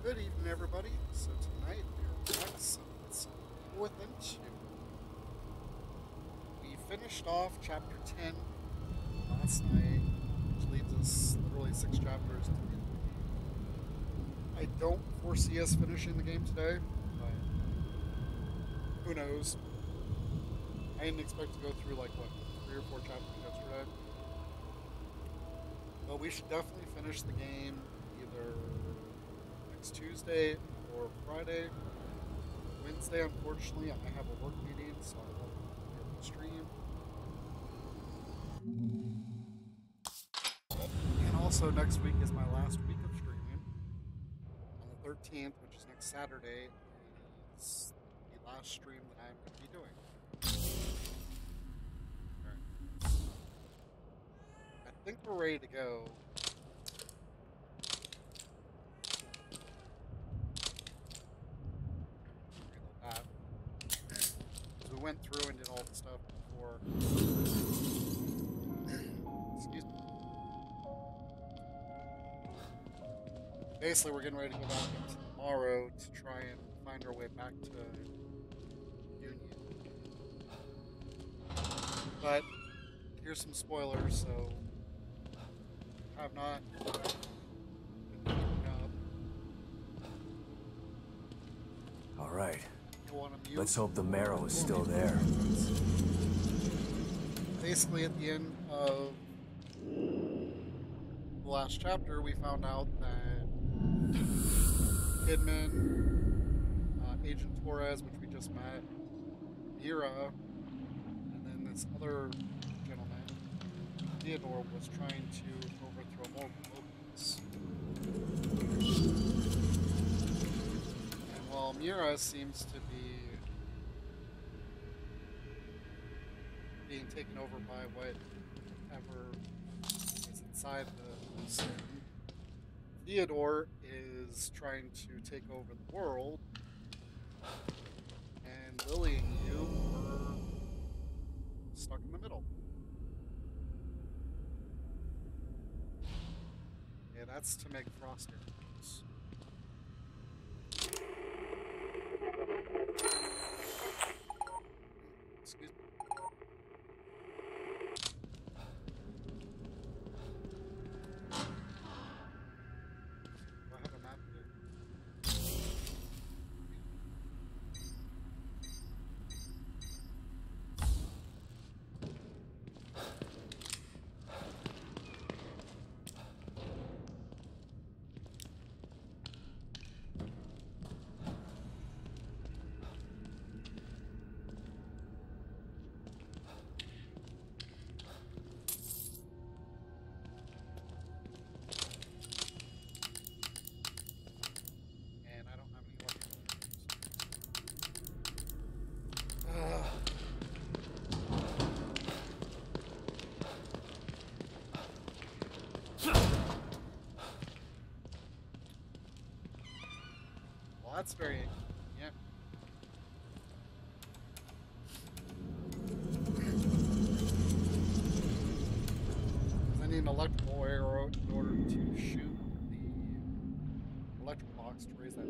Good evening, everybody. So tonight we are playing some Within 2. We finished off Chapter 10 last night, which leaves us literally 6 chapters to the end of the game. I don't foresee us finishing the game today, but who knows. I didn't expect to go through, like, what, 3 or 4 chapters yesterday. But we should definitely finish the game either next Tuesday or Friday. Wednesday, unfortunately, I have a work meeting, so I won't be able to stream. And also, next week is my last week of streaming. On the 13th, which is next Saturday, is the last stream that I'm going to be doing. Alright. I think we're ready to go. Reload that. Because we went through and did all the stuff before. Excuse me. Basically, we're getting ready to go back into tomorrow to try and find our way back to Union. But here's some spoilers, so have not been keeping up. All right. You want to mute? Let's hope the marrow is still there. Basically, at the end of the last chapter, we found out that Kidman, Agent Torres, which we just met, Mira, and then this other gentleman, Theodore, was trying to overthrow Mobius. And while Mira seems to be being taken over by whatever is inside the sim, Theodore is trying to take over the world, and Lily and you are stuck in the middle. Yeah, that's to make frost arrows. Excuse me. Do I have a map here? And I don't have any electrical items. Well, that's very inconvenient. Because I need an electrical arrow in order to shoot the electrical box to raise that.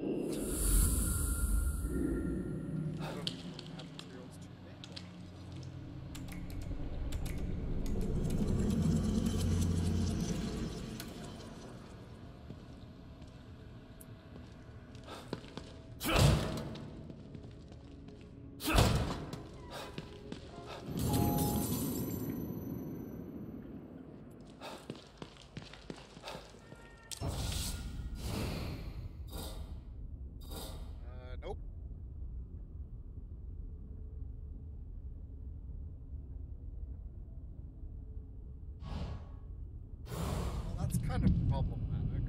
I don't even have materials to make one. Nope. Well, that's kind of problematic.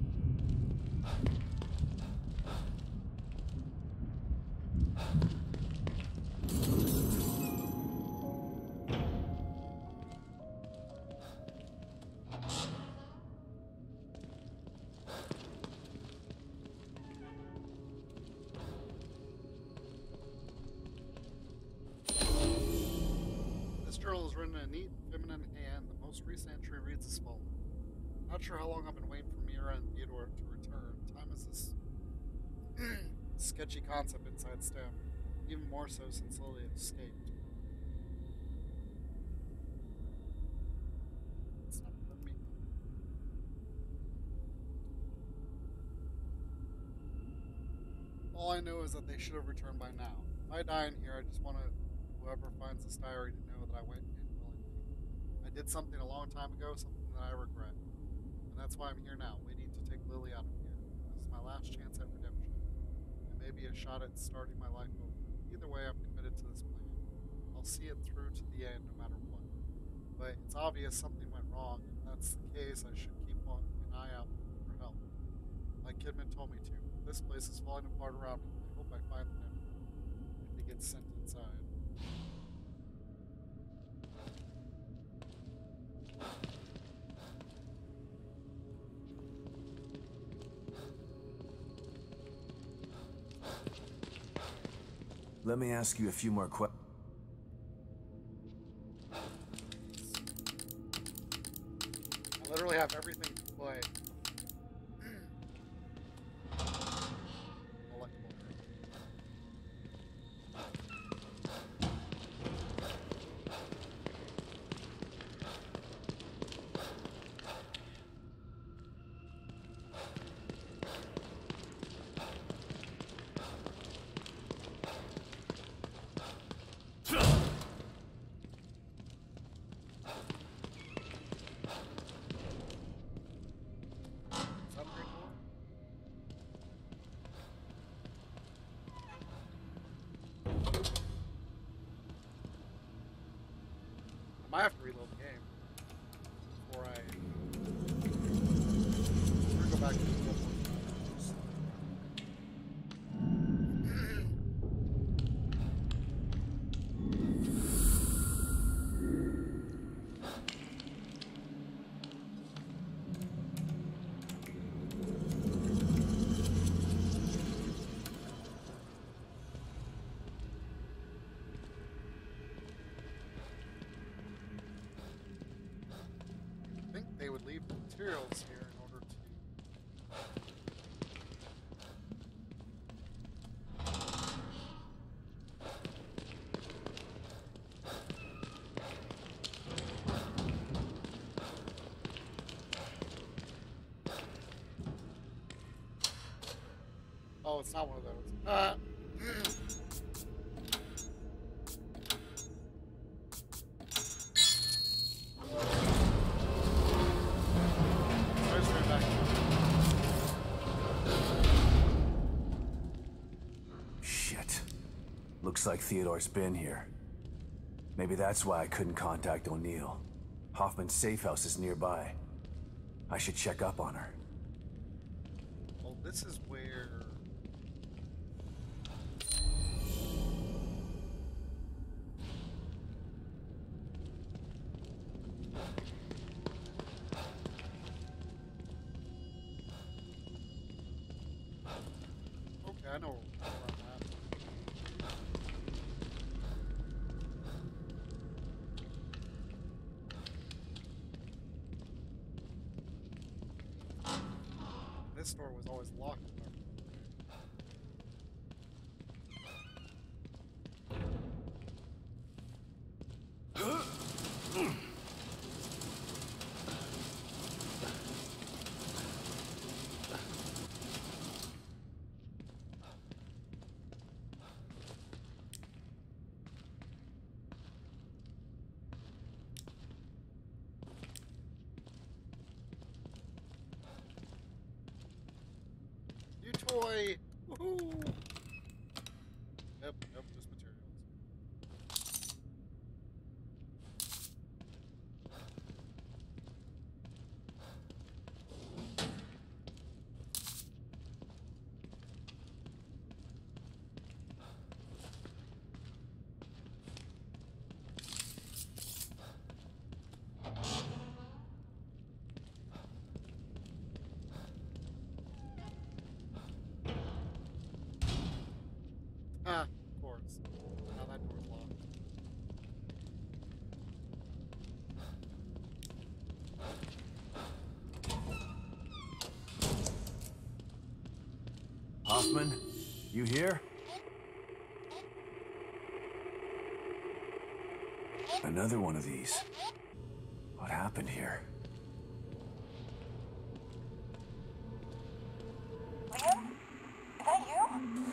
This journal is written in a neat, feminine hand. The most recent entry reads as follows. Not sure how long I've been waiting for Mira and Theodore to return. Time is this sketchy concept inside STEM, even more so since Lily escaped. It's not for me. All I know is that they should have returned by now. If I die in here, I just want whoever finds this diary to know that I went in willingly. I did something a long time ago, something that I regret. And that's why I'm here now, waiting to take Lily out of here. This is my last chance at redemption. It may be a shot at starting my life over. Either way, I'm committed to this plan. I'll see it through to the end, no matter what. But it's obvious something went wrong. If that's the case, I should keep an eye out for help. Like Kidman told me to. This place is falling apart around me. I hope I find the memory. If they get sent inside. Let me ask you a few more questions. I literally have everything to play. I might have to reload the game before I go back to the I think they would leave the materials here in order to... Oh, it's not one of those. Shit. Looks like Theodore's been here. Maybe that's why I couldn't contact O'Neill. Hoffman's safe house is nearby. I should check up on her. Well, this is where... Okay, I know where I'm at. This door was always locked. New toy! Woohoo! Yep, just materials. Ah, of course. Now that door's locked. Hoffman? You here? Another one of these. What happened here? Liam? Is that you?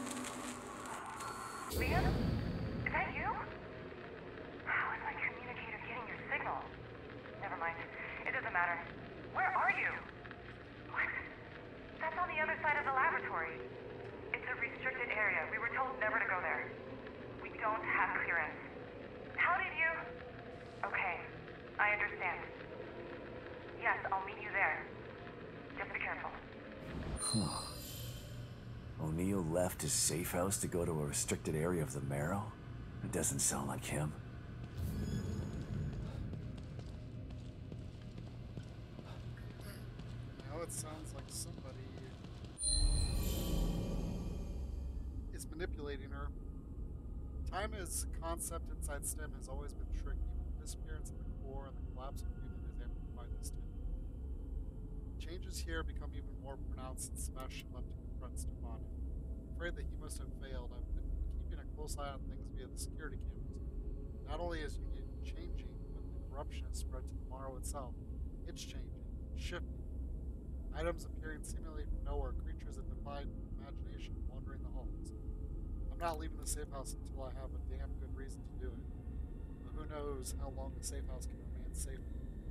Liam? Is that you? How is my communicator getting your signal? Never mind. It doesn't matter. Where are you? What? That's on the other side of the laboratory. It's a restricted area. We were told never to go there. We don't have clearance. How did you... Okay, I understand. Yes, I'll meet you there. Just be careful. O'Neill left his safe house to go to a restricted area of the Marrow? It doesn't sound like him. Now it sounds like somebody is manipulating her. Time as a concept inside STEM has always been tricky, but the disappearance of the core and the collapse of unit has amplified this tension. Changes here become even more pronounced since Sebastian left to confront Stefani. I'm afraid that he must have failed. I've been keeping a close eye on things via the security cameras. Not only is Union changing, but the corruption has spread to the Morrow itself. It's changing, shifting. Items appearing seemingly from nowhere, creatures that defy imagination wandering the halls. I'm not leaving the safe house until I have a damn good reason to do it. But who knows how long the safe house can remain safe.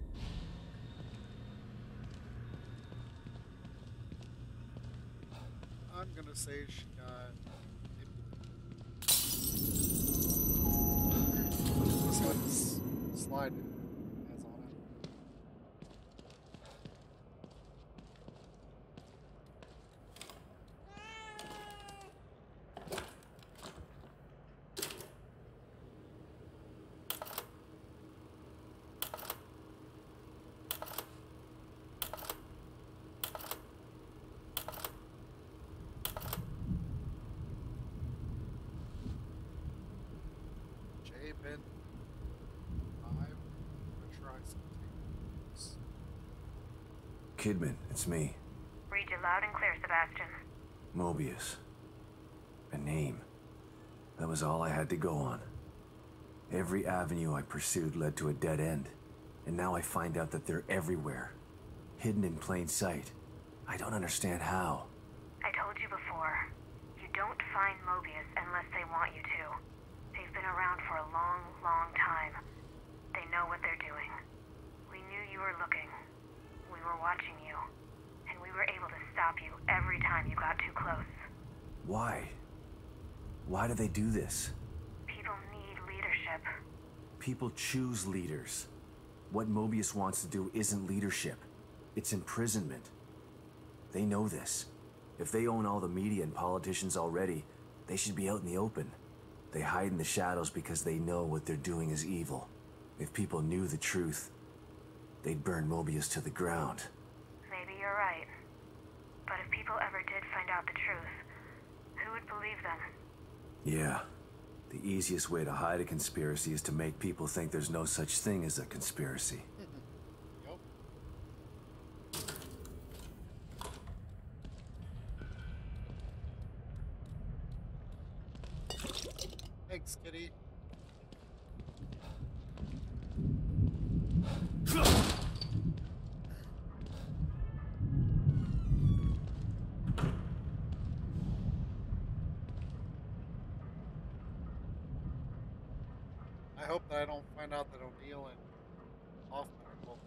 I'm gonna say she got manipulated. Let's see what this slide has on it. J-Pin 5. I'm gonna try something. Kidman, it's me. Read you loud and clear, Sebastian. Mobius. A name. That was all I had to go on. Every avenue I pursued led to a dead end. And now I find out that they're everywhere. Hidden in plain sight. I don't understand how. I told you before, you don't find Mobius unless they want you to. They've been around for a long, long time. They know what they're doing. We knew you were looking. We were watching you. And we were able to stop you every time you got too close. Why? Why do they do this? People need leadership. People choose leaders. What Mobius wants to do isn't leadership. It's imprisonment. They know this. If they own all the media and politicians already, they should be out in the open. They hide in the shadows because they know what they're doing is evil. If people knew the truth, they'd burn Mobius to the ground. Maybe you're right. But if people ever did find out the truth, who would believe them? Yeah. The easiest way to hide a conspiracy is to make people think there's no such thing as a conspiracy. Yup. Thanks, kitty. I hope that I don't find out that O'Neill and Hoffman are both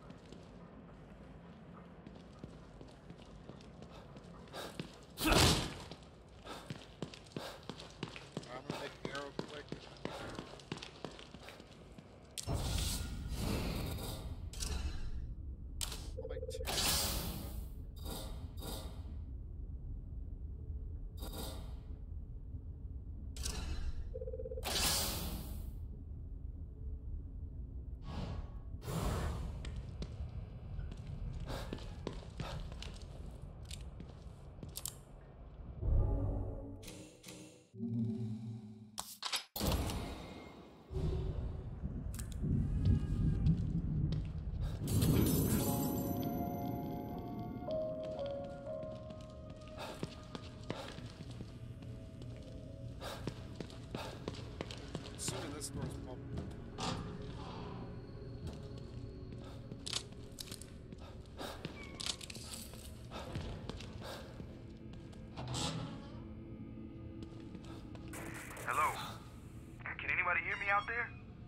dead. I'm gonna make an arrow quick. I'll make 2. out there?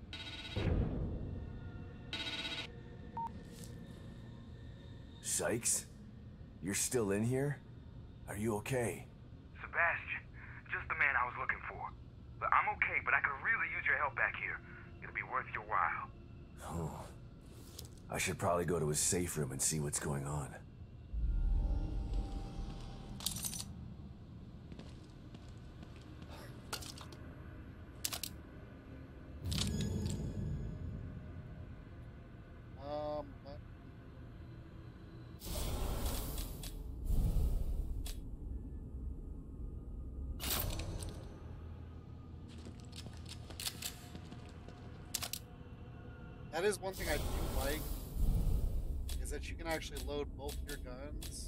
Sykes? You're still in here? Are you okay? Sebastian, just the man I was looking for. But I'm okay, but I could really use your help back here. It'll be worth your while. Oh. I should probably go to his safe room and see what's going on. That is one thing I do like, is that you can actually load both your guns.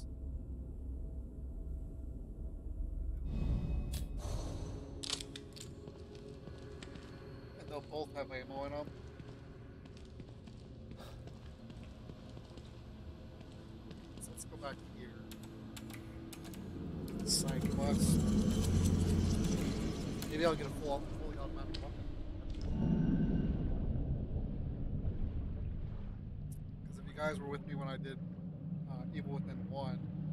And they'll both have ammo in them. So let's go back here. Side quest. Maybe I'll get a fully automatic weapon. You guys were with me when I did Evil Within 1.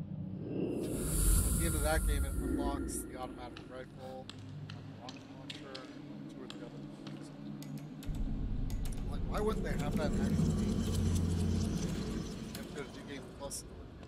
At the end of that game, it unlocks the automatic rifle, rocket launcher, and 2 or 3 other things. Like, why wouldn't they have that actually? You have to go to New Game Plus.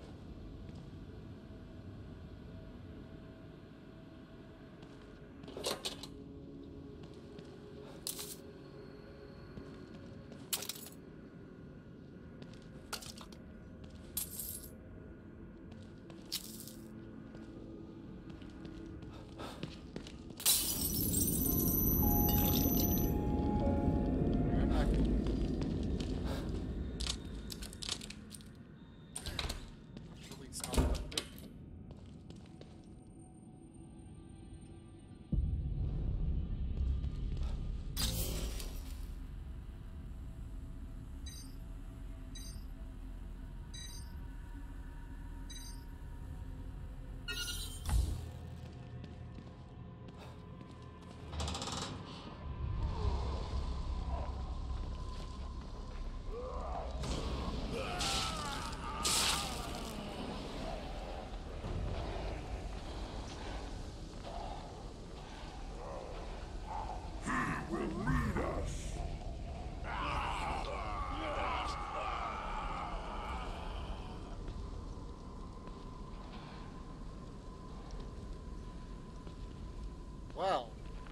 Well.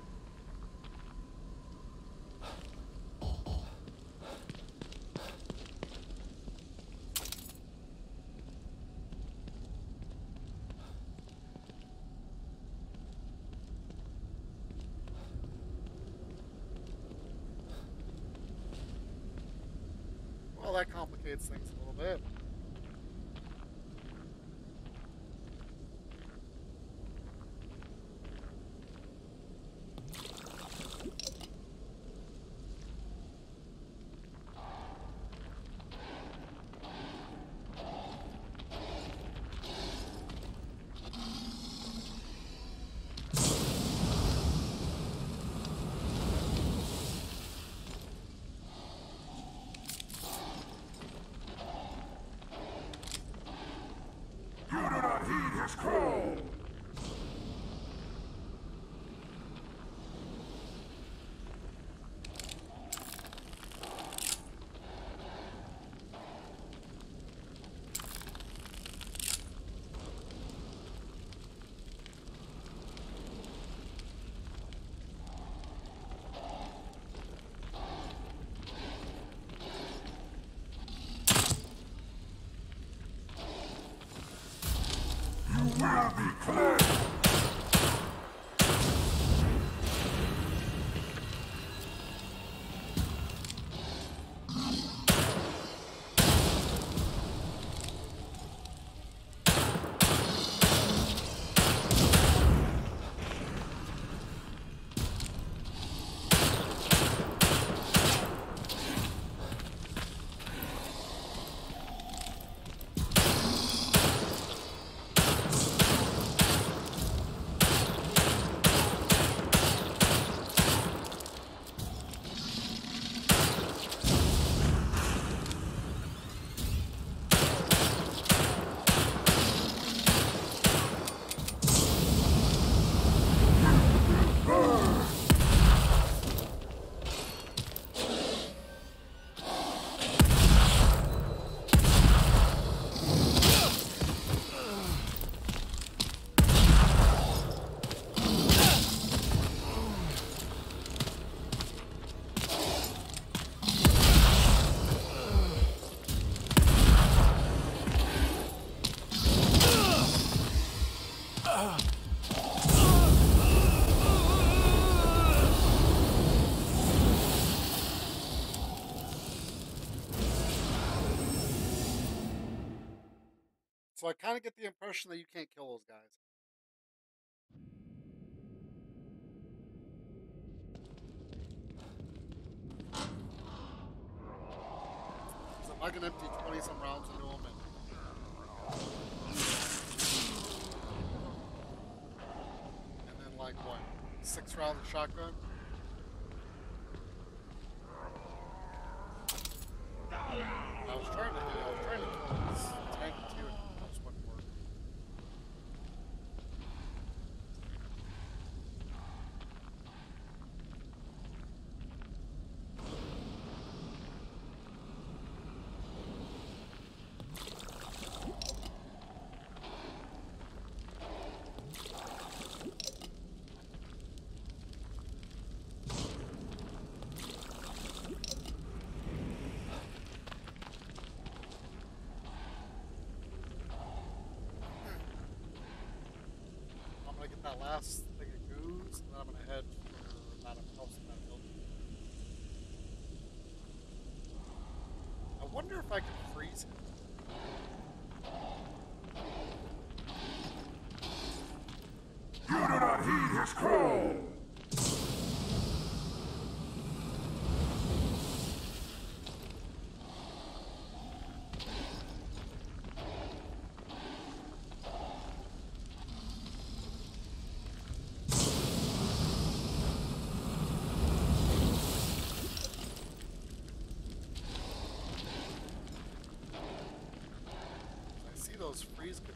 Well, that complicates things a little bit. So I kind of get the impression that you can't kill those guys. So if I can empty 20 some rounds into them and then like what, 6 rounds of shotgun? I was trying to kill this tank too, and it just wouldn't work. I'm gonna get that last thing of goose, and then I'm gonna head for that house in that building. I wonder if I can freeze him. You do not heed his call! I see those freeze cannons.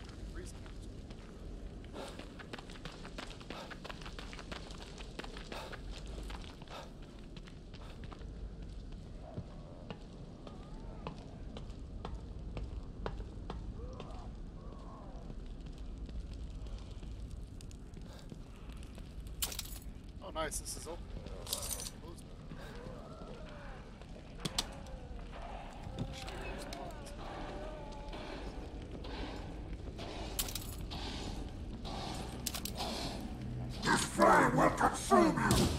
Oh, nice. This is open. This is closed. This flame will consume you!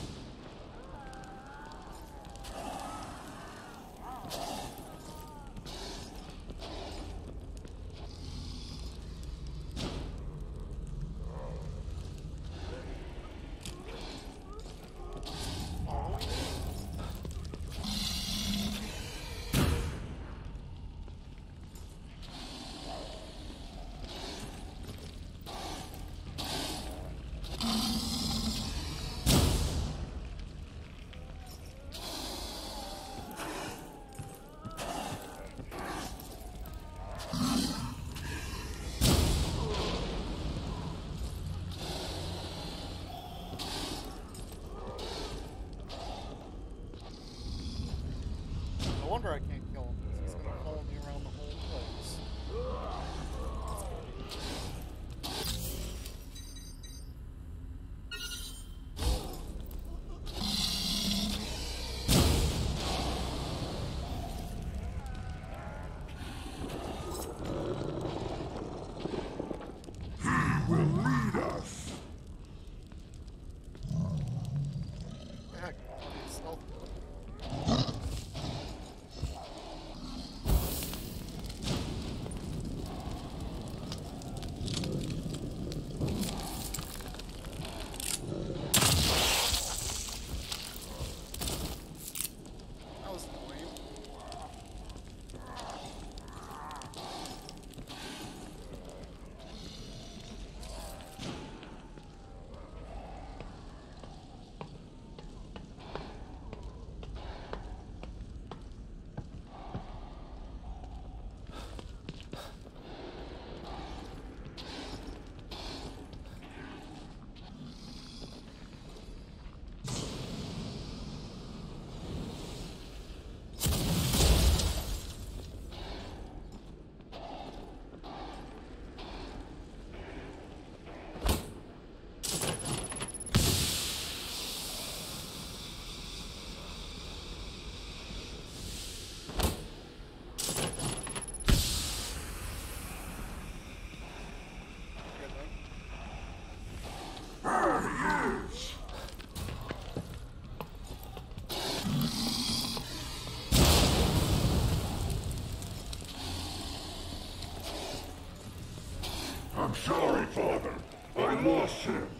lost him.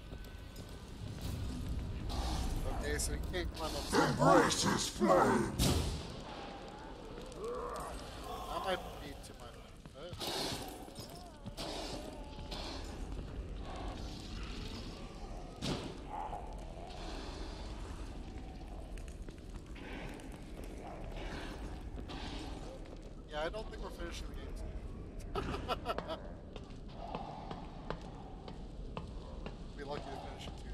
Okay, so he can't climb up. Embrace his flame. That might be too much. Yeah, I don't think we're finishing the game today. Be lucky to finish it too.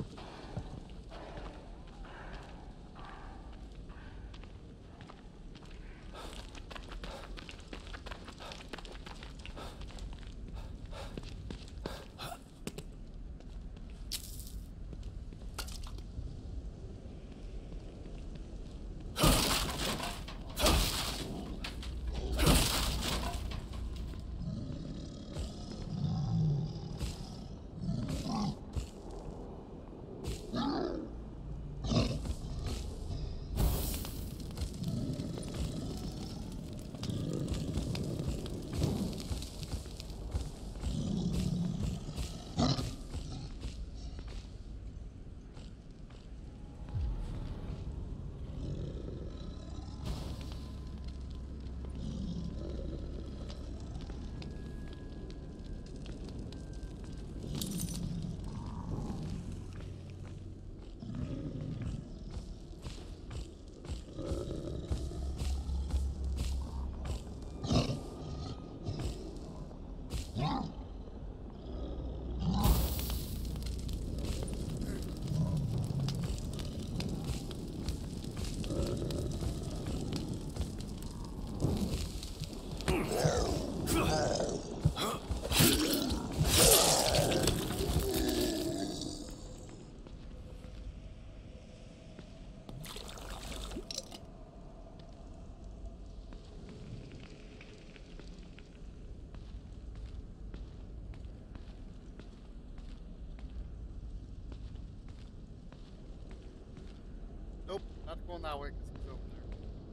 Nope, not going that way because he's over there.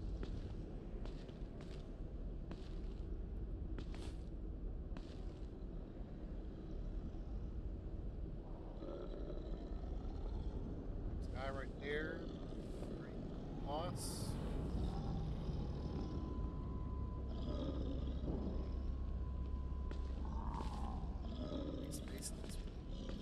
There's a guy right there. Great boss. Space in this one.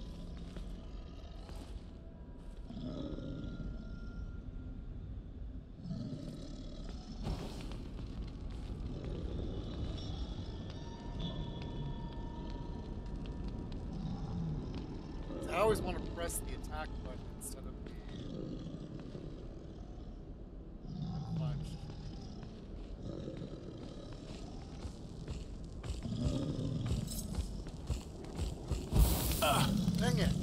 I always want to press the attack button instead of the punch. Dang it!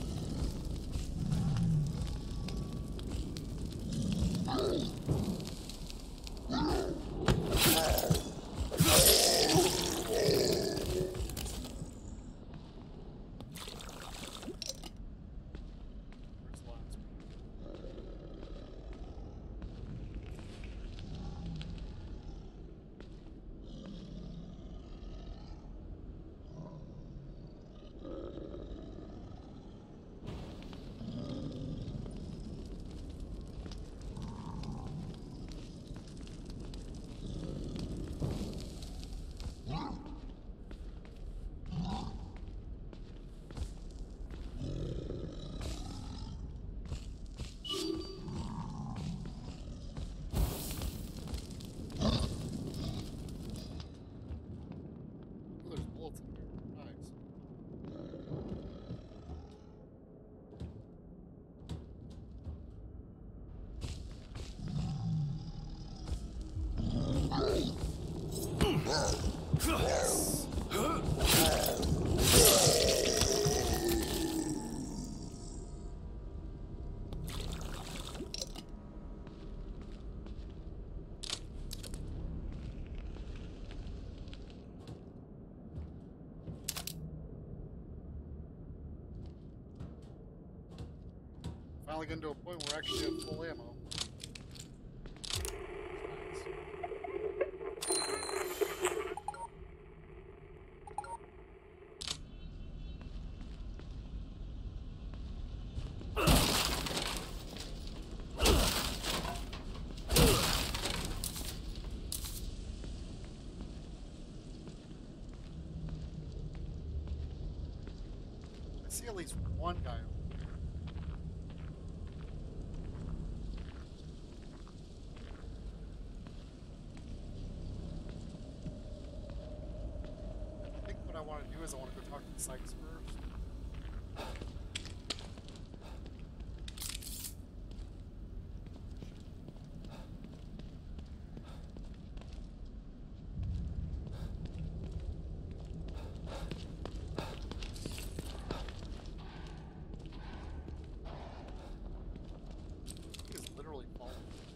Where's the last one? Oh, there's bullets in here. Nice. Finally getting to a point where I actually have full ammo. see at least one guy over there. I think what I want to do is I want to go talk to Sykes first. He is literally falling.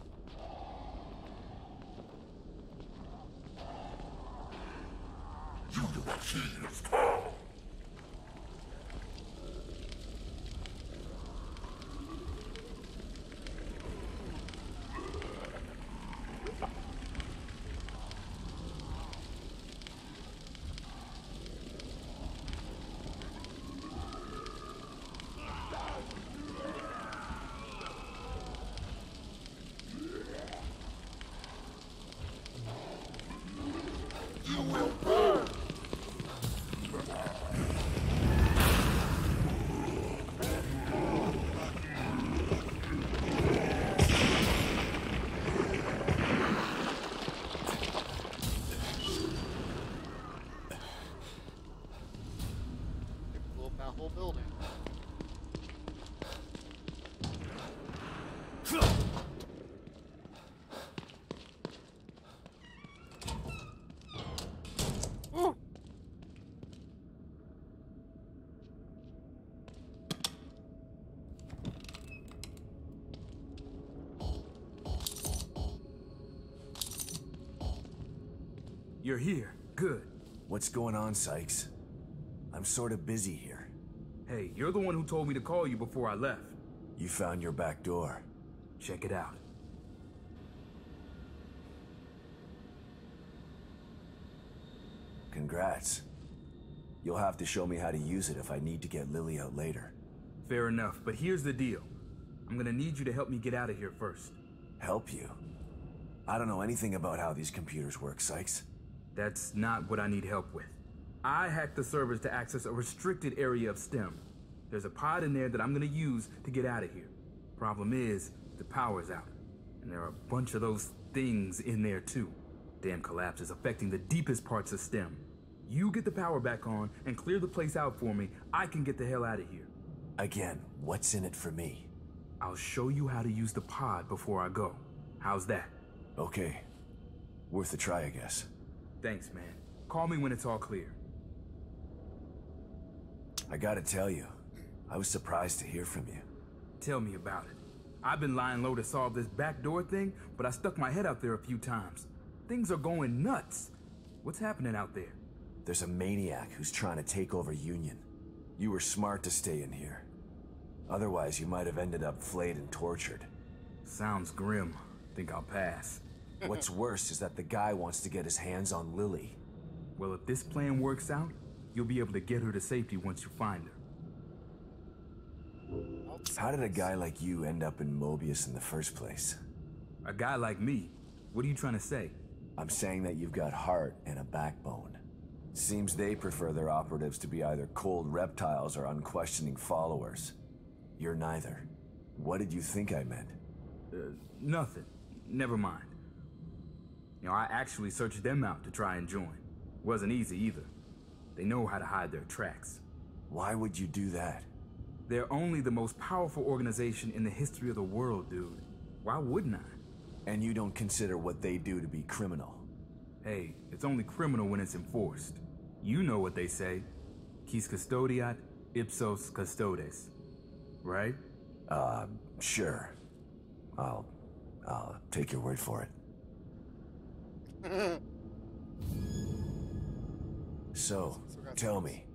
You do not see his call. You will burn. They blew up that whole building. Ooh. You're here. Good. What's going on, Sykes? I'm sort of busy here. Hey, you're the one who told me to call you before I left. You found your back door. Check it out. Congrats. You'll have to show me how to use it if I need to get Lily out later. Fair enough, but here's the deal. I'm gonna need you to help me get out of here first. Help you? I don't know anything about how these computers work, Sykes. That's not what I need help with. I hacked the servers to access a restricted area of STEM. There's a pod in there that I'm gonna use to get out of here. Problem is, the power's out. And there are a bunch of those things in there too. Damn collapse is affecting the deepest parts of STEM. You get the power back on and clear the place out for me, I can get the hell out of here. Again, what's in it for me? I'll show you how to use the pod before I go. How's that? Okay. Worth a try, I guess. Thanks, man. Call me when it's all clear. I gotta tell you, I was surprised to hear from you. Tell me about it. I've been lying low to solve this backdoor thing, but I stuck my head out there a few times. Things are going nuts. What's happening out there? There's a maniac who's trying to take over Union. You were smart to stay in here. Otherwise, you might have ended up flayed and tortured. Sounds grim. Think I'll pass. What's worse is that the guy wants to get his hands on Lily. Well, if this plan works out, you'll be able to get her to safety once you find her. How did a guy like you end up in Mobius in the first place? A guy like me? What are you trying to say? I'm saying that you've got heart and a backbone. Seems they prefer their operatives to be either cold reptiles or unquestioning followers. You're neither. What did you think I meant? Nothing. Never mind. You know, I actually searched them out to try and join. Wasn't easy either. They know how to hide their tracks. Why would you do that? They're only the most powerful organization in the history of the world, dude. Why wouldn't I? And you don't consider what they do to be criminal? Hey, it's only criminal when it's enforced. You know what they say. Quis custodiat, ipsos custodes. Right? Sure. I'll take your word for it. So, tell me.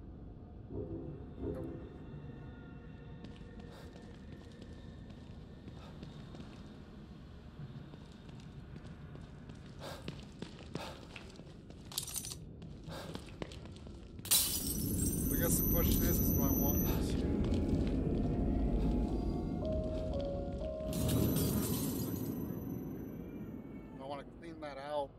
I guess the question is do I want this? Do I want to clean that out?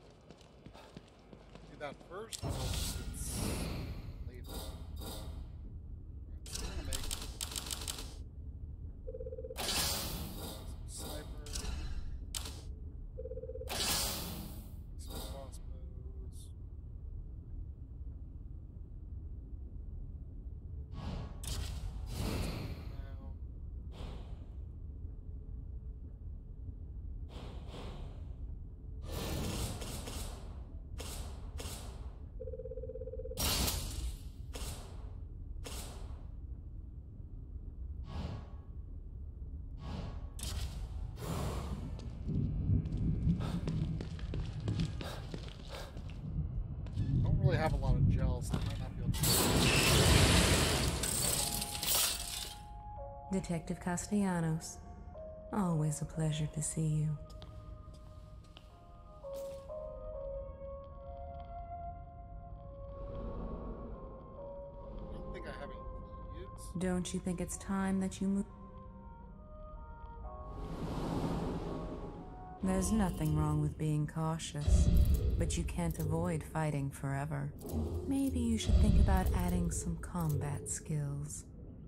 Do that first? Or it's later? Detective Castellanos. Always a pleasure to see you. I don't think I have any keys. Don't you think it's time that you move? There's nothing wrong with being cautious, but you can't avoid fighting forever. Maybe you should think about adding some combat skills.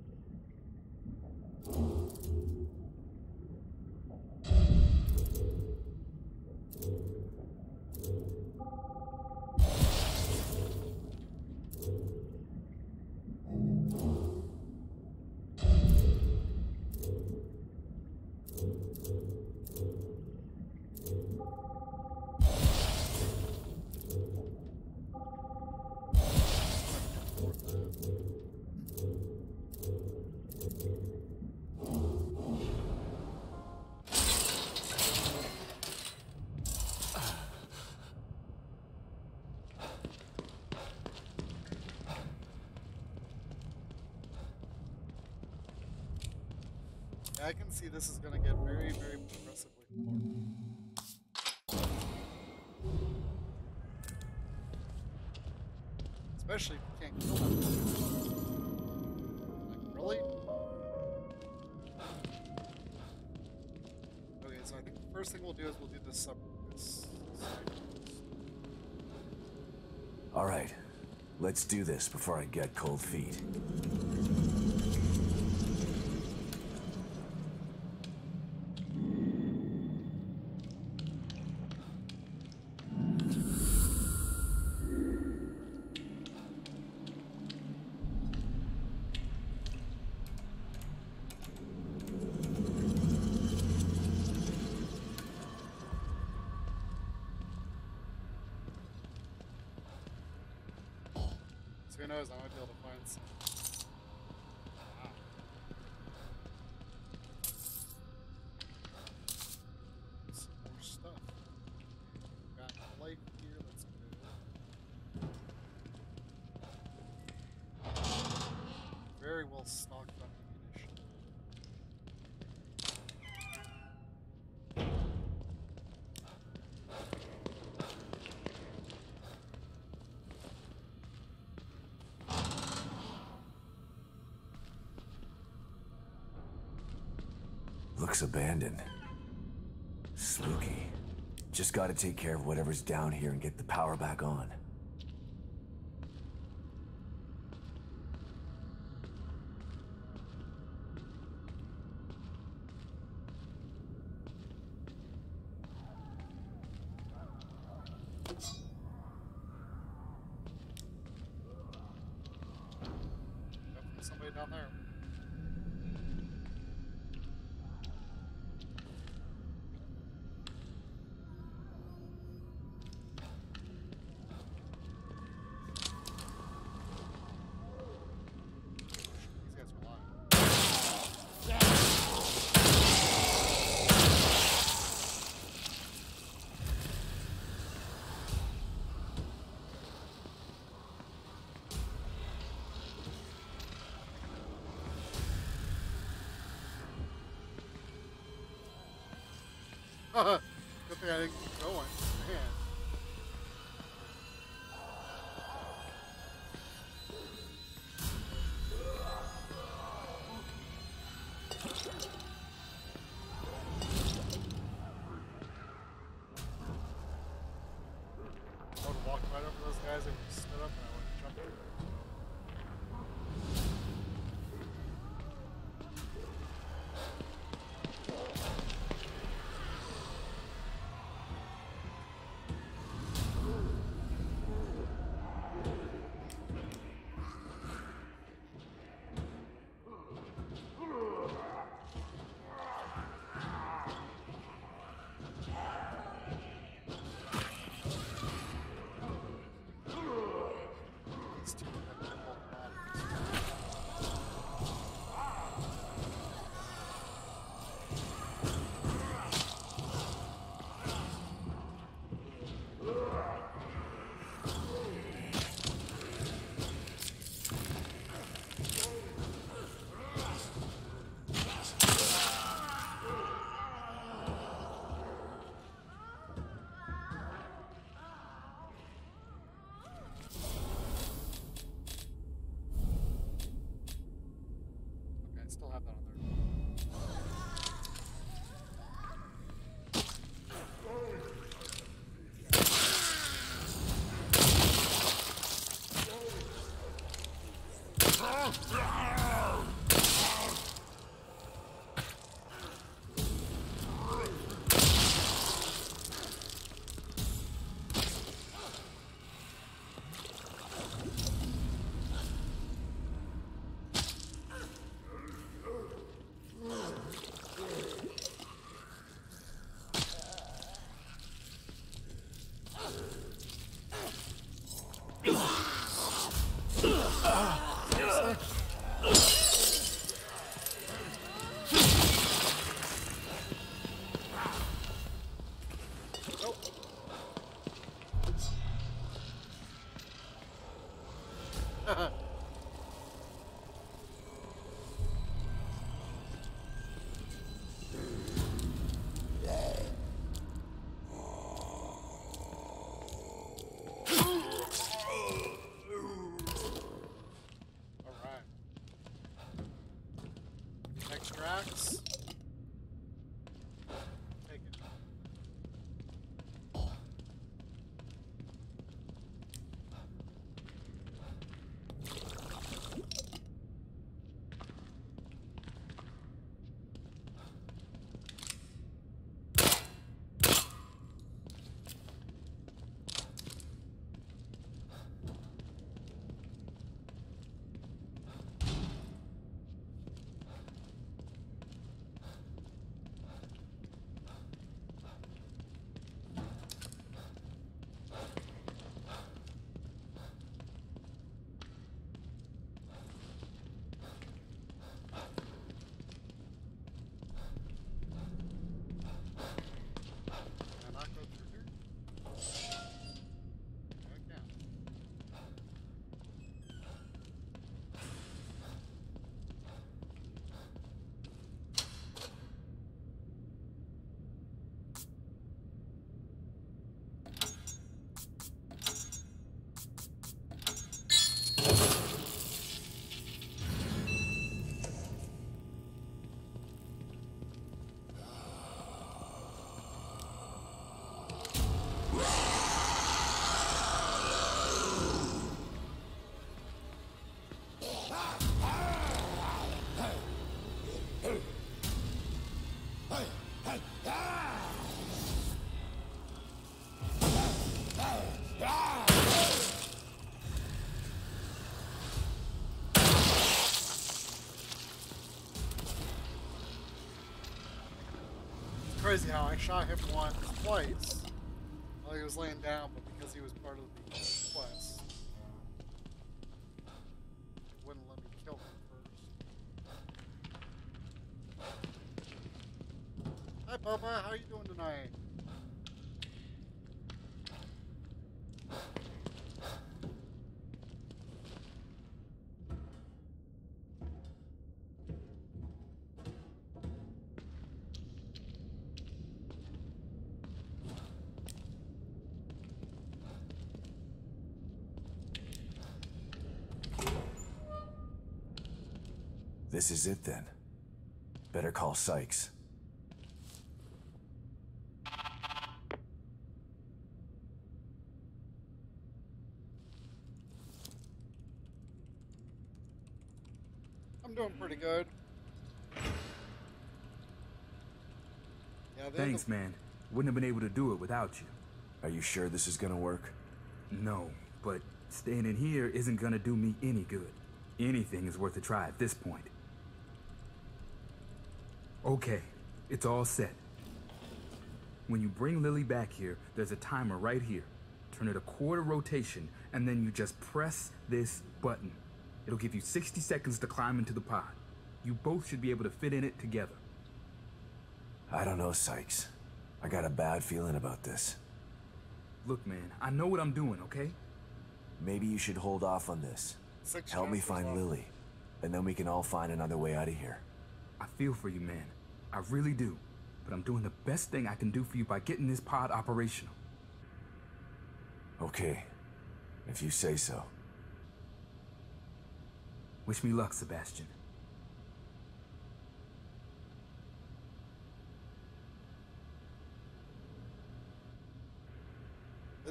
I can see this is going to get very, very progressively hard. Especially if you can't kill that one. Like, really? Okay, so I think the first thing we'll do is we'll do this All right, let's do this before I get cold feet. So who knows, I might be able to find some. Wow. Some more stuff. Got a light here, that's good. Very well stocked on ammunition. Looks abandoned. Spooky. Just gotta take care of whatever's down here and get the power back on. Definitely somebody down there. These guys are lying. Good thing I didn't keep going. Man. I would have walked right over those guys and stood up and I would have jumped over. still have that on there. Extracts. Take it. Crazy how I shot him twice while he was laying down, but because he was part of the quest, it wouldn't let me kill him first. Hi, Bubba. How you doing tonight? This is it then. Better call Sykes. I'm doing pretty good. Yeah, Thanks, man. Wouldn't have been able to do it without you. Are you sure this is gonna work? No, but staying in here isn't gonna do me any good. Anything is worth a try at this point. Okay, it's all set. When you bring Lily back here, there's a timer right here. Turn it a quarter rotation, and then you just press this button. It'll give you 60 seconds to climb into the pod. You both should be able to fit in it together. I don't know, Sykes. I got a bad feeling about this. Look, man, I know what I'm doing, okay? Maybe you should hold off on this. Help me find Lily, and then we can all find another way out of here. I feel for you, man. I really do. But I'm doing the best thing I can do for you by getting this pod operational. Okay, if you say so. Wish me luck, Sebastian.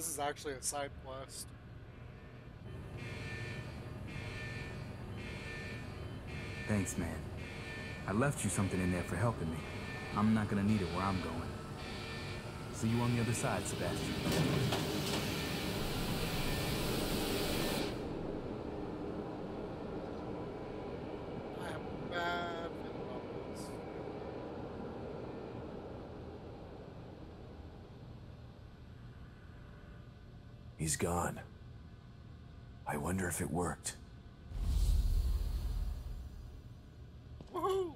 This is actually a side quest. Thanks, man. I left you something in there for helping me. I'm not gonna need it where I'm going. See you on the other side, Sebastian. I have a bad feeling about this. He's gone. I wonder if it worked. Woohoo!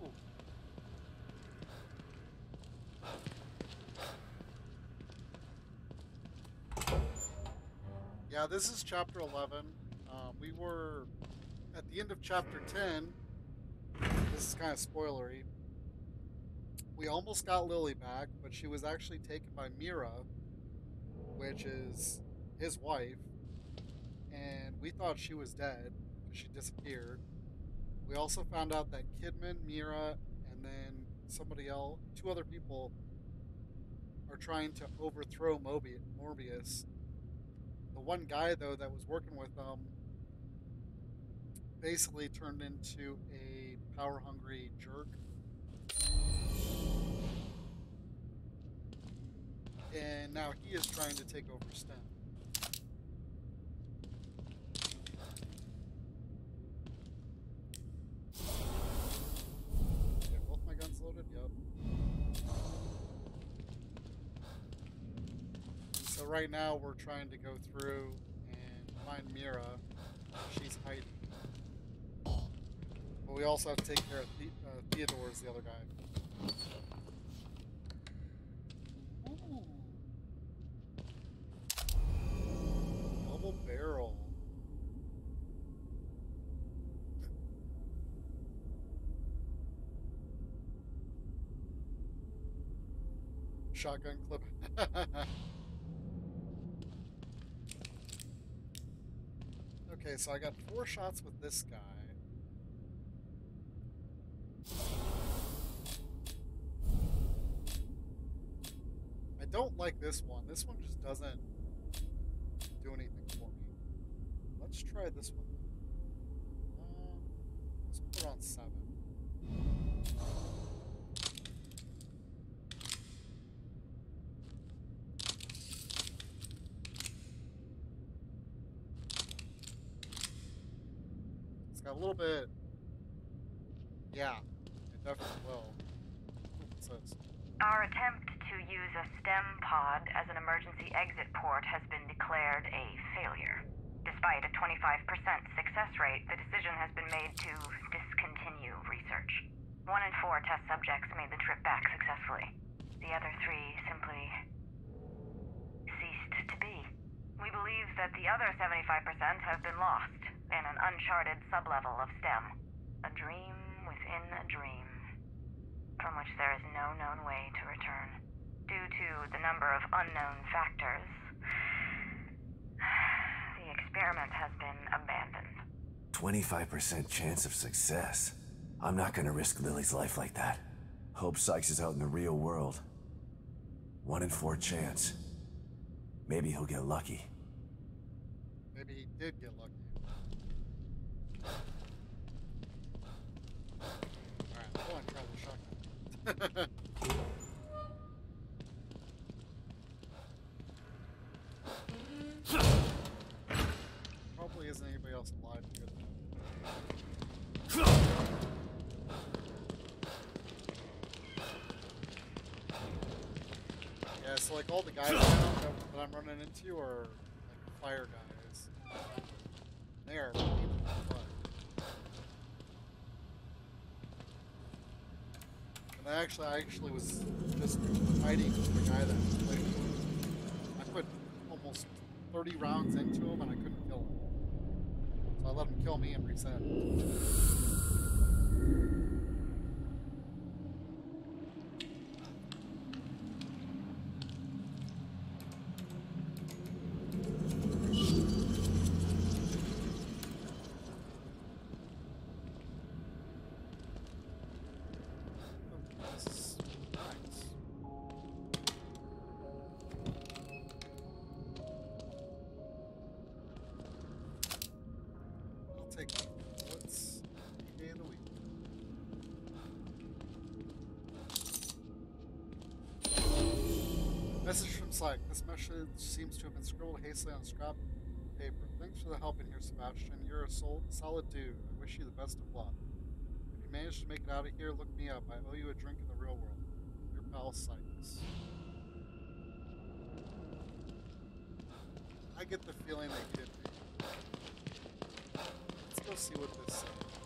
Yeah, this is chapter 11. We were at the end of chapter 10. This is kind of spoilery. We almost got Lily back, but she was actually taken by Mira, which is his wife, and we thought she was dead because she disappeared. We also found out that Kidman, Mira, and then somebody else, two other people, are trying to overthrow Morbius. The one guy, though, that was working with them basically turned into a power-hungry jerk. And now he is trying to take over STEM. Okay, both my guns loaded? Yep. So right now we're trying to go through and find Mira. She's hiding. But we also have to take care of Theodore's the other guy. Ooh. Double barrel. Shotgun clip. Okay, so I got 4 shots with this guy. I don't like this one. This one just doesn't do anything for me. Let's try this one. Let's put on 7. It's got a little bit. Yeah, it definitely will. What's this? Our attempt to use a STEM pod as an emergency exit port has been declared a failure. Despite a 25% success rate, the decision has been made to discontinue research. 1 in 4 test subjects made the trip back successfully. The other 3 simply ceased to be. We believe that the other 75% have been lost in an uncharted sublevel of STEM. A dream within a dream, from which there is no known way to return. Due to the number of unknown factors, the experiment has been abandoned. 25% chance of success. I'm not gonna risk Lily's life like that. Hope Sykes is out in the real world. 1 in 4 chance. Maybe he'll get lucky. Maybe he did get lucky. Alright, go on, try the shotgun. Probably isn't anybody else alive here though. Yeah, so like all the guys now that I'm running into are like fire guys. They are people in fire. And I actually was just fighting with the guy that was playing. I put almost 30 rounds into him and I couldn't kill him. So I let him kill me and reset. looks like. This message seems to have been scribbled hastily on scrap paper. Thanks for the help in here, Sebastian. You're a solid dude. I wish you the best of luck. If you manage to make it out of here, look me up. I owe you a drink in the real world. Your pal, Sykes. I get the feeling they kid me. Let's go see what this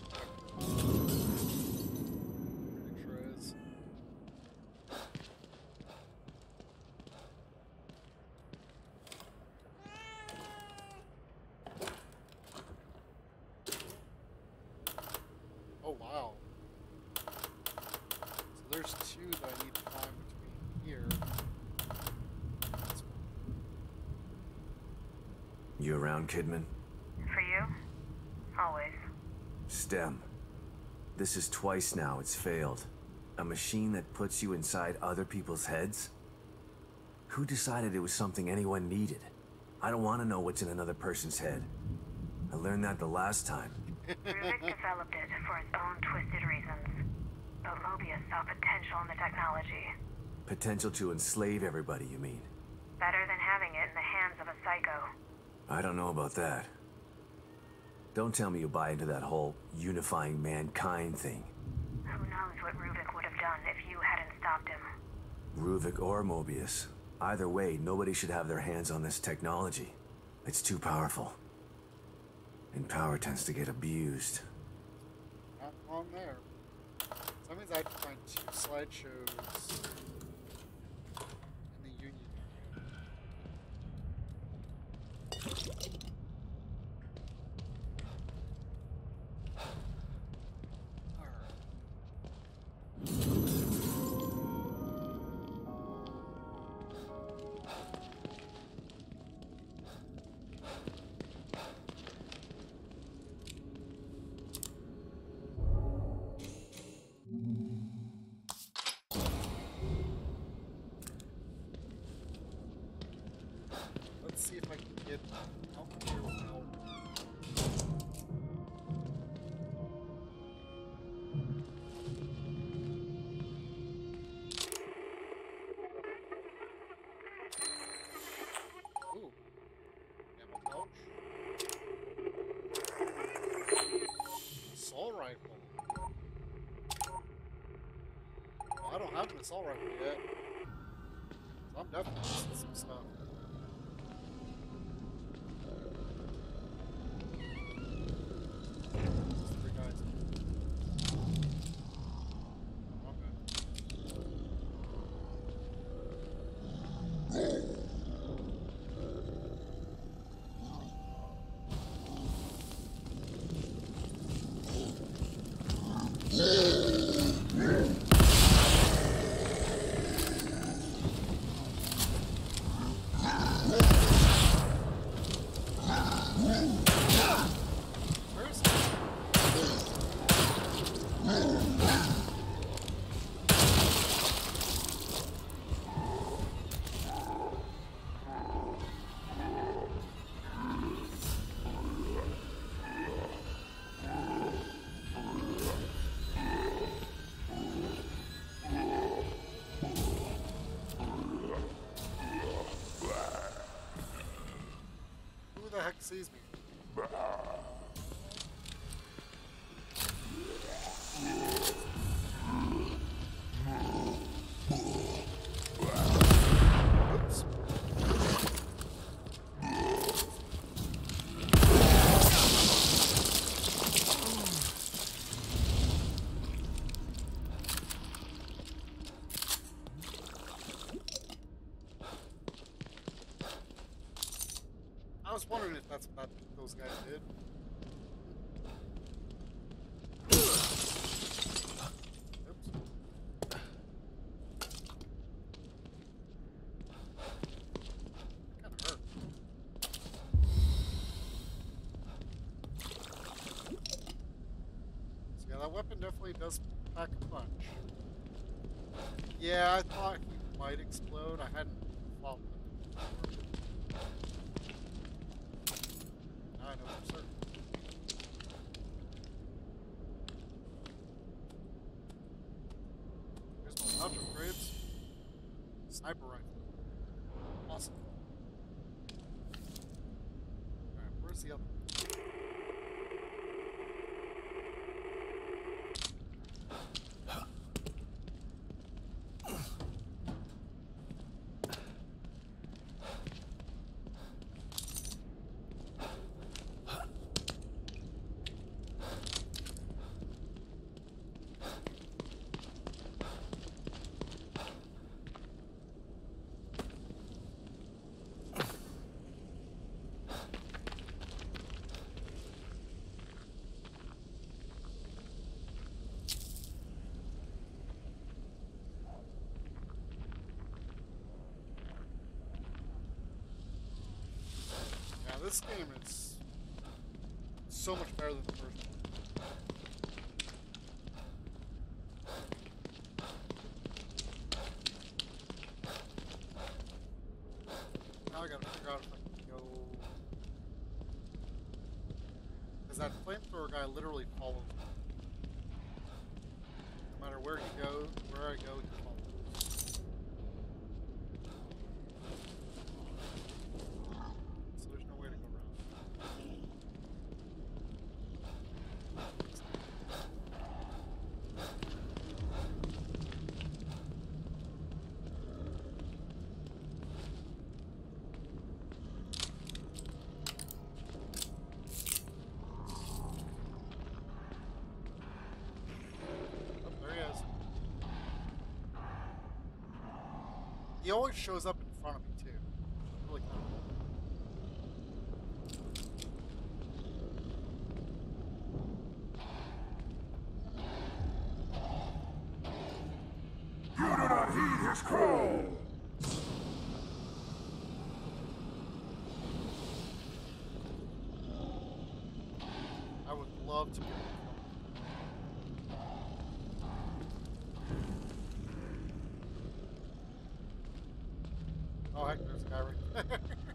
picture is. Oh wow. So there's two that I need to find between here. You around, Kidman? For you? Always. STEM. This is twice now it's failed. A machine that puts you inside other people's heads? Who decided it was something anyone needed? I don't want to know what's in another person's head. I learned that the last time. Rubik developed it for his own twisted reasons. But Mobius saw potential in the technology. Potential to enslave everybody, you mean? Better than having it in the hands of a psycho. I don't know about that. Don't tell me you buy into that whole unifying mankind thing. Who knows what Rubik would have done if you hadn't stopped him. Ruvik or Mobius. Either way, nobody should have their hands on this technology. It's too powerful. And power tends to get abused. Not wrong there. So that means I have to find two slideshows in the Union area. Let's see if I can get out here without. Ooh. Ammo pouch. Assault rifle. Well, I don't have an assault rifle yet. So I'm definitely missing some stuff. Who the heck sees me? Oops. I was wondering if that's what those guys did. Oops. That kinda hurt. So yeah, that weapon definitely does pack a punch. Yeah, I thought he might explode. I hadn't thought that before. Now I know for certain. There's no pouch upgrades. Sniper rifle. awesome. Alright, where's the other? This game is so much better than the first one. Now I gotta figure out if I can go. Because that flamethrower guy literally follows me. No matter where he goes, where I go, he follows. He always shows up in front of me too. Really kind of You do not heed his call! I would love to be. Oh heck, there's a guy right there.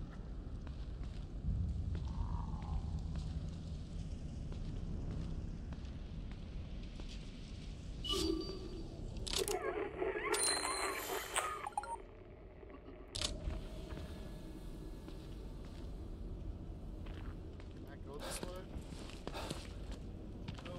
Can I go this way? No.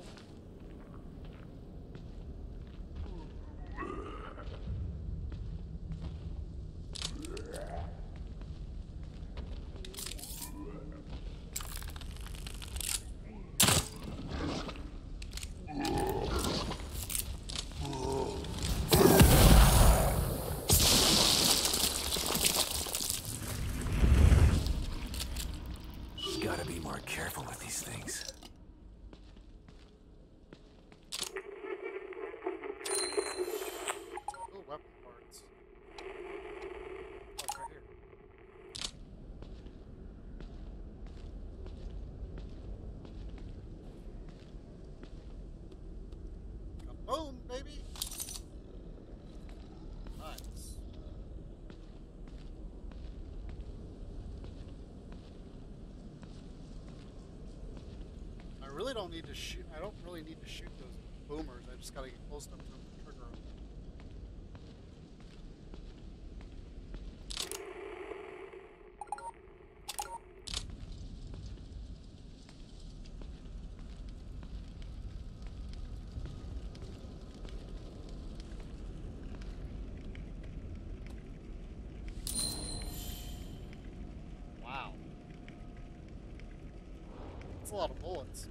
Gotta be more careful with these things. Oh, weapon parts. Oh, it's right here. Boom, baby! Nice. I really don't need to shoot. I don't really need to shoot those boomers. I just gotta get close enough to them to trigger them. Wow. That's a lot of bullets.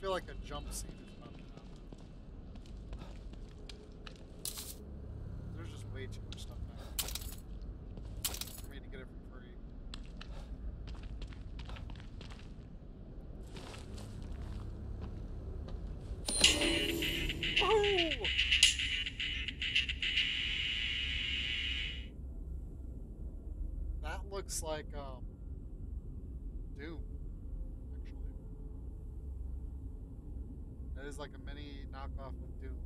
feel like a jump scene is about to happen. There's just way too much stuff happening for me to get it for free. Oh! That looks like Doom, actually. That is like a mini knockoff of Doom.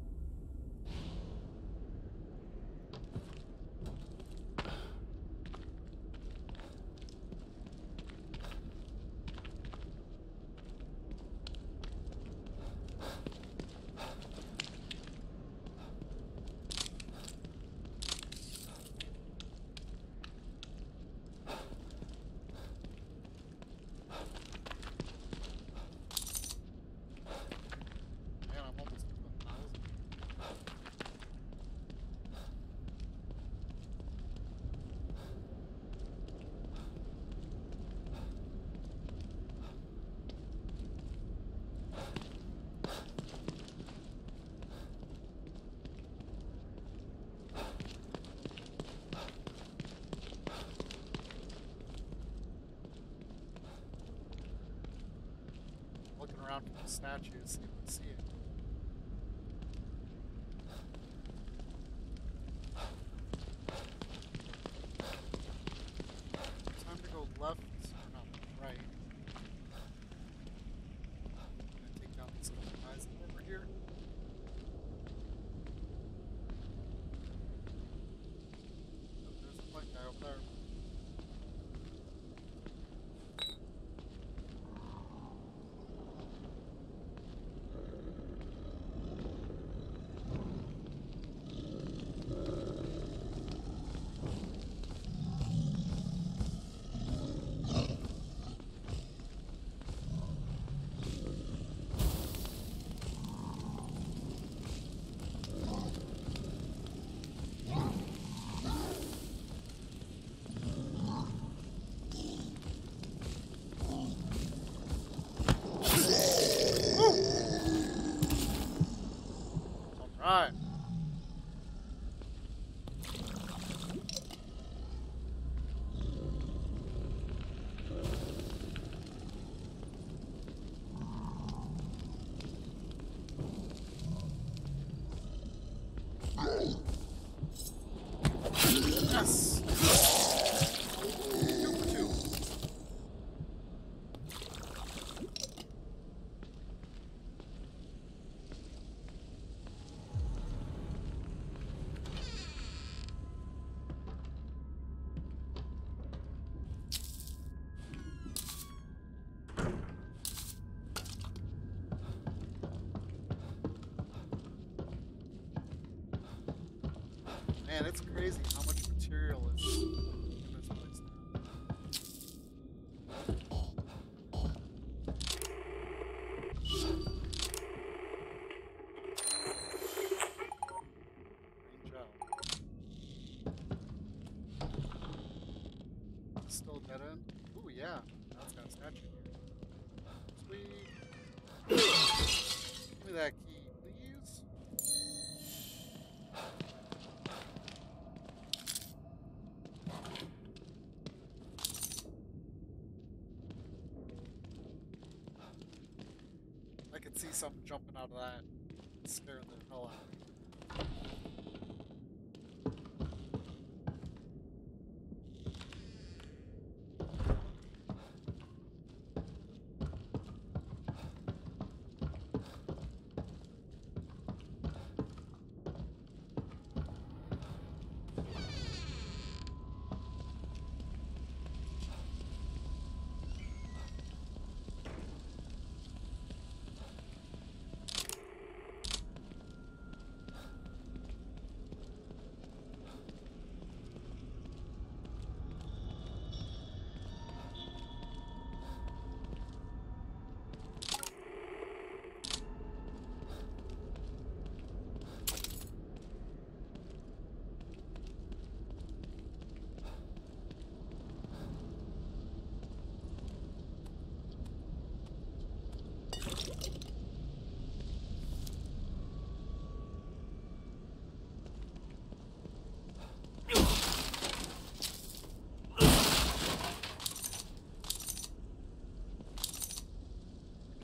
Man, I'm almost to 1,000. Looking around for the statues, see if I see it. Time to go left, or not right. I'm gonna take down these couple guys over here. Oh, there's a white guy over there. Alright. Yes! 2 for 2. Man, it's crazy how much material is in this place now. Green gel. Still dead end? Ooh, yeah. That's got a statue here. Sweet. Give me that key, please. I could see something jumping out of that, scaring the hell out of me.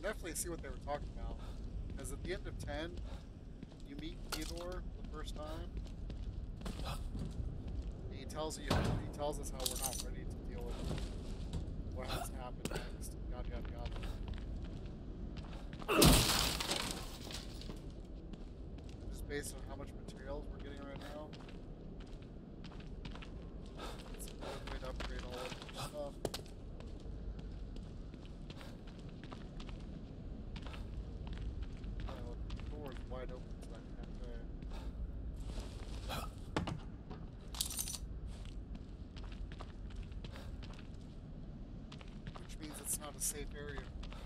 definitely see what they were talking about. Because at the end of 10, you meet Theodore for the first time. And he tells us how we're not ready to deal with what has to happen next. Yada yada yada. Just based on how much materials we're getting right now. It's a good way to upgrade all of the stuff. The door is wide open, so I can't which means it's not a safe area.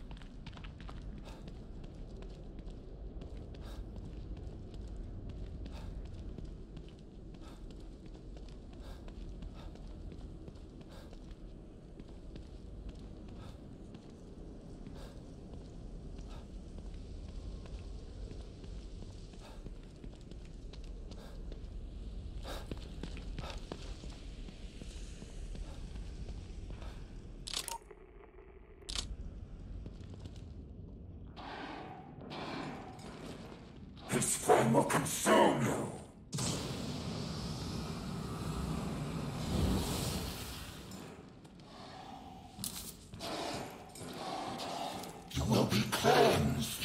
This flame will consume you! You will be cleansed!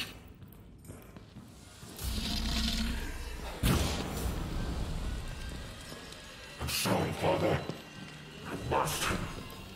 I'm sorry, Father. I lost him.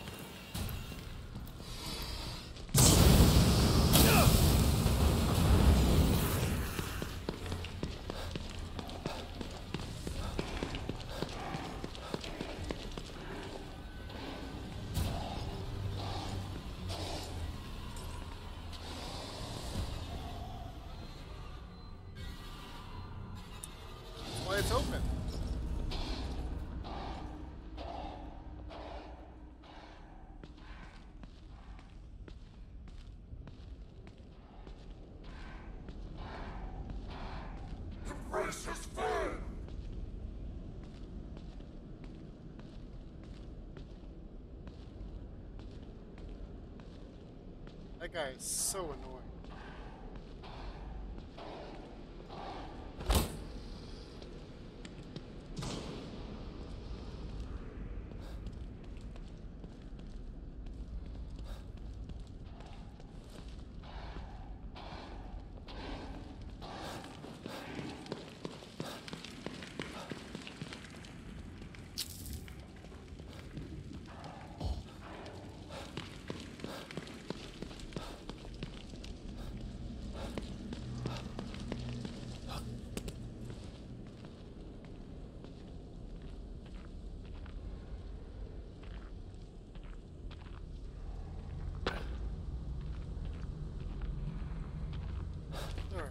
It's open. Embrace his flame! That guy is so annoying. Alright.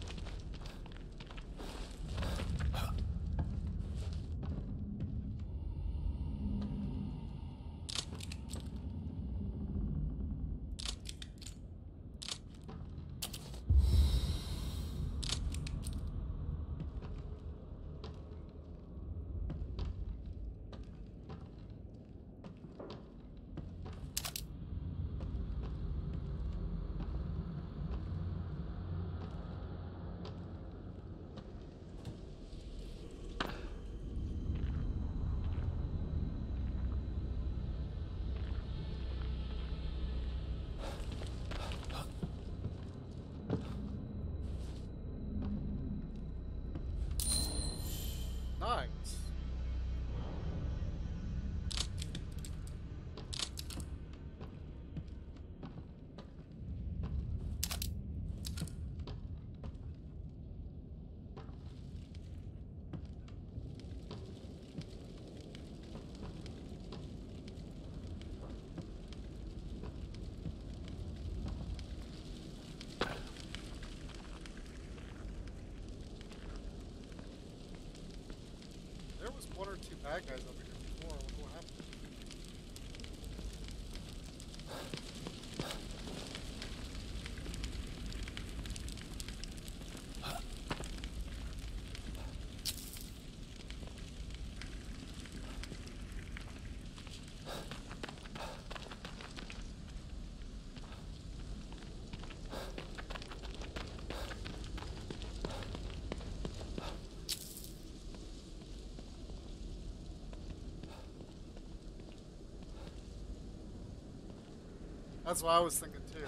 Nice. There was one or two bad guys over here before. I wonder what happened. That's what I was thinking too.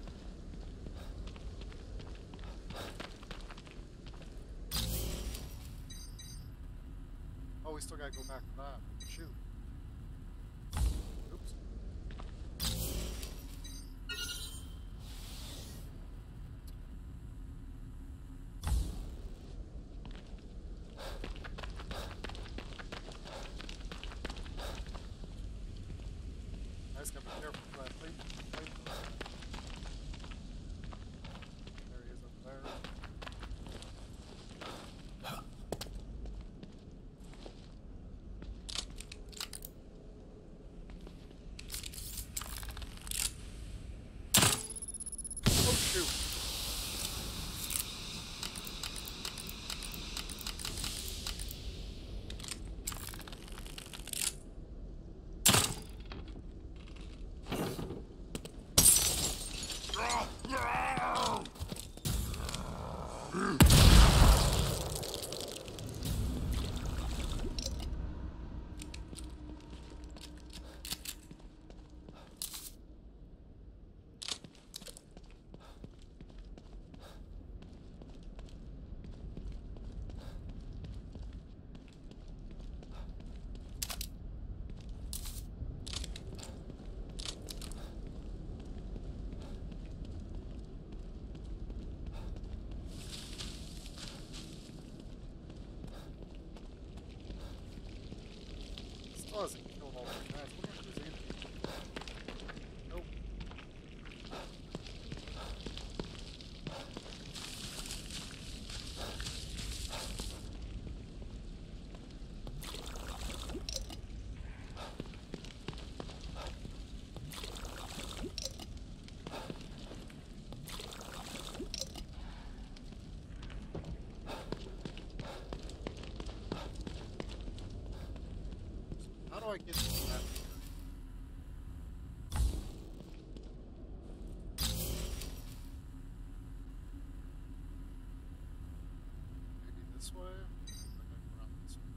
Oh, we still gotta go back to that. Shoot. Oops. I just gotta be careful for that plate. There he is up there. Oh shoot. Still hasn't killed all the guys. What if there's anything? Nope. How do I get to that? Maybe this way? Okay, around this way.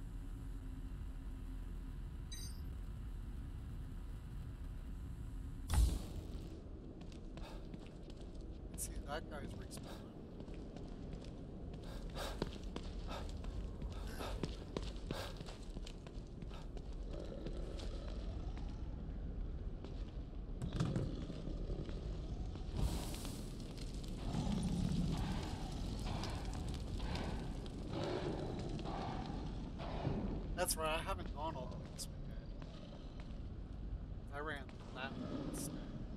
Let's see, that guy's respawning. That's right, I haven't gone all the way this way yet. I ran that way instead.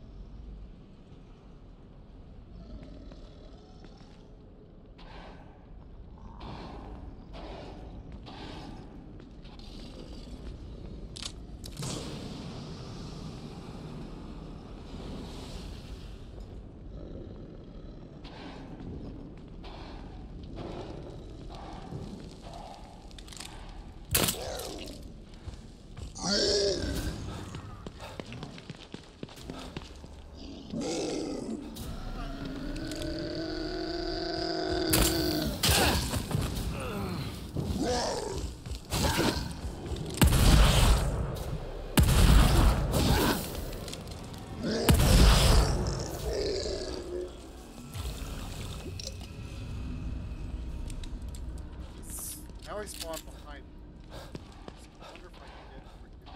Now he spawned behind me. I wonder if I can get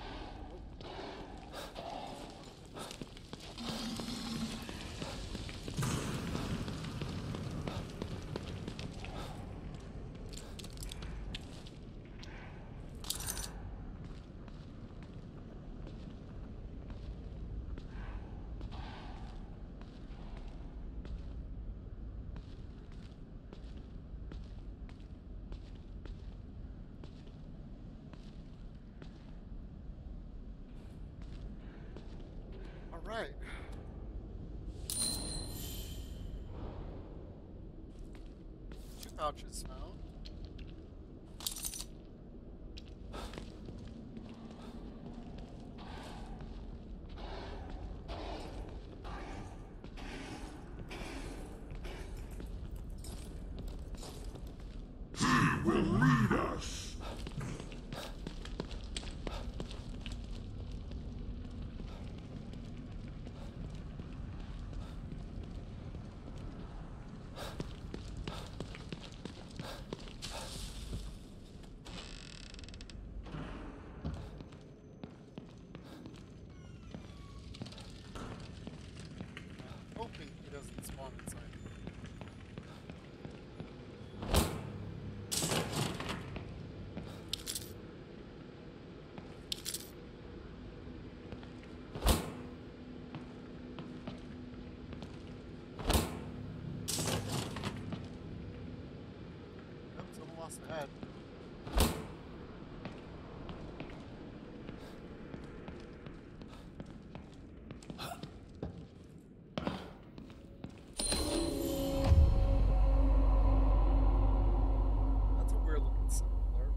Alright. Two pouches found. He will lead us. spawn inside. Yep, someone lost a head. That's a weird looking symbol there.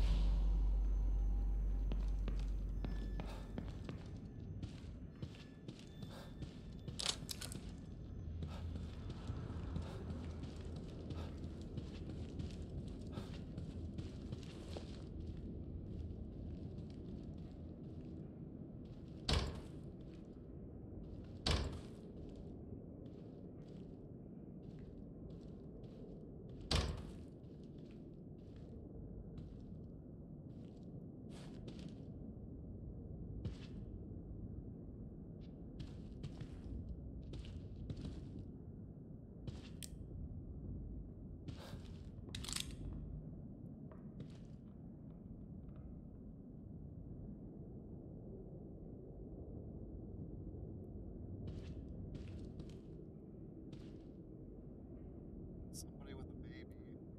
Somebody with a baby.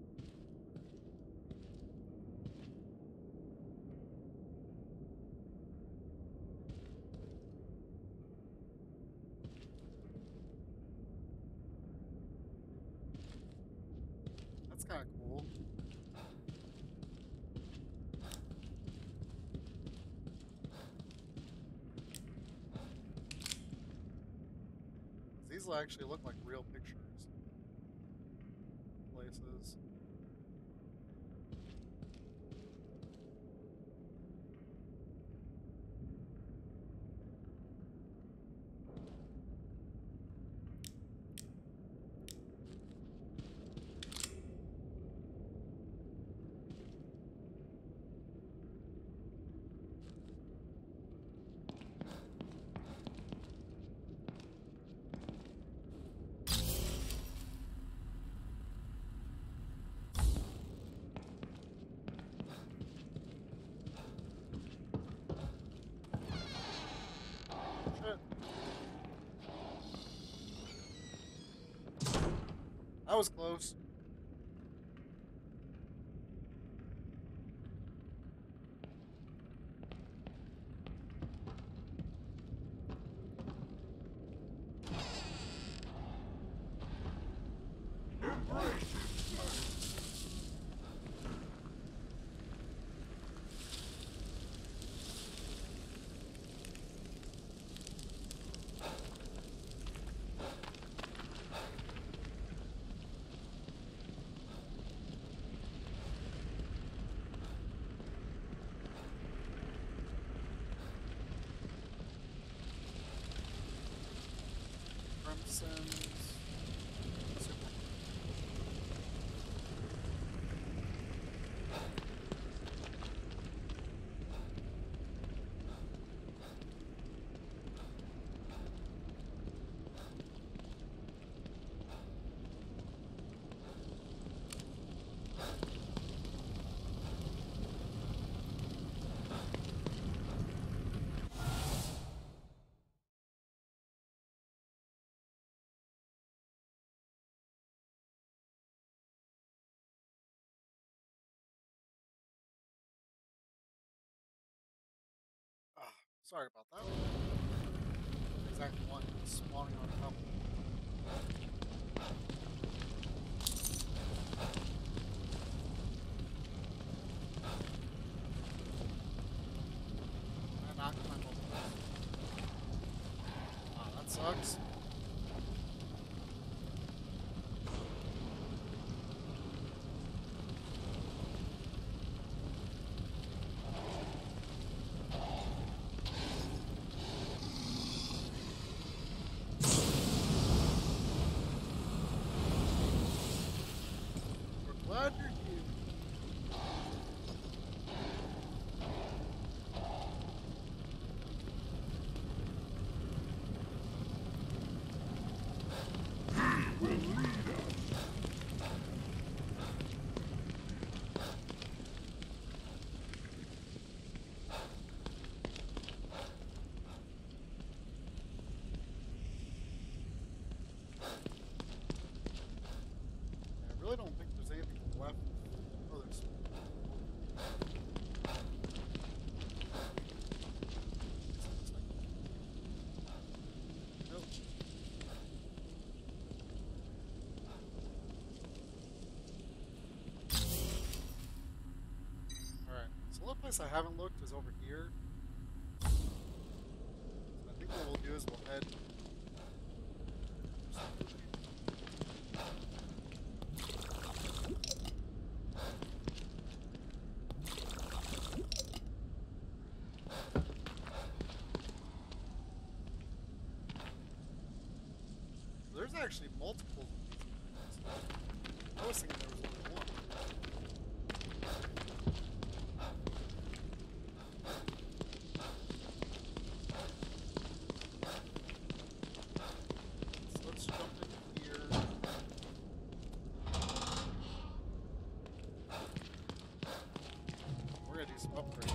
That's kind of cool. These actually look like real pictures. Places. Shit. That was close. Crimson's Super. Ah, sorry about that. Exactly one spawning on top. I knocked my multiple. Ah, that sucks. We're glad you're here. place I haven't looked is over here. I think what we'll do is we'll head. There's actually multiple. I was thinking there was only one. So let's jump in here. We're gonna do some upgrades.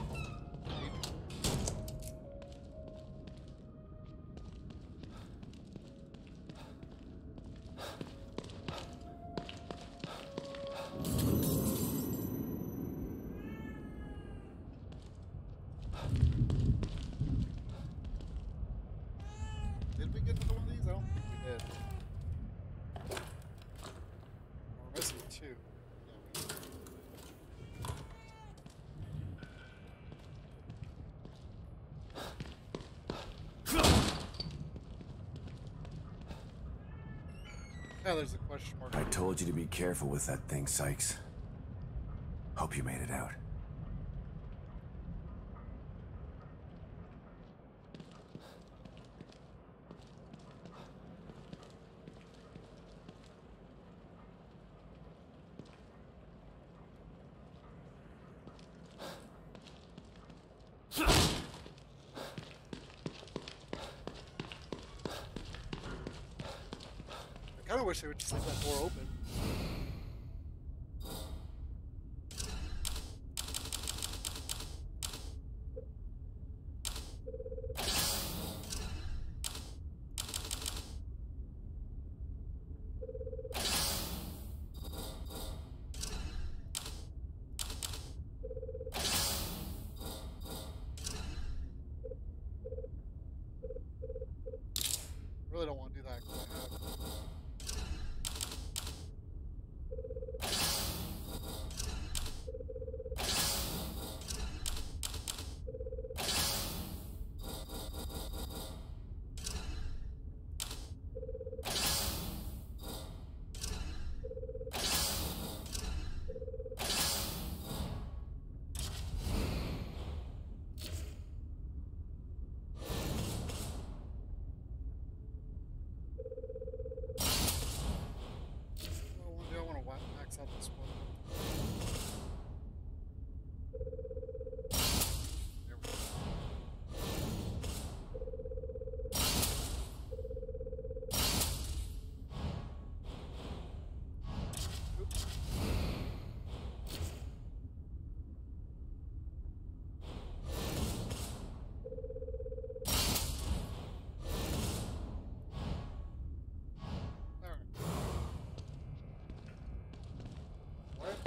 Did we get another one of these? I don't think we did. We're missing two. Yeah, we did. Yeah, there's a question mark. I told you to be careful with that thing, Sykes. Hope you made it out. I kind of wish they would just leave that door open. Really don't want to do that 'cause I have. I want to max out this one. There we go. Oops. Alright. What?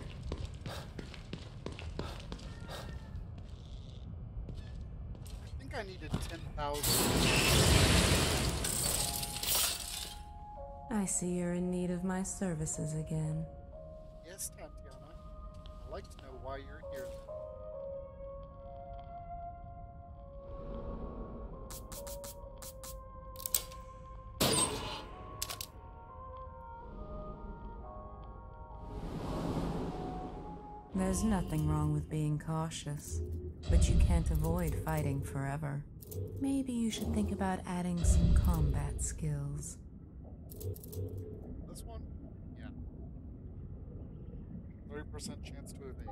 I think I needed 10,000. I see you're in need of my services again. Yes, Tatiana. I'd like to know why you're here. There's nothing wrong with being cautious, but you can't avoid fighting forever. Maybe you should think about adding some combat skills. This one? Yeah. 30% chance to evade.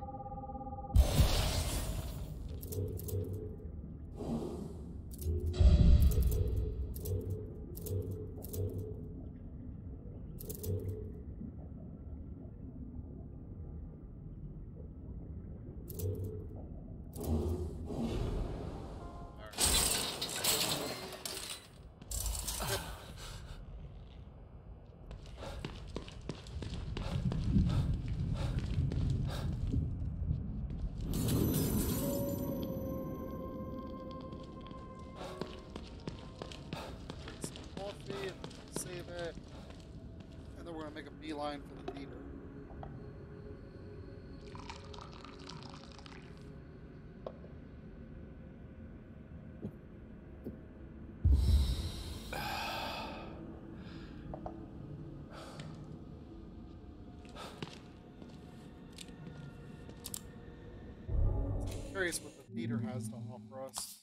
Save it. And then we're going to make a beeline for the theater. curious what the theater has to offer us.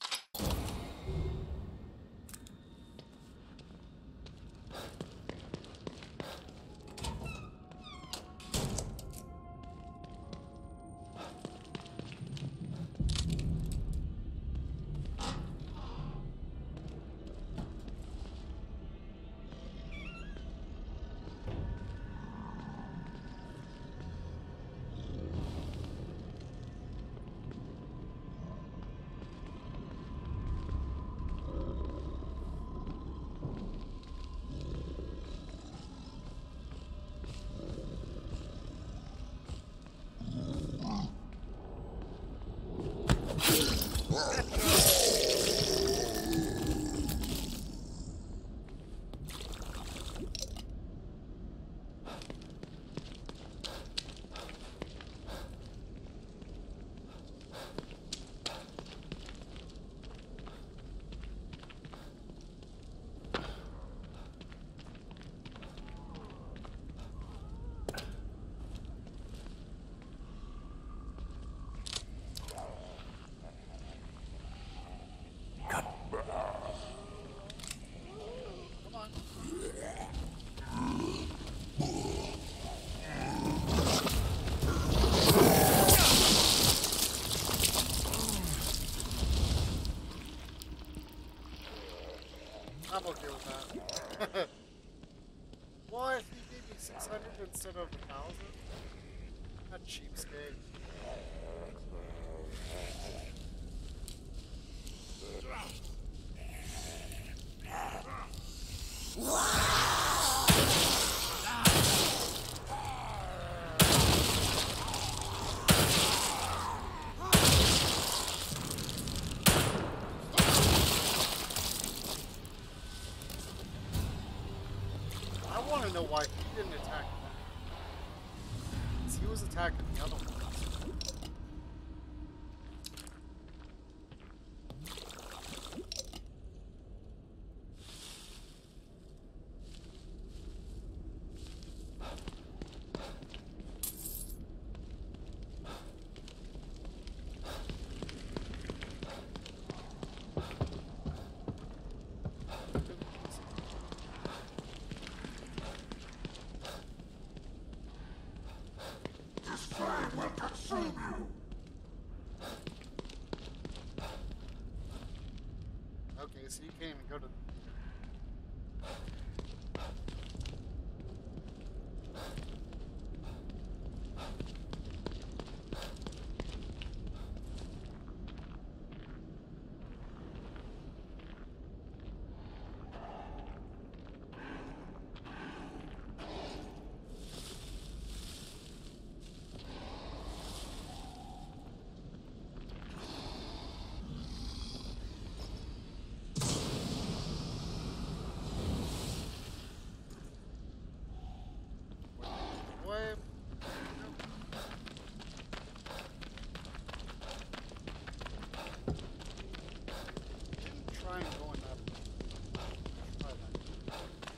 I'm okay with that. What? He gave me 600 instead of 1,000? That cheapskate. I want to know why he didn't attack him. 'Cause he was attacking the other ones. This flame will consume you. Okay, so you can't even go to the what? Didn't try and go in that. Try that.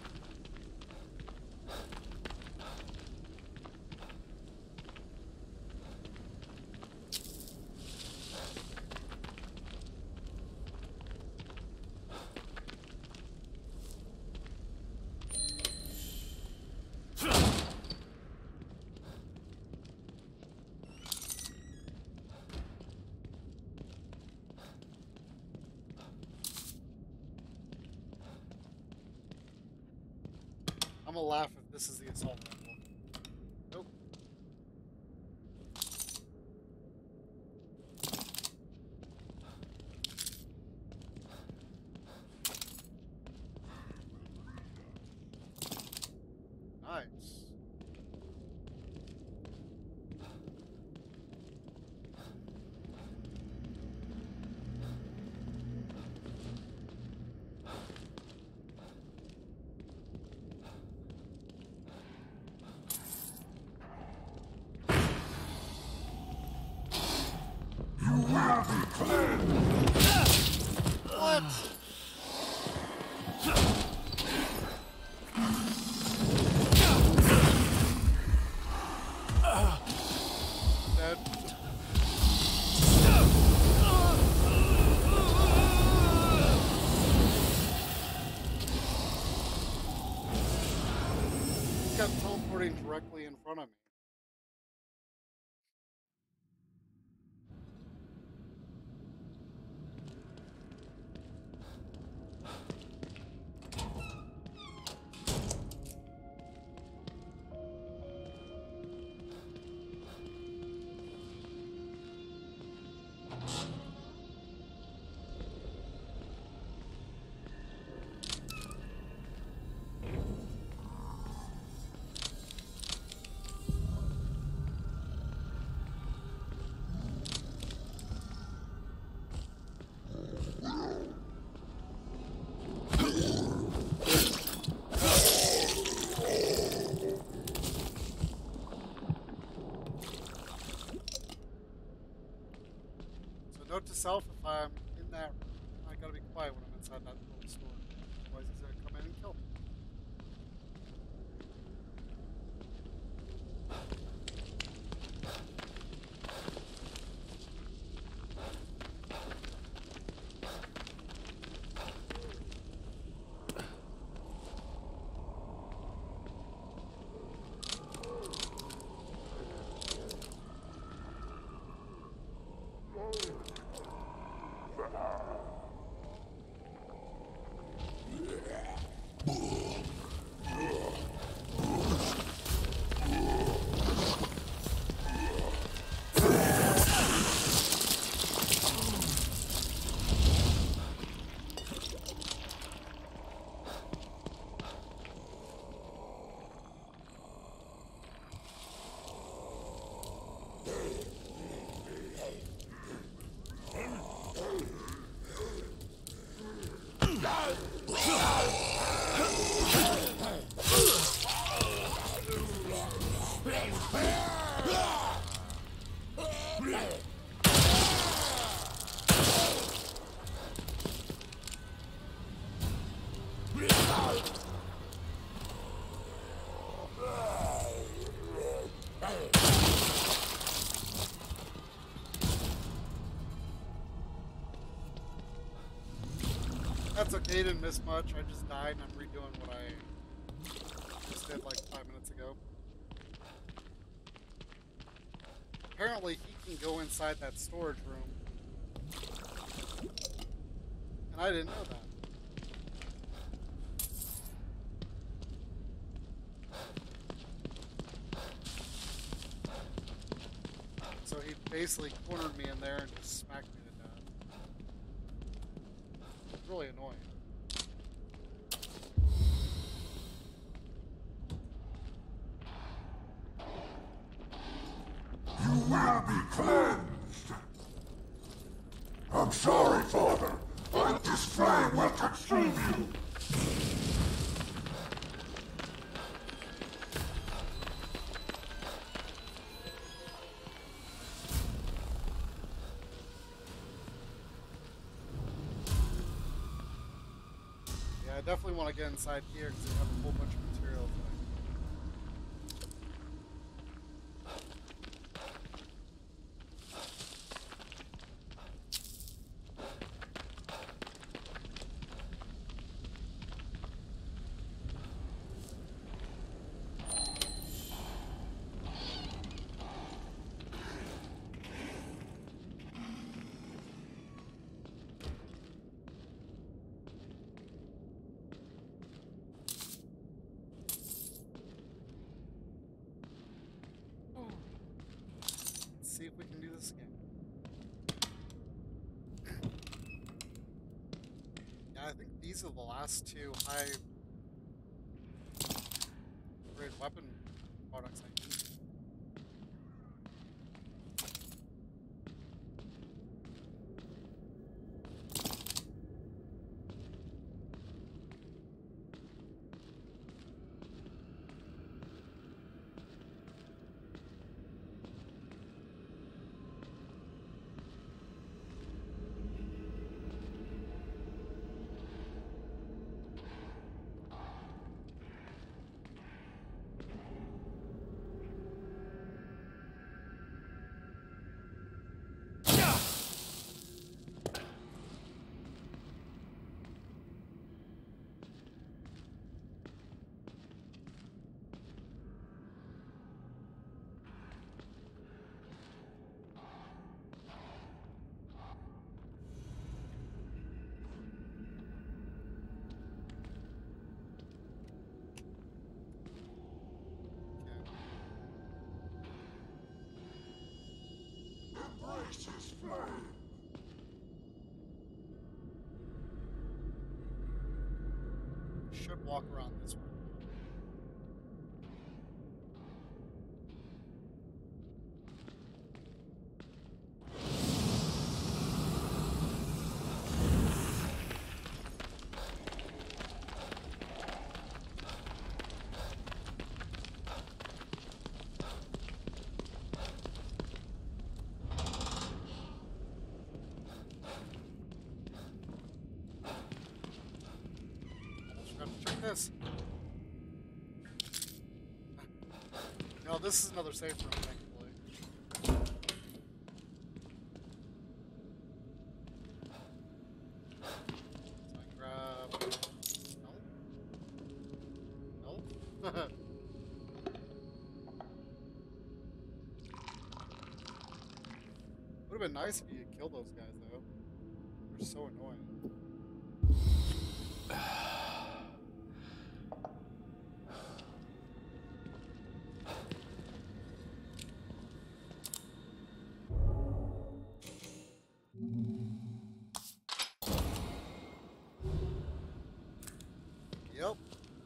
I'm gonna laugh if this is the assault rifle. Nope. Nice. kept teleporting directly in front of me. Note to self, if I'm in that room, I gotta be quiet when I'm inside that little store. Otherwise he's gonna come in and kill me. That's okay, didn't miss much. I just died and I'm redoing what I just did like 5 minutes ago. Apparently he can go inside that storage room. And I didn't know that. So he basically cornered me in there and just smacked me to death. It's really annoying. You will be cleansed. I'm sorry, Father, but this flame will consume you. I definitely want to get inside here because they have a whole bunch of materials. See if we can do this again. Yeah, I think these are the last two high grade weapon products I need. flame. Should walk around this way. Check this. No, this is another safe room, thankfully. So I grab... No? No? Would have been nice if you could kill those guys, though. They're so annoying. Yep.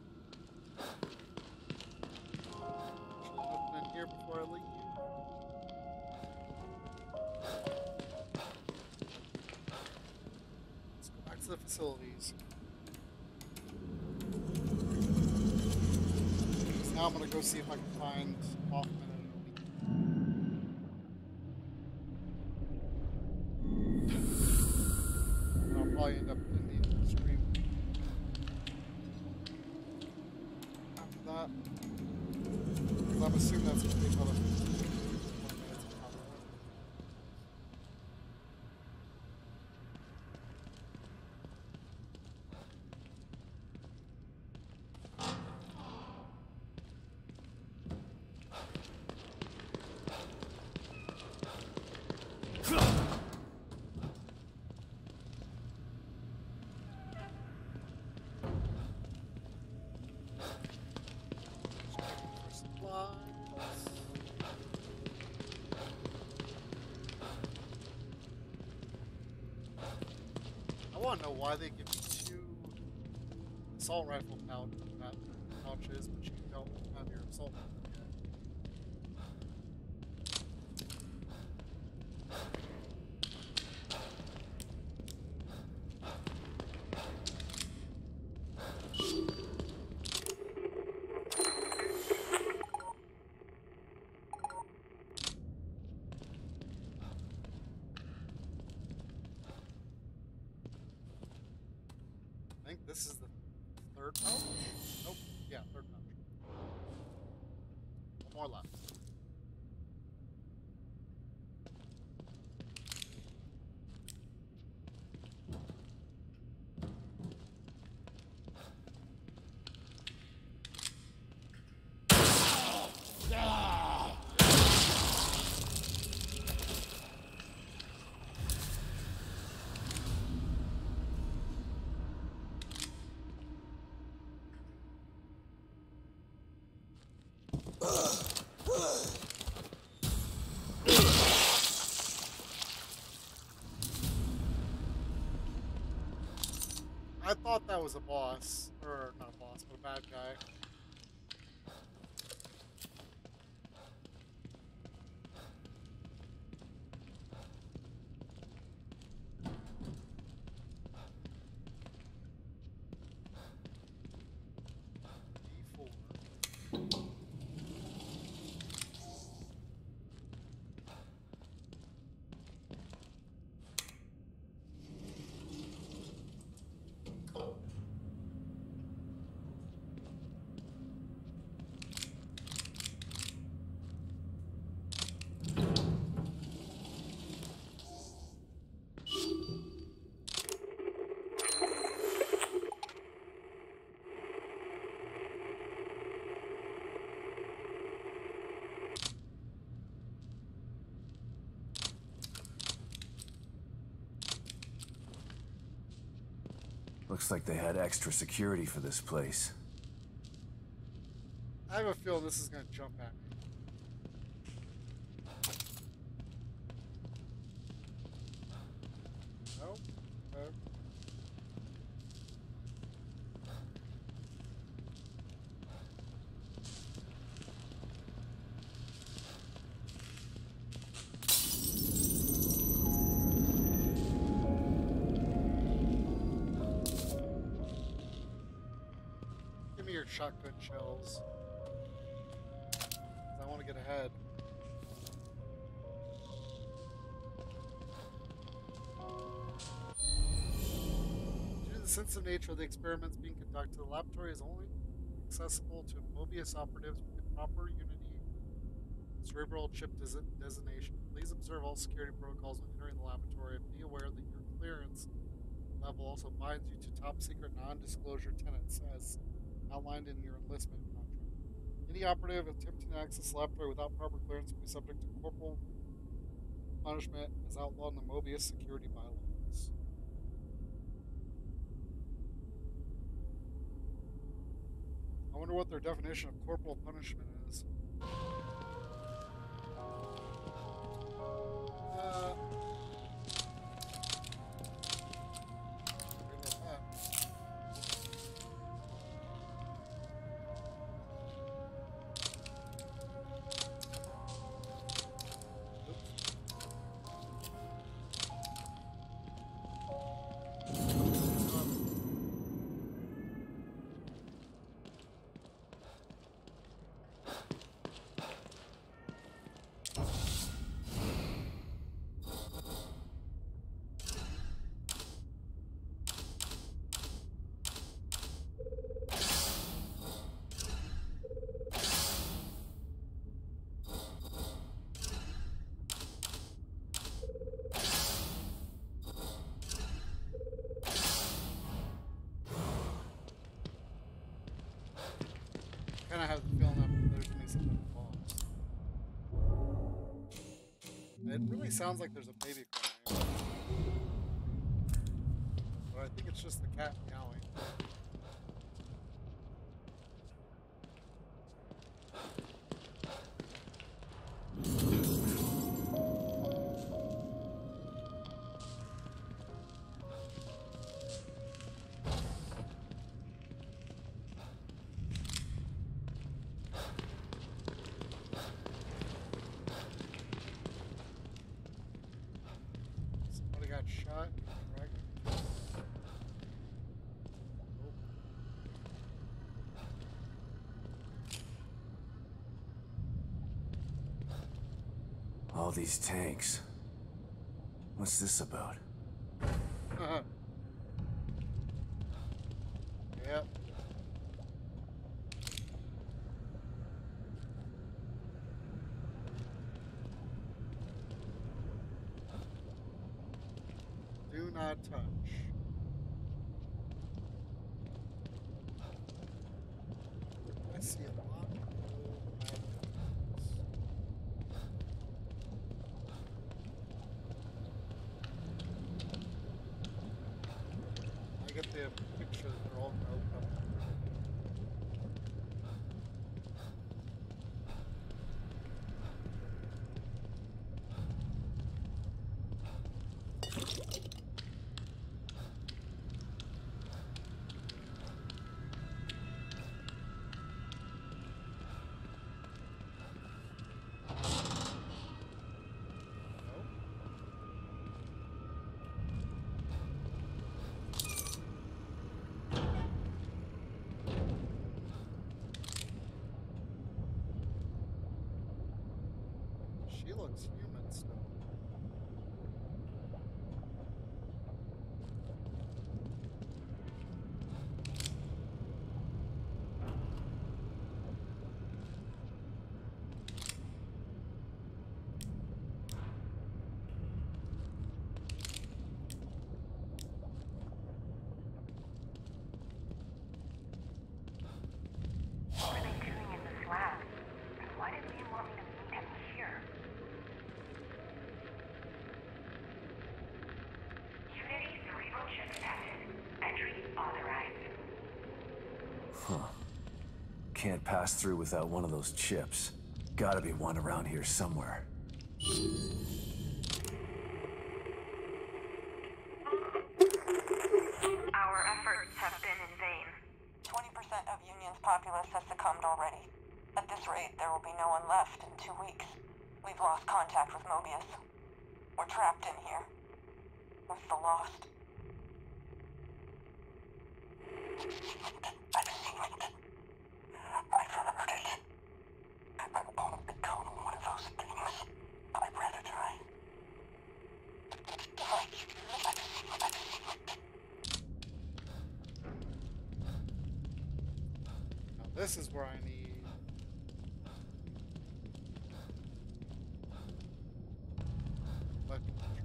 Should open in here before I leave. Let's go back to the facilities. So now I'm gonna go see if I can find Hoffman and I'll probably end up in the stream. After that, because I'm assuming that's going to be another 20 minutes of content. For supplies. I want to know why they give you 2 assault rifle pouches, but you don't have your assault rifle yet. I think this is the 3rd pouch? Nope. Yeah, 3rd pouch. One more left. I thought that was a boss, or not a boss, but a bad guy. E4. Looks like they had extra security for this place. I have a feeling this is going to jump at me. shotgun shells. I want to get ahead. Due to the sensitive nature of the experiments being conducted, the laboratory is only accessible to Mobius operatives with the proper Unity cerebral chip designation. Please observe all security protocols when entering the laboratory and be aware that your clearance level also binds you to top secret non-disclosure tenets as outlined in your enlistment contract. Any operative attempting to access the laboratory without proper clearance will be subject to corporal punishment as outlawed in the Mobius security bylaws. I wonder what their definition of corporal punishment is. Kind of have the feeling that there's going to be something involved. It really sounds like there's a baby crying. But I think it's just the cat meowing. Shot. All these tanks. What's this about? Yep. Do not touch. I see a lot of I get the picture that they're all open up. She looks human still. What are they doing in this lab? And why did Liam want me to meet him here? Unity cerebral chip detected. Entry authorized. Huh. Can't pass through without one of those chips. Gotta be one around here somewhere. Our efforts have been in vain. 20% of Union's populace has succumbed already. At this rate, there will be no one left in 2 weeks. We've lost contact with Mobius. We're trapped in here. With the Lost. I've seen it. This is where I need. Electrical charge.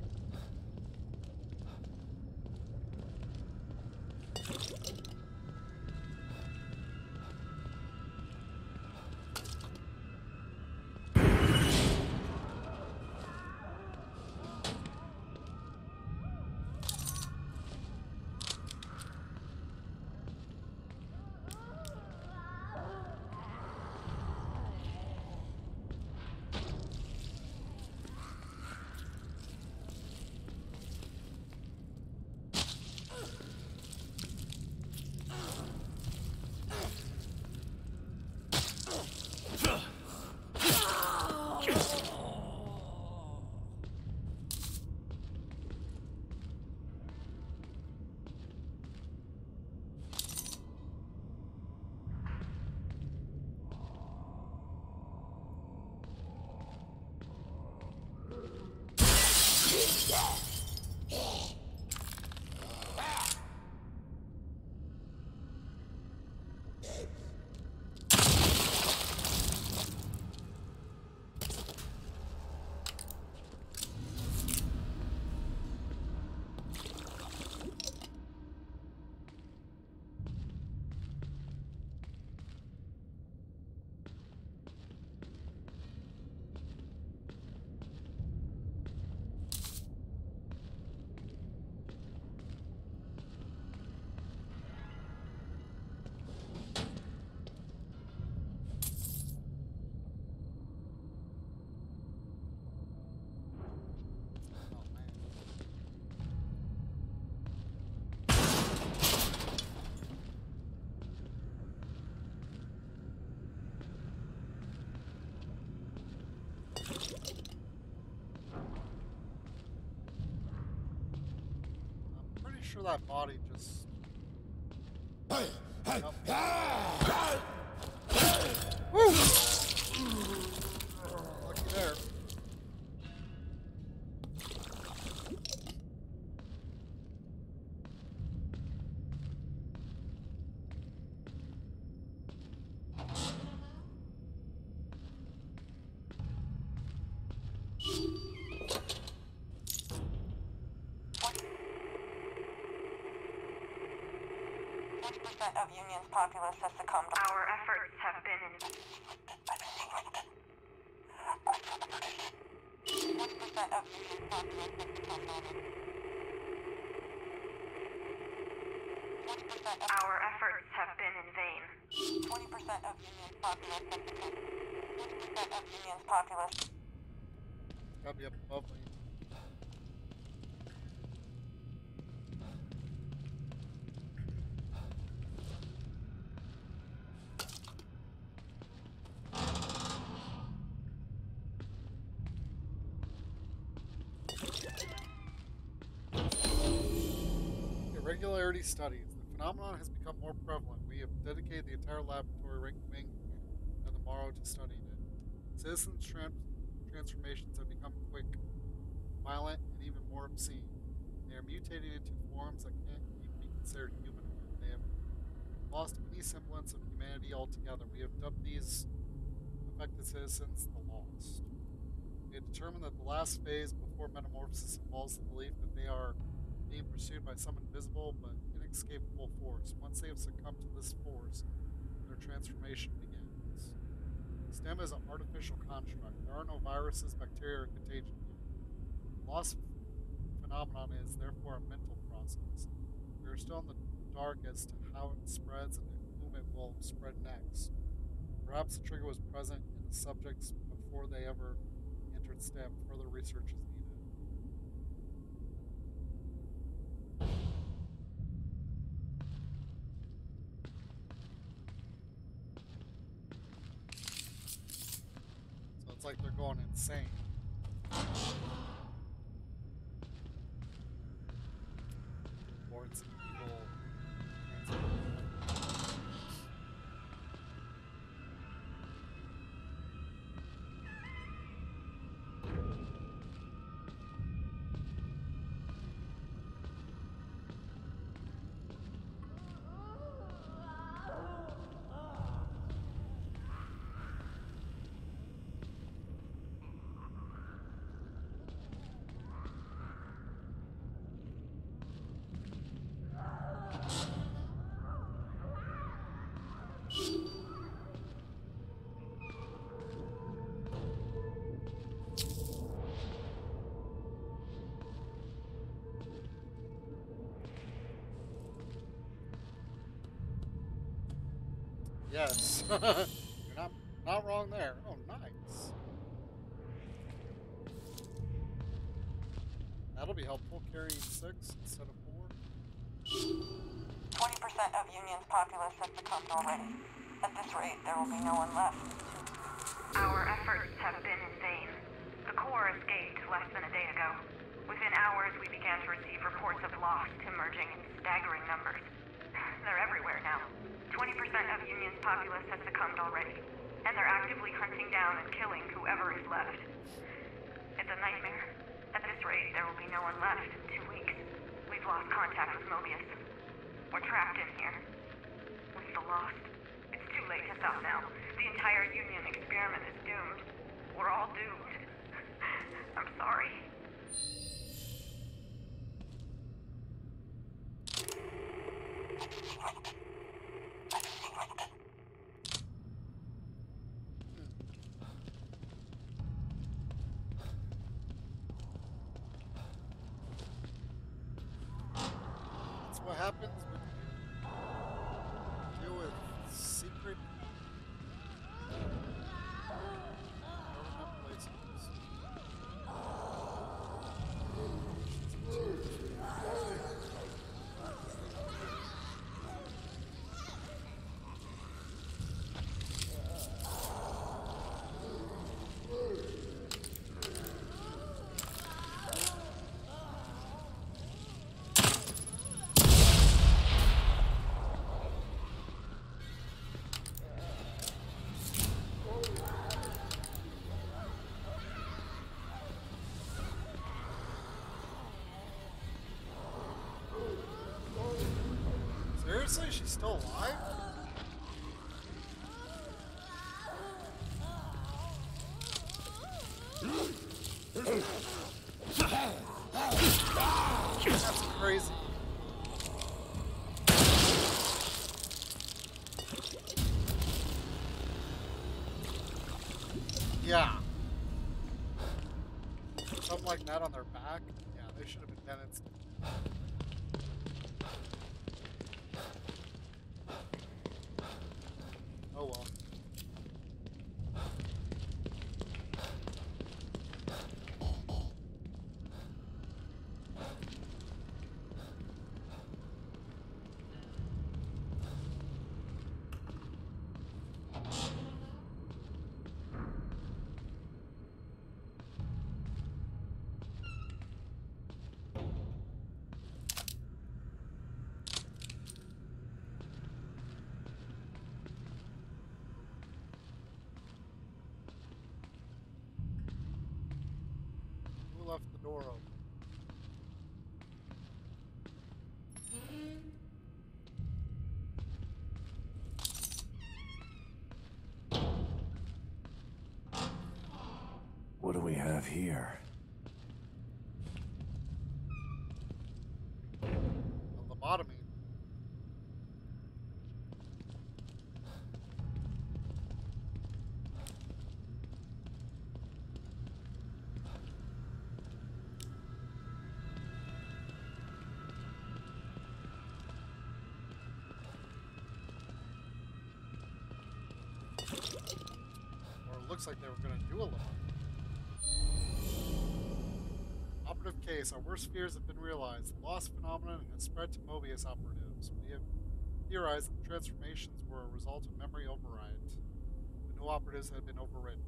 Sure that body just. Yep. Woo! Lucky there. Of Union's populace has succumbed. Our efforts have been in... 20% of Union's populace has succumbed. 20% of... Our efforts have been in vain. 20% of Union's populace has succumbed. 20% of Union's populace. Gotta be up above me. Irregularity studies. The phenomenon has become more prevalent. We have dedicated the entire laboratory wing of the Morrow to studying it. Citizens' transformations have become quick, violent, and even more obscene. They are mutating into forms that can't even be considered human. They have lost any semblance of humanity altogether. We have dubbed these affected citizens the Lost. We have determined that the last phase before metamorphosis involves the belief that they are being pursued by some invisible but inescapable force. Once they have succumbed to this force, their transformation begins. STEM is an artificial construct. There are no viruses, bacteria, or contagion here. The loss phenomenon is therefore a mental process. We are still in the dark as to how it spreads and to whom it will spread next. Perhaps the trigger was present in the subjects before they ever entered STEM. Further research is needed. It's like they're going insane. Or it's evil. Yes. You're not wrong there. Oh, nice. That'll be helpful, carrying 6 instead of 4. 20% of Union's populace has succumbed already. At this rate, there will be no one left. Our efforts have been in vain. The Corps escaped less than a day ago. Within hours, we began to receive reports of lost emerging in staggering numbers. They're everywhere now. 20% of Union's populace has succumbed already, and they're actively hunting down and killing whoever is left. It's a nightmare. At this rate, there will be no one left in 2 weeks. We've lost contact with Mobius. We're trapped in here. With the Lost. It's too late to stop now. The entire Union experiment is doomed. We're all doomed. I'm sorry. That's what happens when you deal with secret government places. Seriously? She's still alive? That's crazy. Yeah. Something like that on their back? Yeah, they should have been dead instantly. Oh well. Who left the door open? What do we have here? A lobotomy. Or it looks like they were going to do a lobotomy. Operative case. Our worst fears have been realized. The lost phenomenon has spread to Mobius operatives. We have theorized that the transformations were a result of memory override. The new operatives had been overridden.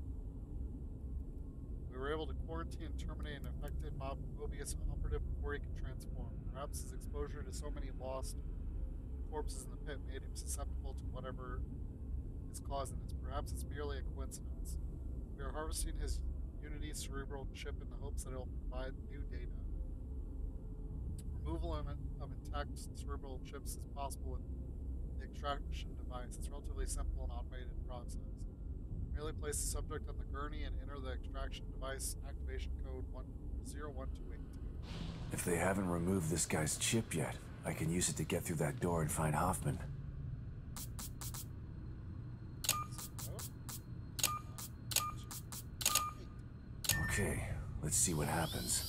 We were able to quarantine and terminate an affected Mobius operative before he could transform. Perhaps his exposure to so many lost corpses in the pit made him susceptible to whatever is causing this. Perhaps it's merely a coincidence. We are harvesting his Unity cerebral chip in the hopes that it will provide new data. Removal of intact cerebral chips is possible with the extraction device. It's a relatively simple and automated process. Merely place the subject on the gurney and enter the extraction device activation code 10128. If they haven't removed this guy's chip yet, I can use it to get through that door and find Hoffman. Okay, let's see what happens.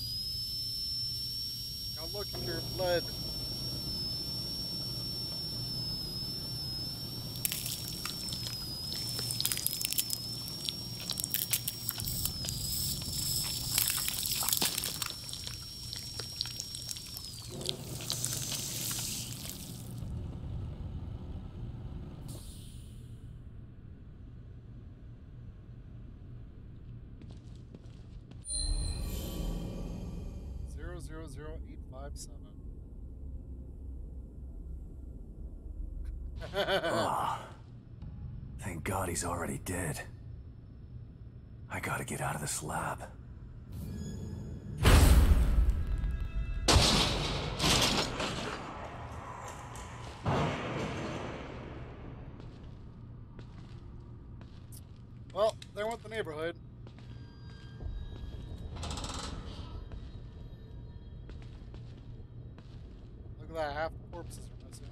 Now look at your blood. 00857. Oh, thank God he's already dead. I gotta get out of this lab. Well, there went the neighborhood. Look at that, half the corpses are missing.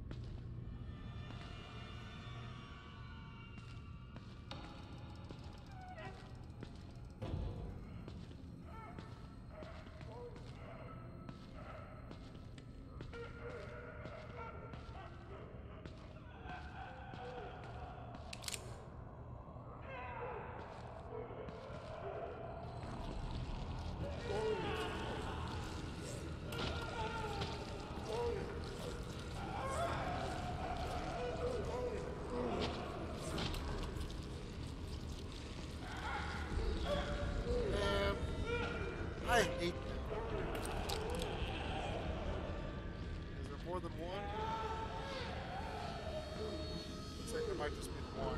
I hate them. Is there more than one? Looks like there might just be one.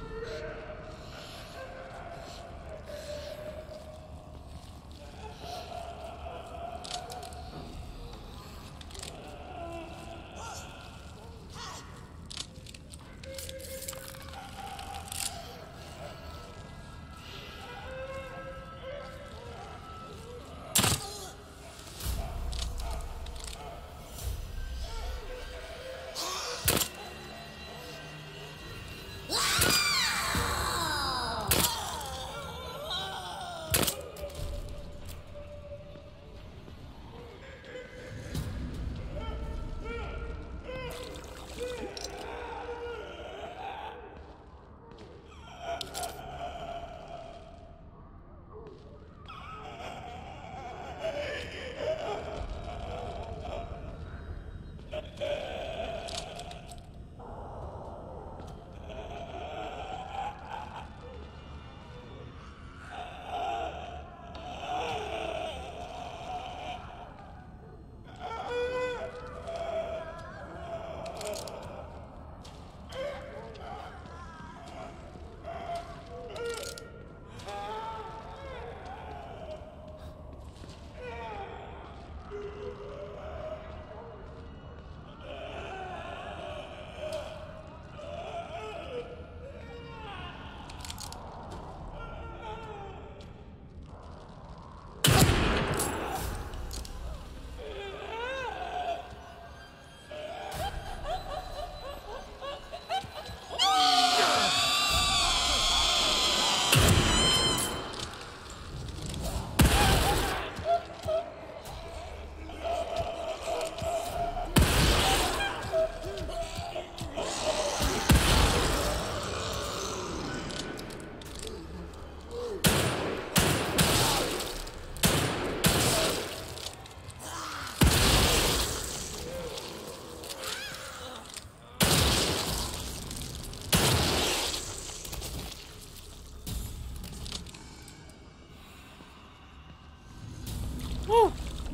Woo!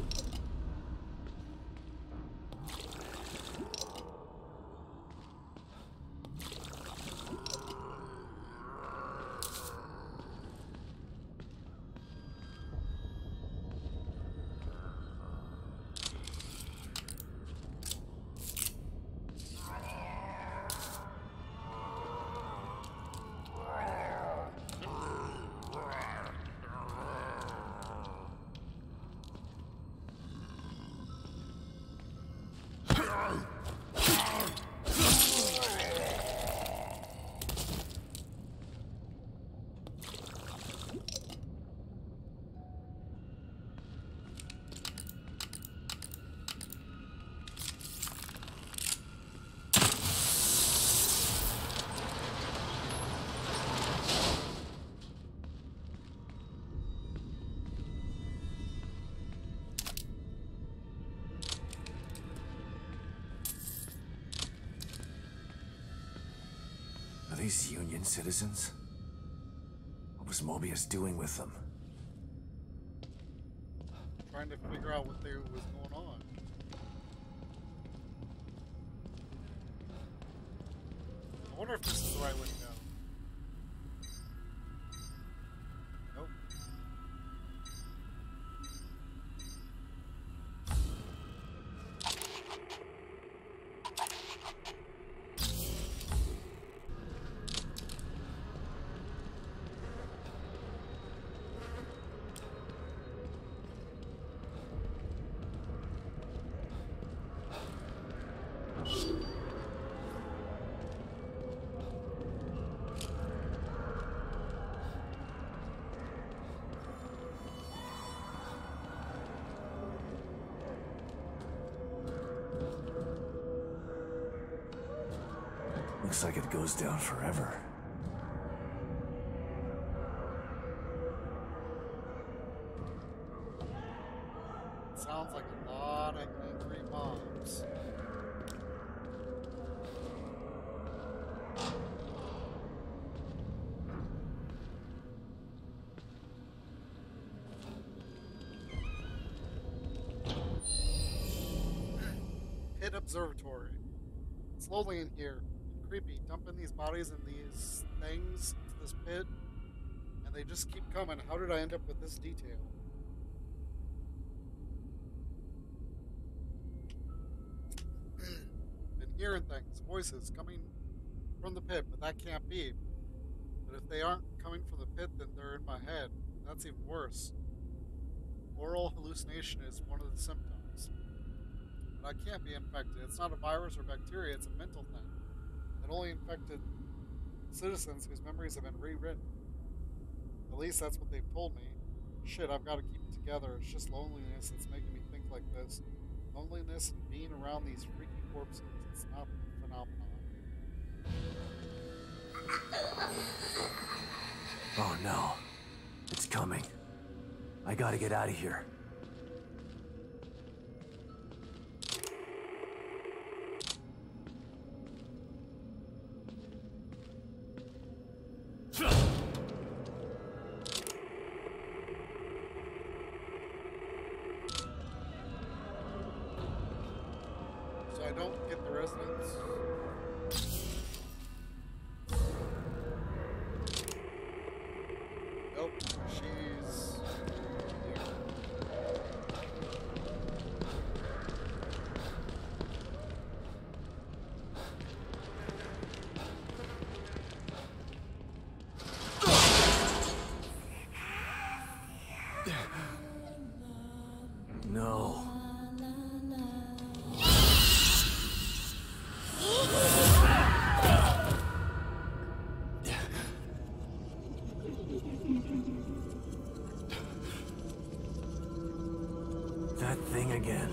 Are these Union citizens? What was Mobius doing with them? trying to figure out what was going on. I wonder if this is the right way to go. Nope. Looks like it goes down forever. Sounds like a lot of angry mobs. Pit Observatory. It's lonely in here. Creepy, dumping these bodies and these things into this pit, and they just keep coming. How did I end up with this detail? Been hearing things, voices coming from the pit, but that can't be. But if they aren't coming from the pit, then they're in my head. That's even worse. Oral hallucination is one of the symptoms. But I can't be infected. It's not a virus or bacteria, it's a mental thing. It only infected citizens whose memories have been rewritten. At least that's what they've told me. Shit, I've got to keep it together. It's just loneliness that's making me think like this. Loneliness and being around these freaky corpses. It's not a phenomenon. Oh no. It's coming. I gotta get out of here. I don't get the residents. Nope, she's here. No. That thing again.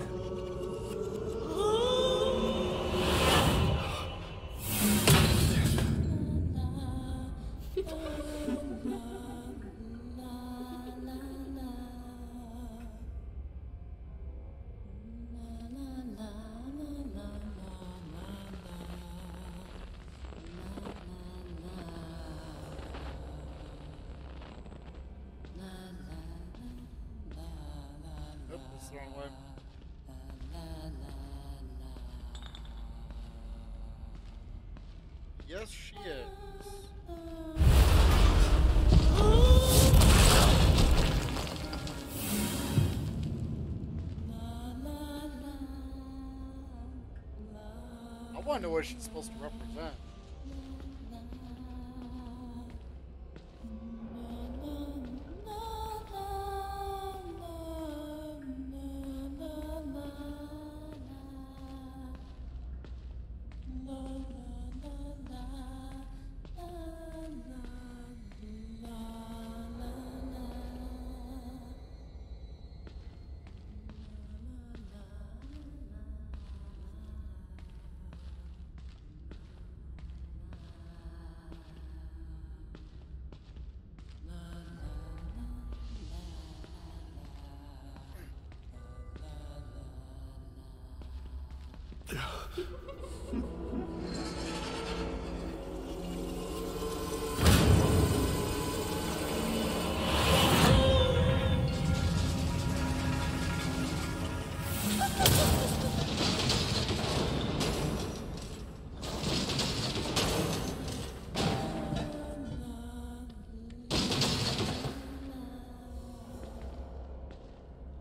Nope, this is the wrong way. Yes, she is. I want to know what she's supposed to represent.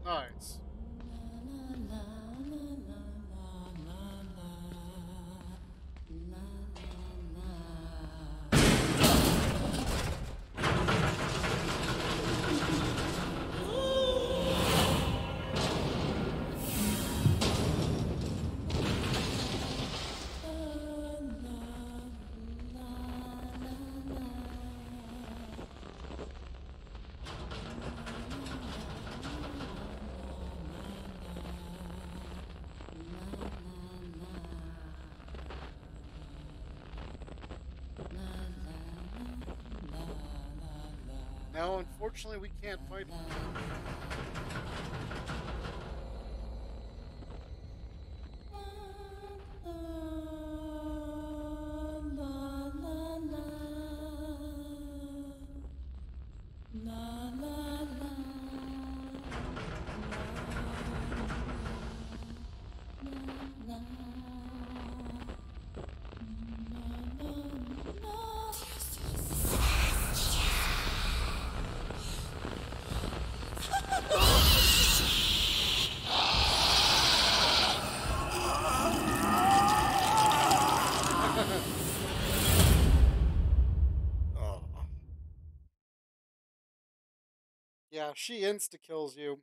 Nice. Now, unfortunately, we can't fight him. Yeah, she insta-kills you.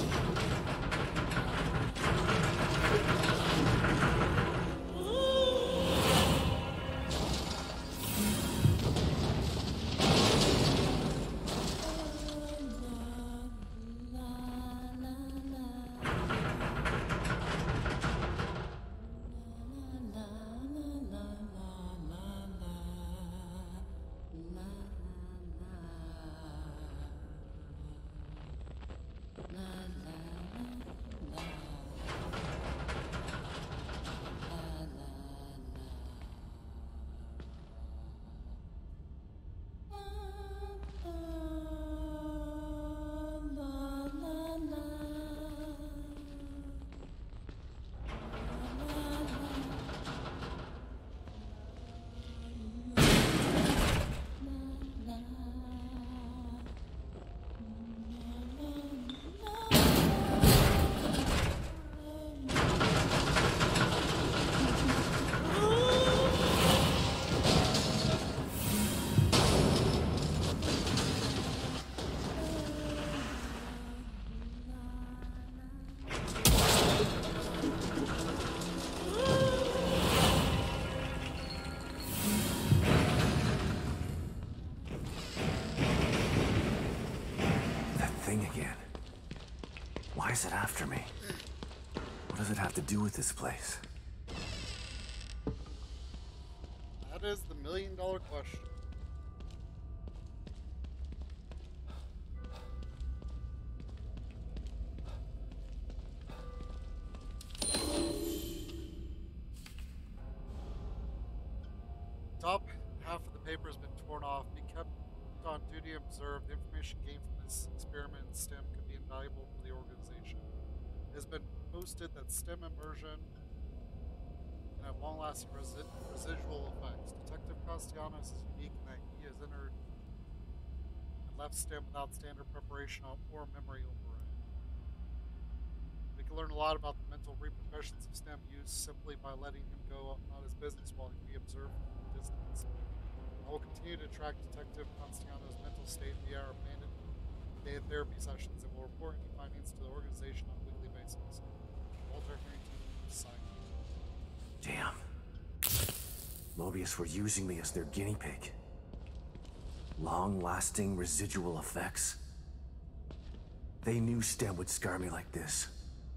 Why is it after me? What does it have to do with this place? That is the million-dollar question. Top half of the paper has been torn off. Be kept on duty and observed. The information gained from this experiment in STEM could be invaluable for the organization. It has been posted that STEM immersion can have long-lasting residual effects. Detective Castellanos is unique in that he has entered and left STEM without standard preparation or memory override. We can learn a lot about the mental repercussions of STEM use simply by letting him go about his business while we observe from a distance. I will continue to track Detective Castellanos' mental state via our abandoned day therapy sessions and will report any findings to the organization on a weekly basis. Walter Harrington, sign. Damn. Mobius were using me as their guinea pig. Long-lasting residual effects. They knew STEM would scar me like this.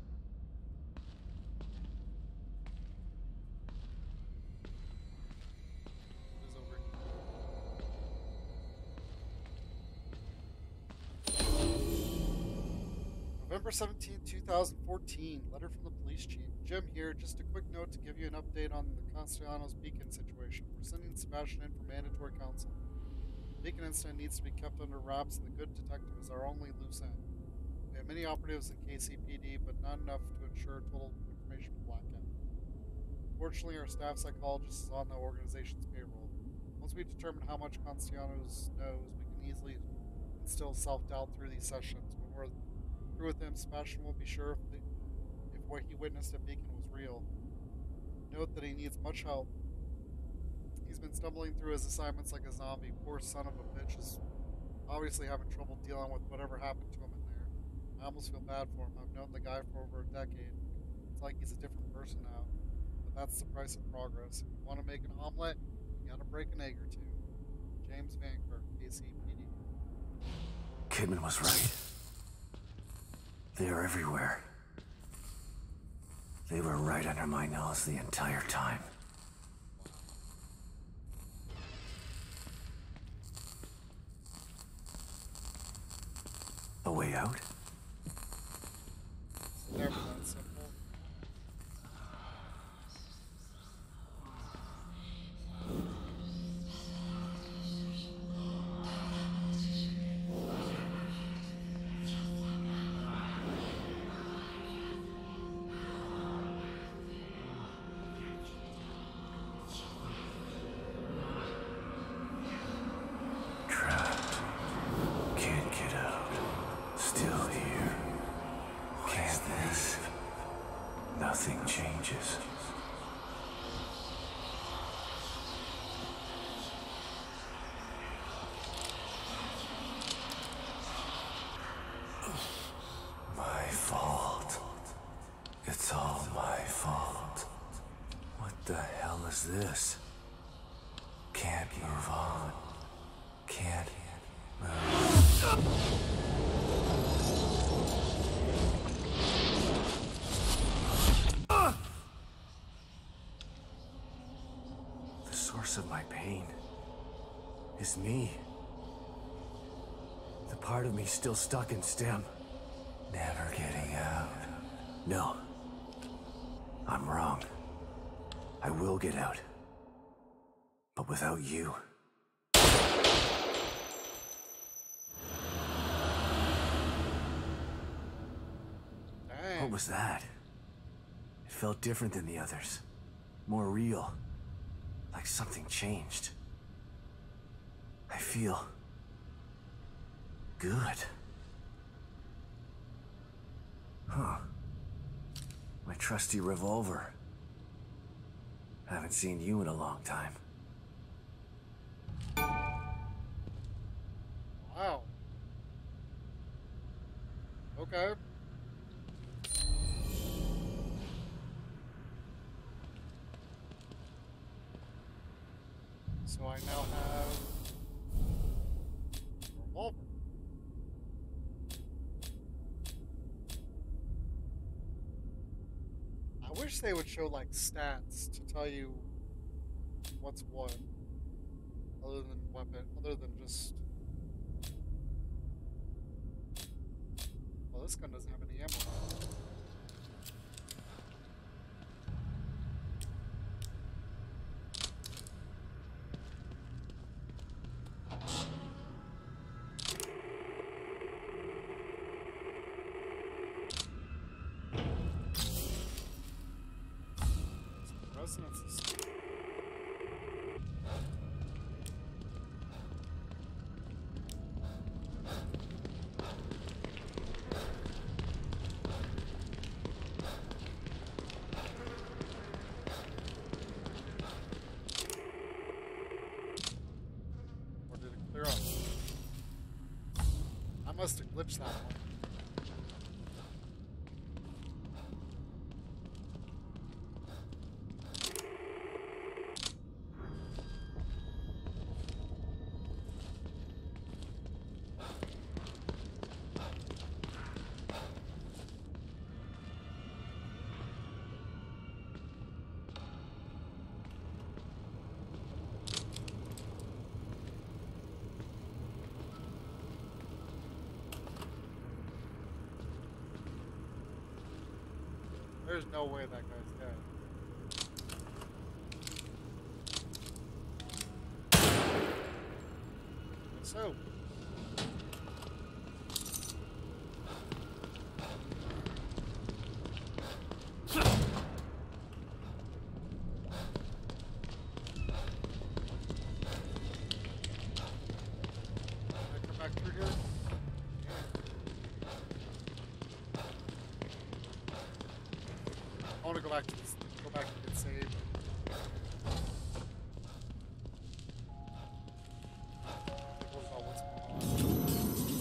November 17, 2014. Letter from the police chief. Jim here. Just a quick note to give you an update on the Castellanos Beacon situation. We're sending Sebastian in for mandatory counseling. The Beacon incident needs to be kept under wraps, and the good detective is our only loose end. We have many operatives in KCPD, but not enough to ensure total information blackout. Fortunately, our staff psychologist is on the organization's payroll. Once we determine how much Castellanos knows, we can easily instill self-doubt through these sessions. When we're through with him, Sebastian won't be sure if what he witnessed at Beacon was real. Note that he needs much help. He's been stumbling through his assignments like a zombie. Poor son of a bitch is obviously having trouble dealing with whatever happened to him in there. I almost feel bad for him. I've known the guy for over a decade. It's like he's a different person now. But that's the price of progress. If you want to make an omelet, you gotta break an egg or two. James Vankirk, KCPD. Kidman was right. They are everywhere. They were right under my nose the entire time. A way out? It's never that simple. Nothing changes. My fault. It's all my fault. What the hell is this? Can't move on. Can't move. The source of my pain is me. The part of me still stuck in STEM. Never getting out. No. I'm wrong. I will get out. But without you. Dang. What was that? It felt different than the others. More real. Like something changed. I feel good. Huh. My trusty revolver. Haven't seen you in a long time. Wow. Okay. So I now have a revolver. I wish they would show like stats to tell you what's what, other than weapon, other than just. Well, this gun doesn't have any ammo. Resonances. Or did it clear up? I must have glitched that one. There's no way that guy's dead. So. Can I come back through here? go back to this, go back and get saved. What about what's going on?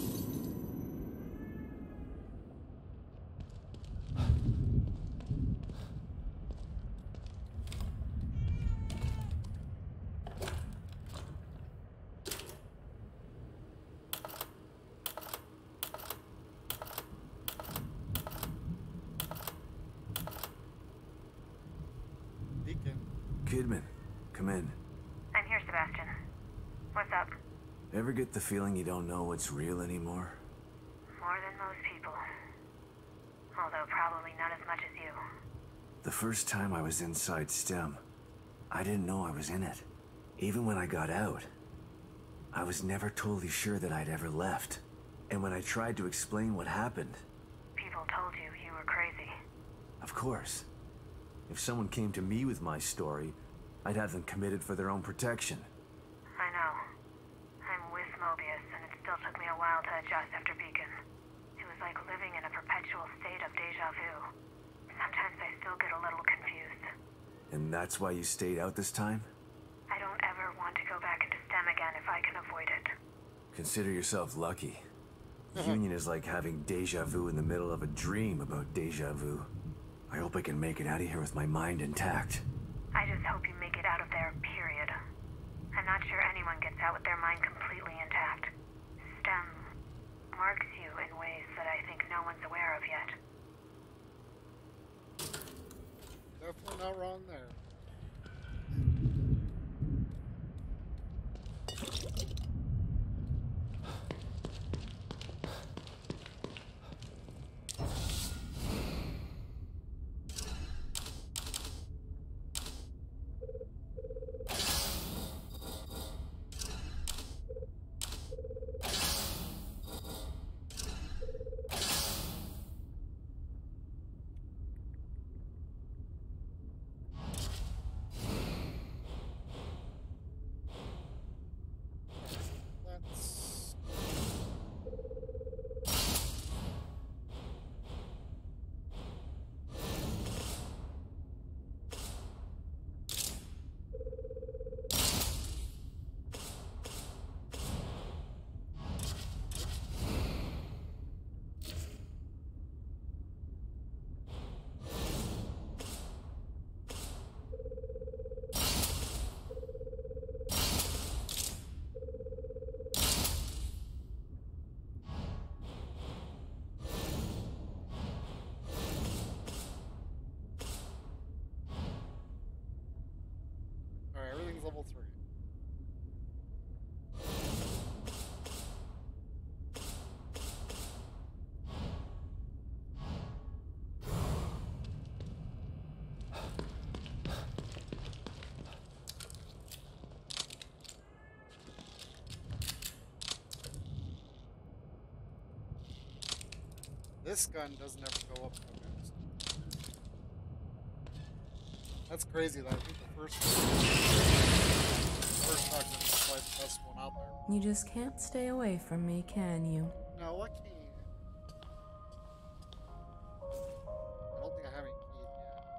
Deacon. Kidman, come in. I'm here, Sebastian. What's up? Ever get the feeling you don't know what's real anymore? More than most people. Although probably not as much as you. The first time I was inside STEM, I didn't know I was in it. Even when I got out, I was never totally sure that I'd ever left. And when I tried to explain what happened... People told you you were crazy. Of course. If someone came to me with my story, I'd have them committed for their own protection. I know. I'm with Mobius, and it still took me a while to adjust after Beacon. It was like living in a perpetual state of deja vu. Sometimes I still get a little confused. And that's why you stayed out this time? I don't ever want to go back into STEM again if I can avoid it. Consider yourself lucky. Union is like having deja vu in the middle of a dream about deja vu. I hope I can make it out of here with my mind intact. I just hope you make it out of there, period. I'm not sure anyone gets out with their mind completely intact. STEM marks you in ways that I think no one's aware of yet. Definitely not wrong there. Let's... Alright, everything's level 3. This gun doesn't ever go up so fast. That's crazy that I think the first shotgun is probably the best one out there. You just can't stay away from me, can you? No, I can't. I don't think I have any keys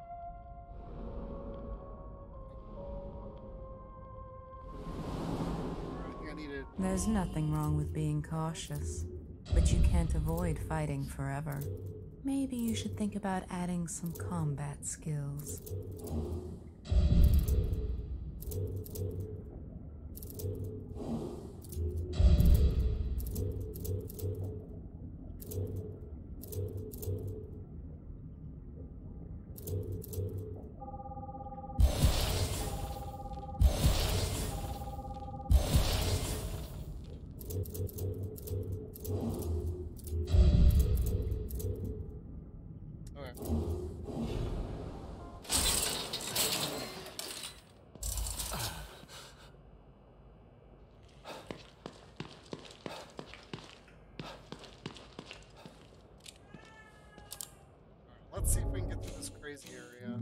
yet. I think I needed... There's nothing wrong with being cautious, but you can't avoid fighting forever. Maybe you should think about adding some combat skills. Let's see if we can get through this crazy area.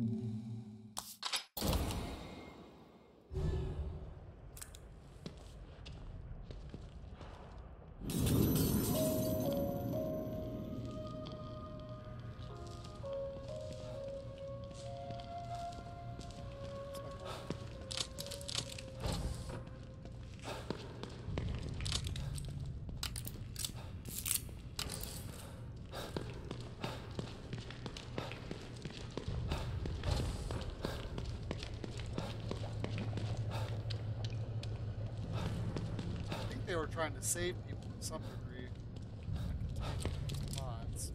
were trying to save people to some degree. Odds.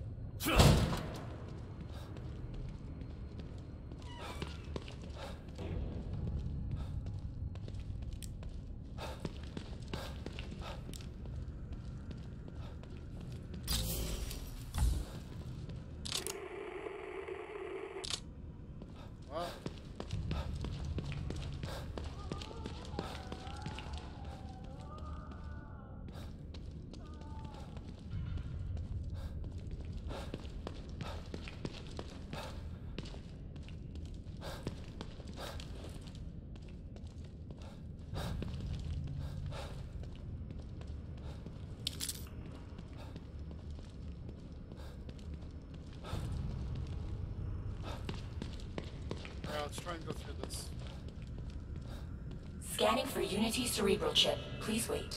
Let's try and go through this. Scanning for Unity cerebral chip. Please wait.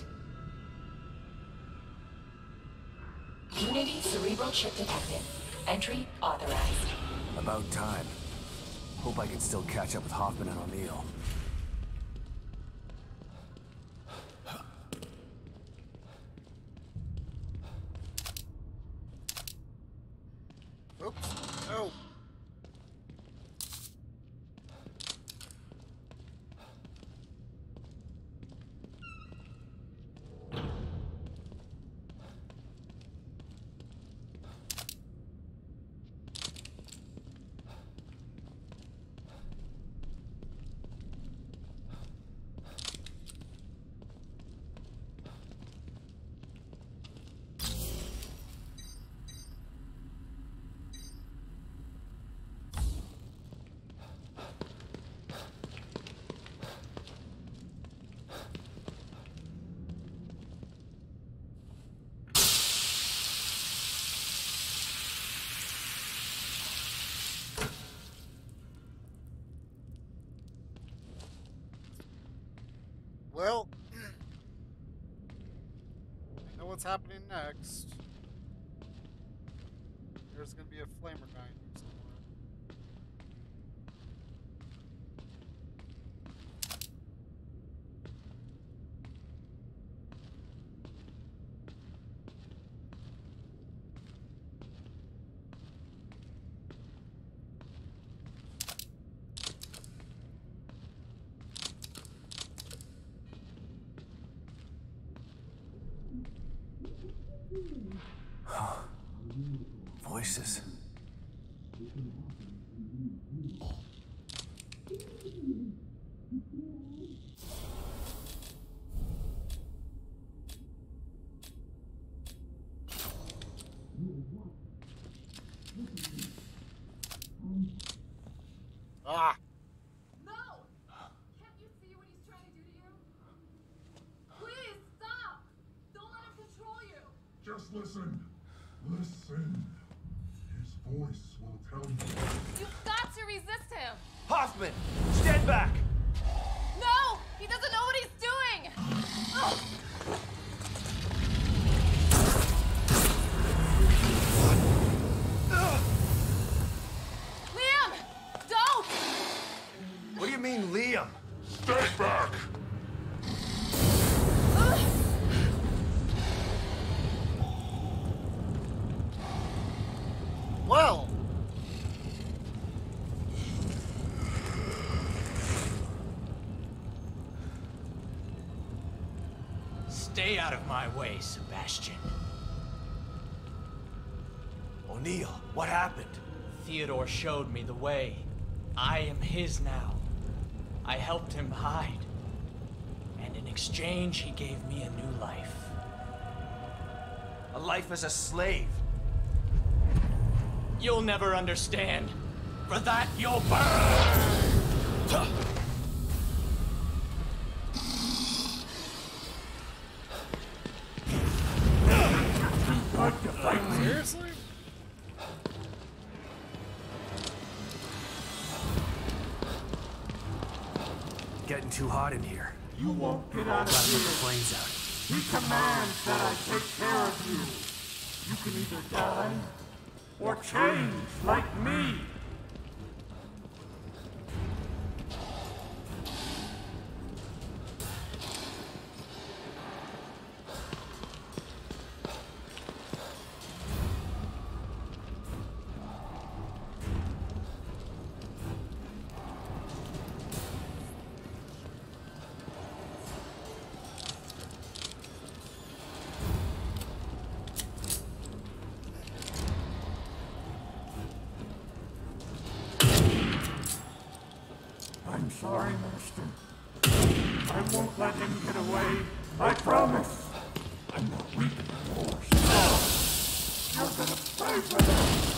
Unity cerebral chip detected. Entry authorized. About time. Hope I can still catch up with Hoffman and O'Neill. Oops. No. Well, I know what's happening next. There's going to be a flamer guy in here somewhere. Voices. Ah! No! Can't you see what he's trying to do to you? Please, stop! Don't let him control you! Just listen. Listen. His voice will tell you. You've got to resist him! Hoffman! Stand back! No! He doesn't know what he's doing! Ugh. Liam! Don't! What do you mean, Liam? Stay back! Well! Stay out of my way, Sebastian. O'Neill, what happened? Theodore showed me the way. I am his now. I helped him hide. And in exchange, he gave me a new life. A life as a slave. You'll never understand. For that, you'll burn! Seriously? Getting too hot in here. You won't get out Gotta of put the here. flames out. He commands that I take care of you. You can either die or change like me. sorry, Master. I won't let him get away. I promise. I'm not weak anymore. You're gonna pay for that.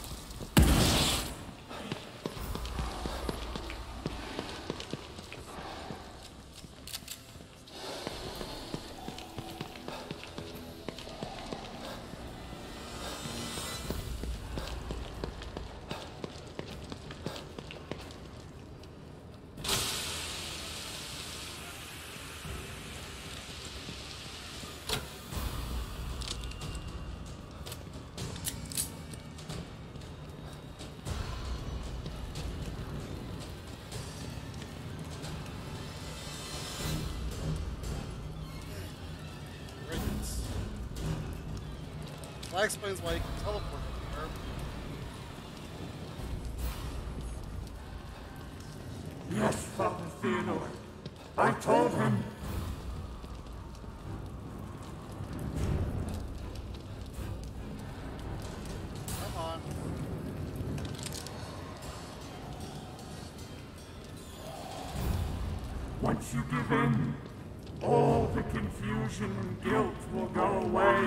That explains why you can teleport here. Yes, Father Theodore. I told him. Come on. Once you give in, all the confusion and guilt will go away.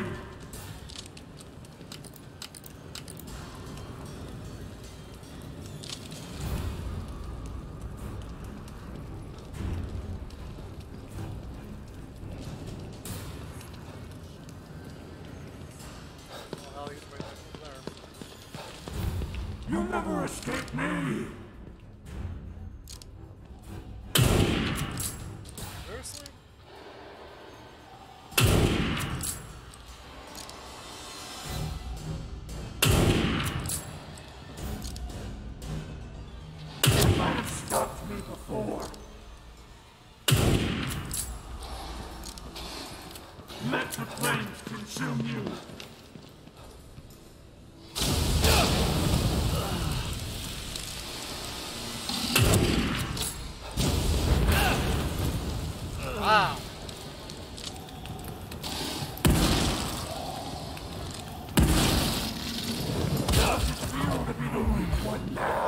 Well, he's right there. You'll never escape me! Seriously? You might have stopped me before. Let the flames consume you! Wow. Does it feel to be the weak one now?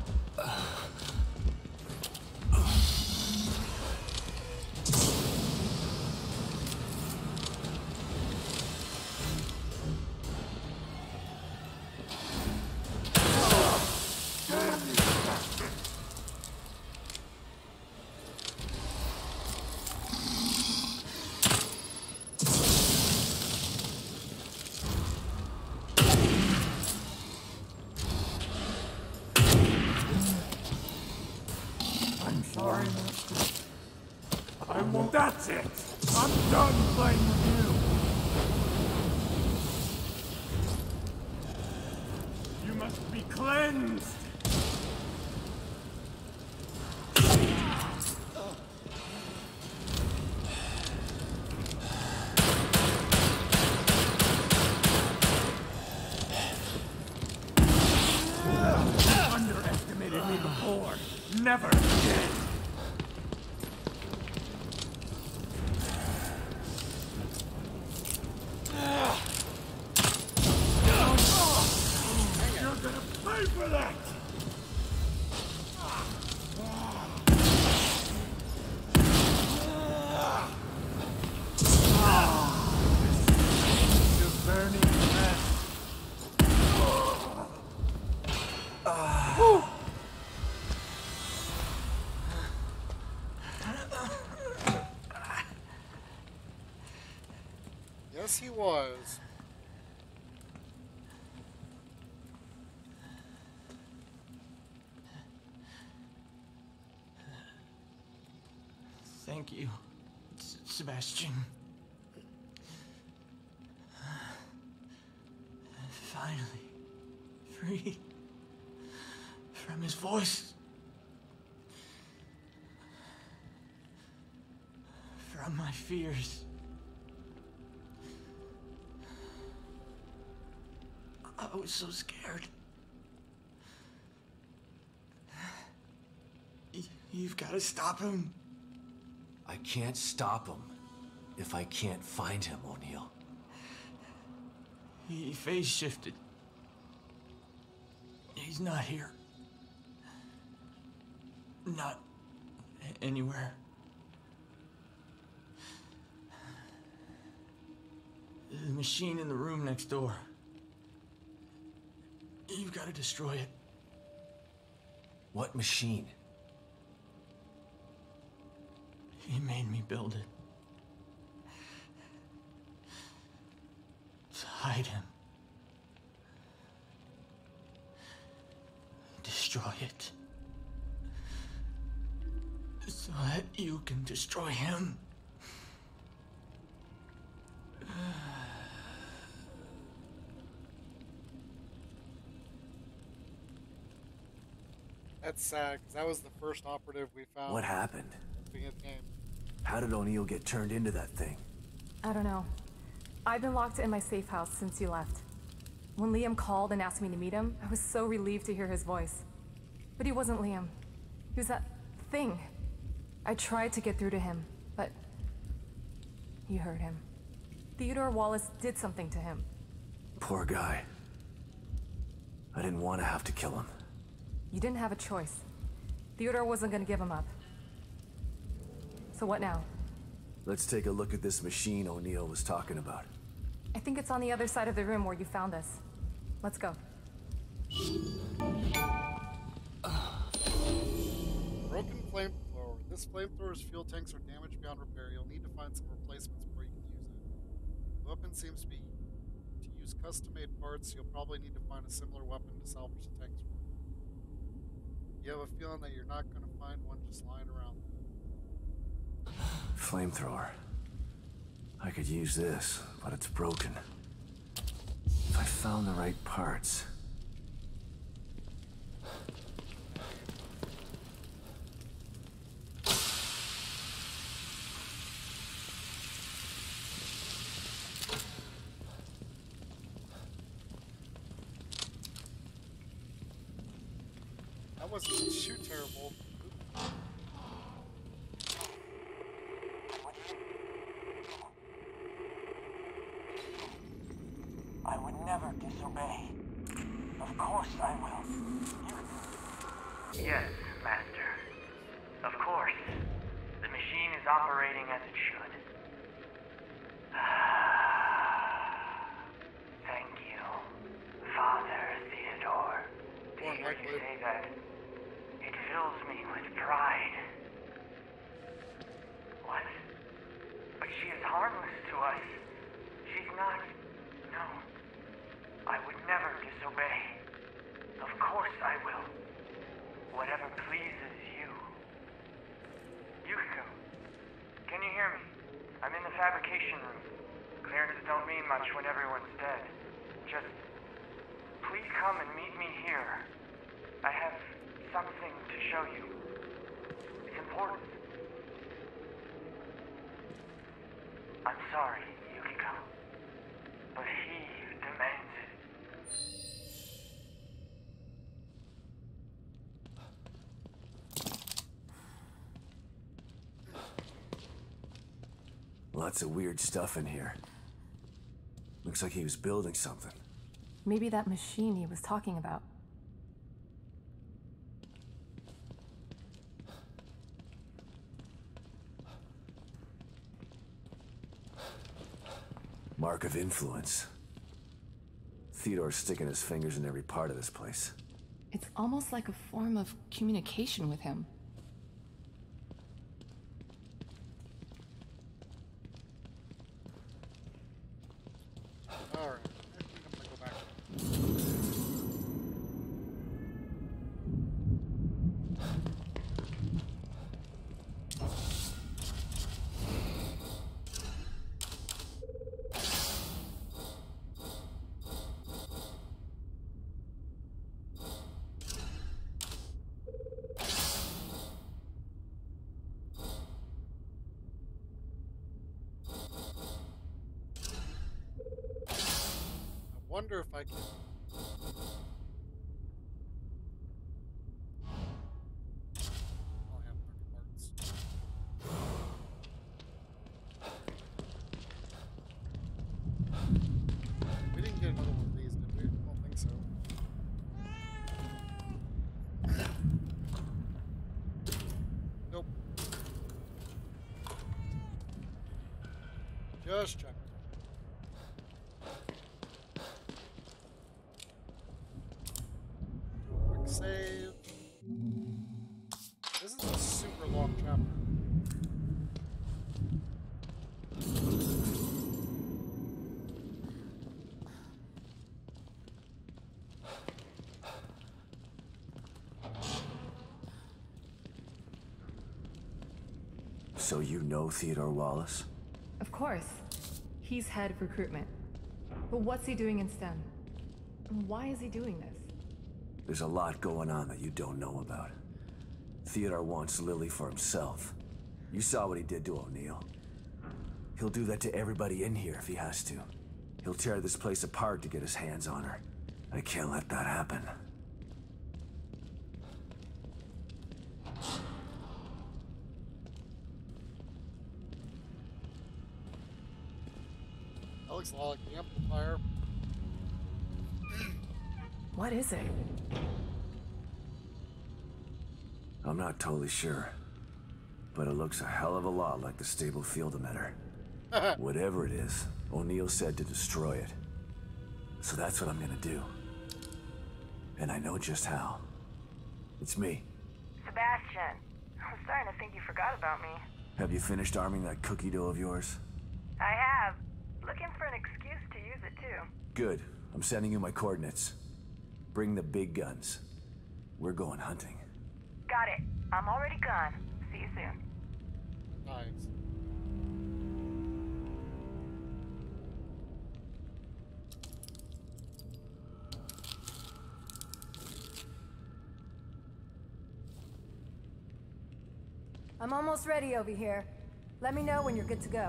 I'm sorry, Master. I won't. That's it! I'm done playing with you! You must be cleansed! You underestimated me before. Never again! You're gonna pay for that! You burning mess. Yes, he was. Thank you, Sebastian. Finally, free from his voice. From my fears. I was so scared. You've got to stop him. I can't stop him if I can't find him, O'Neill. He phase shifted. He's not here. Not anywhere. The machine in the room next door. You've got to destroy it. What machine? He made me build it. To hide him. Destroy it. So that you can destroy him. That's sad, because that was the first operative we found. What happened? At the beginning of the game. How did O'Neill get turned into that thing? I don't know. I've been locked in my safe house since you left. When Liam called and asked me to meet him, I was so relieved to hear his voice. But he wasn't Liam. He was that thing. I tried to get through to him, but you heard him. Theodore Wallace did something to him. Poor guy. I didn't want to have to kill him. You didn't have a choice. Theodore wasn't gonna give him up. So what now? Let's take a look at this machine O'Neill was talking about. I think it's on the other side of the room where you found us. Let's go. Broken flamethrower. This flamethrower's fuel tanks are damaged beyond repair. You'll need to find some replacements before you can use it. The weapon seems to use custom-made parts. You'll probably need to find a similar weapon to salvage the tanks from. You have a feeling that you're not going to find one just lying around. Flamethrower. I could use this, but it's broken. If I found the right parts. That wasn't too terrible. I would never disobey. Of course I will. Yes, Master. Of course. The machine is operating as it should. Thank you, Father Theodore. To hear you say that, it fills me with pride. What? But she is harmless to us. She's not... No. I would never disobey. Of course I will. Whatever pleases you. Yukiko, can you hear me? I'm in the fabrication room. Clearances don't mean much when everyone's dead. Just... please come and meet me here. I have something to show you. It's important. I'm sorry, Yukiko. But he demands it. Lots of weird stuff in here. Looks like he was building something. Maybe that machine he was talking about. Mark of influence. Theodore's sticking his fingers in every part of this place. It's almost like a form of communication with him. Alright, I think I'm gonna go back. I wonder if I can... I'll have 30 parts. We didn't get another one of these, did we? I don't think so. Nope. Just check. Quick save. This is a super long chapter. So you know Theodore Wallace? Of course. He's head of recruitment. But what's he doing in STEM? And why is he doing this? There's a lot going on that you don't know about. Theodore wants Lily for himself. You saw what he did to O'Neill. He'll do that to everybody in here if he has to. He'll tear this place apart to get his hands on her. I can't let that happen. That looks a lot like the amplifier. What is it? I'm not totally sure, but it looks a hell of a lot like the stable field emitter. Whatever it is, O'Neill said to destroy it. So that's what I'm gonna do. And I know just how. It's me. Sebastian, I'm starting to think you forgot about me. Have you finished arming that cookie dough of yours? I have. Looking for an excuse to use it too. Good. I'm sending you my coordinates. Bring the big guns. We're going hunting. Got it. I'm already gone. See you soon. Nice. I'm almost ready over here. Let me know when you're good to go.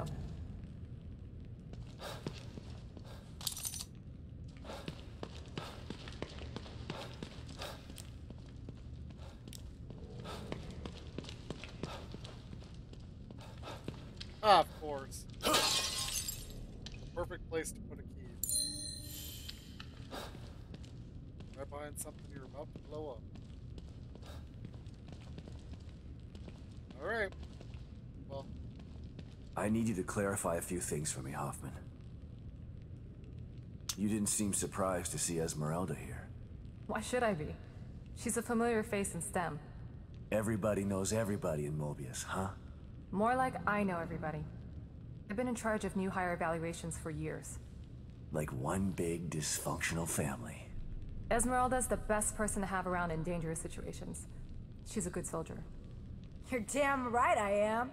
Ah, of course. Perfect place to put a key. Right behind something you're about to blow up. Alright. Well. I need you to clarify a few things for me, Hoffman. You didn't seem surprised to see Esmeralda here. Why should I be? She's a familiar face in STEM. Everybody knows everybody in Mobius, huh? More like I know everybody. I've been in charge of new hire evaluations for years. Like one big dysfunctional family. Esmeralda's the best person to have around in dangerous situations. She's a good soldier. You're damn right I am.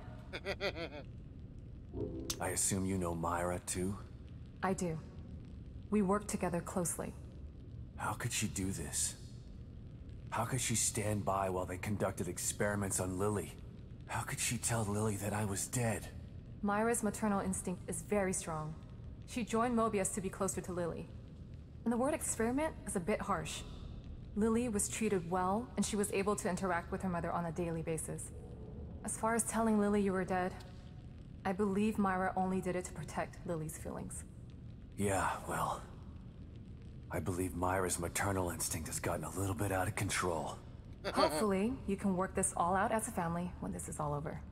I assume you know Myra, too? I do. We work together closely. How could she do this? How could she stand by while they conducted experiments on Lily? How could she tell Lily that I was dead? Myra's maternal instinct is very strong. She joined Mobius to be closer to Lily. And the word experiment is a bit harsh. Lily was treated well, and she was able to interact with her mother on a daily basis. As far as telling Lily you were dead, I believe Myra only did it to protect Lily's feelings. Yeah, well, I believe Myra's maternal instinct has gotten a little bit out of control. Hopefully, you can work this all out as a family when this is all over.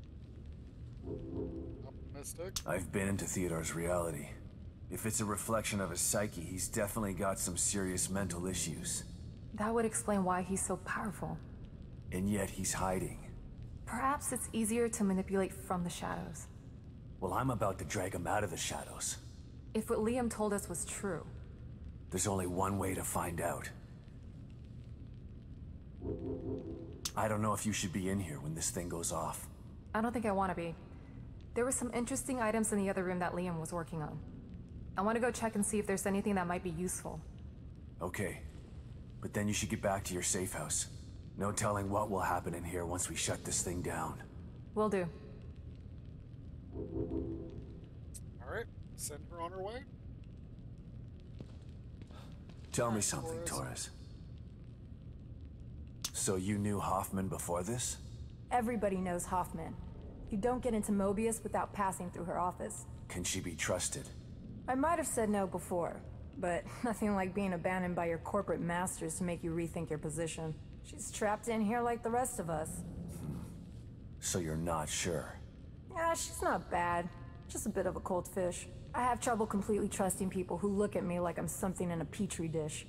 Optimistic. I've been into Theodore's reality. If it's a reflection of his psyche, he's definitely got some serious mental issues. That would explain why he's so powerful. And yet he's hiding. Perhaps it's easier to manipulate from the shadows. Well, I'm about to drag him out of the shadows. If what Liam told us was true. There's only one way to find out. I don't know if you should be in here when this thing goes off. I don't think I want to be. There were some interesting items in the other room that Liam was working on. I want to go check and see if there's anything that might be useful. Okay. But then you should get back to your safe house. No telling what will happen in here once we shut this thing down. Will do. Alright, send her on her way. Tell me something, Torres. So you knew Hoffman before this? Everybody knows Hoffman. You don't get into Mobius without passing through her office. Can she be trusted? I might have said no before, but nothing like being abandoned by your corporate masters to make you rethink your position. She's trapped in here like the rest of us. So you're not sure? Yeah, she's not bad. Just a bit of a cold fish. I have trouble completely trusting people who look at me like I'm something in a petri dish.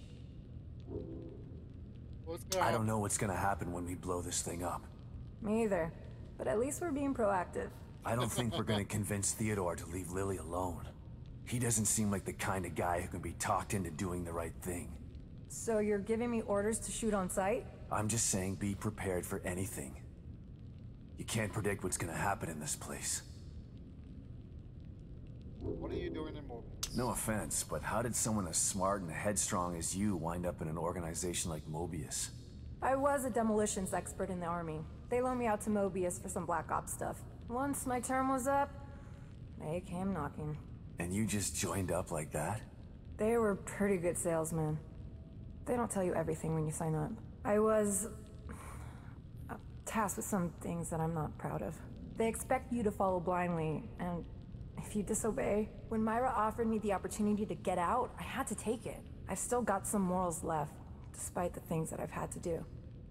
I don't know what's gonna happen when we blow this thing up. Me either. But at least we're being proactive. I don't think we're gonna convince Theodore to leave Lily alone. He doesn't seem like the kind of guy who can be talked into doing the right thing. So you're giving me orders to shoot on sight? I'm just saying be prepared for anything. You can't predict what's gonna happen in this place. What are you doing in Mobius? No offense, but how did someone as smart and headstrong as you wind up in an organization like Mobius? I was a demolitions expert in the army. They loaned me out to Mobius for some Black Ops stuff. Once my term was up, they came knocking. And you just joined up like that? They were pretty good salesmen. They don't tell you everything when you sign up. I was tasked with some things that I'm not proud of. They expect you to follow blindly, and if you disobey... When Myra offered me the opportunity to get out, I had to take it. I've still got some morals left, despite the things that I've had to do.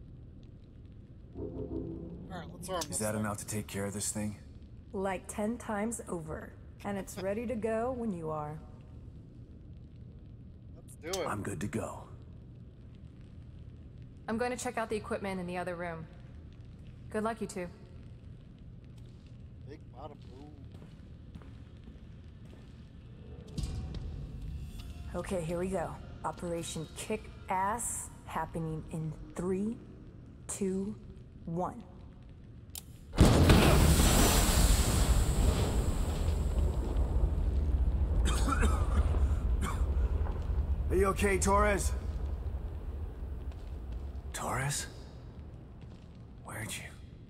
Alright, let's arm this. Is that enough to take care of this thing? Like 10 times over. And it's ready to go when you are. Let's do it. I'm good to go. I'm going to check out the equipment in the other room. Good luck, you two. Big bada boom. Okay, here we go. Operation Kick Ass happening in 3, 2, 1. Are you okay, Torres? Torres? Where'd you...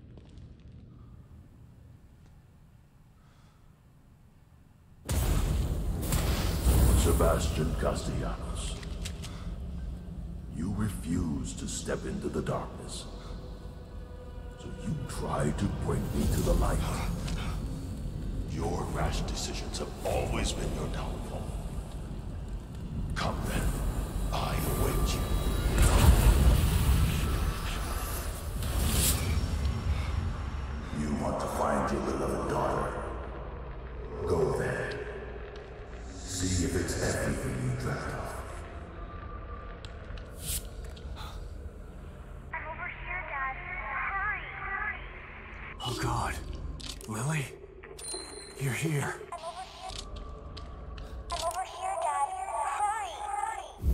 Sebastian Castellanos. You refuse to step into the darkness. So you try to bring me to the light. Your rash decisions have always been your downfall. Come then, I await you. You want to find your beloved daughter? Go there. See if it's everything you dreamt of. I'm over here, Dad. Hurry! Oh God. Lily? You're here. I'm over here, Dad. Hurry!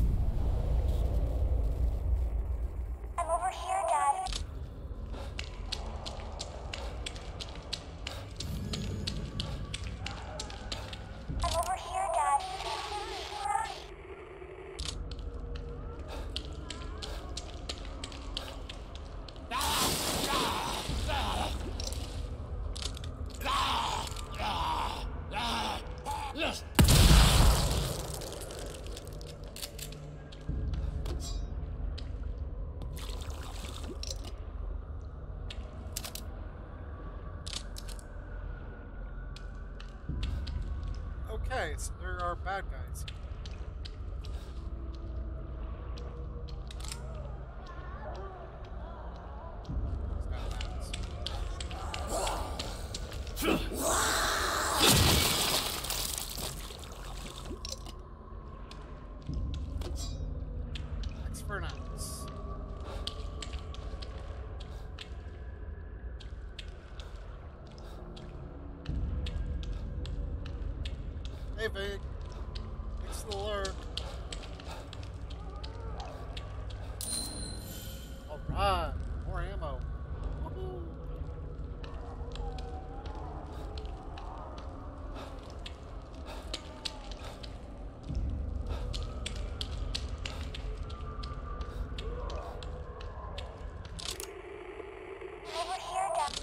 I'm over here, Dad. I'm over here, Dad. Okay, so there are bad guys. Thanks for nice. Hey, Vic. Thanks for the alert. Alright, more ammo. Woohoo. Over here, Dad.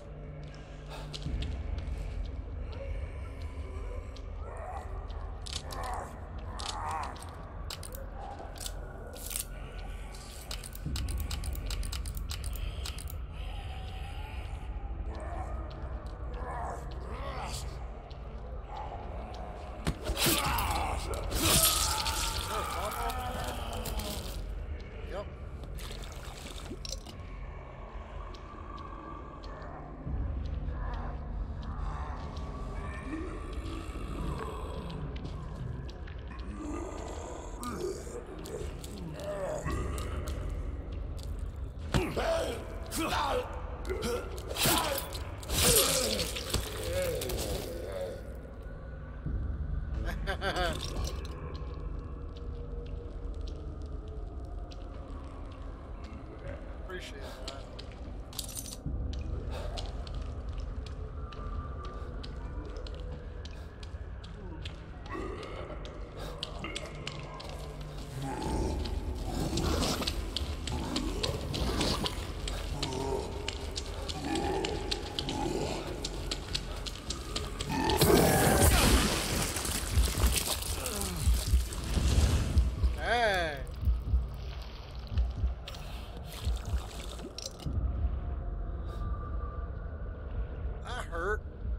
Appreciate that. Hey. That hurt.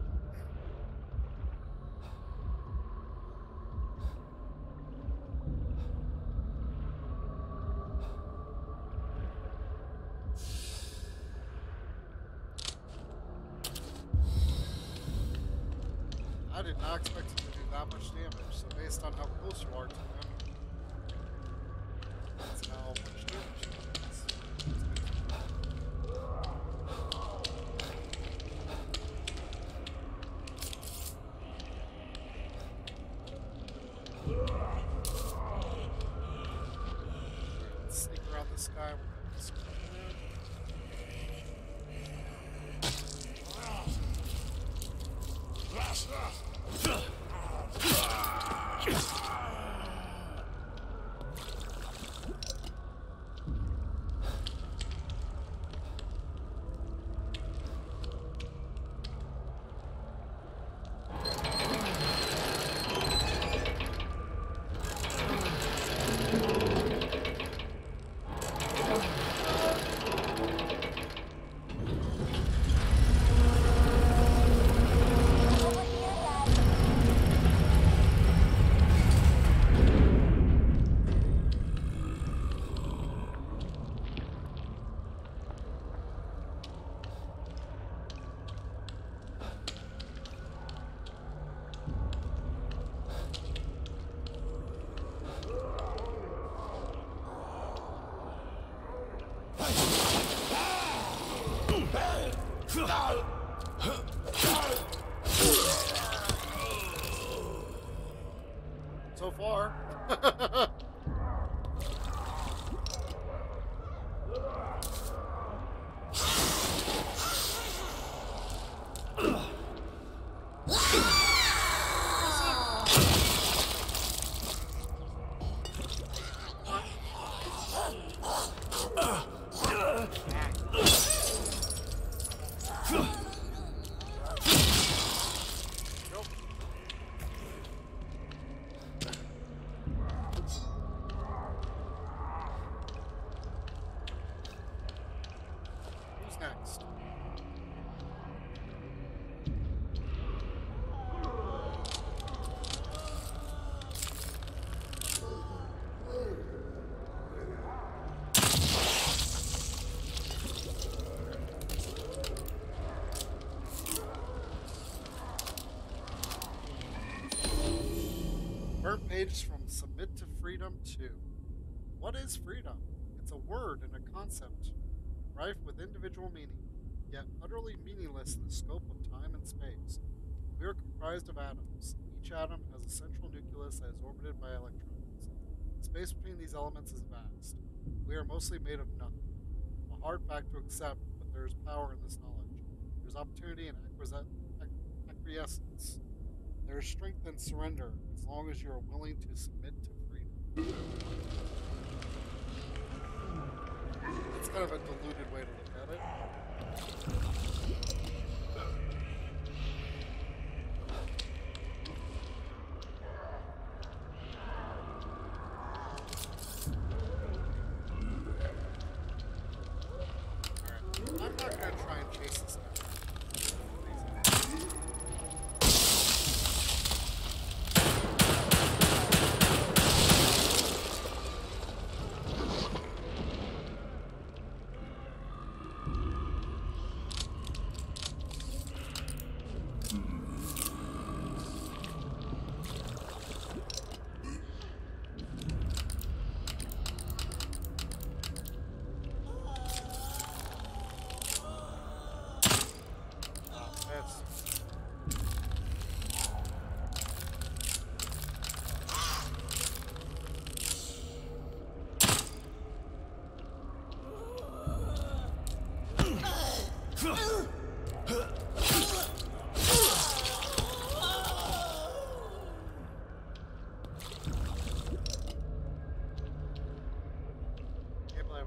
I did not expect it to do that much damage, so based on how close you are to him, that's how much damage it does. Sneak around this guy with this command. So far. Who's next? Burnt pages from Submit to Freedom 2. What is freedom? It's a word and a concept, rife with individual meaning, yet utterly meaningless in the scope of time and space. We are comprised of atoms. Each atom has a central nucleus that is orbited by electrons. The space between these elements is vast. We are mostly made of nothing. A hard fact to accept, but there is power in this knowledge. There is opportunity and acquiescence. There is strength in surrender, as long as you are willing to submit to freedom. It's kind of a diluted way to look at it. Alright, I'm not gonna try and chase this guy.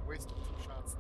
wasted 2 shots.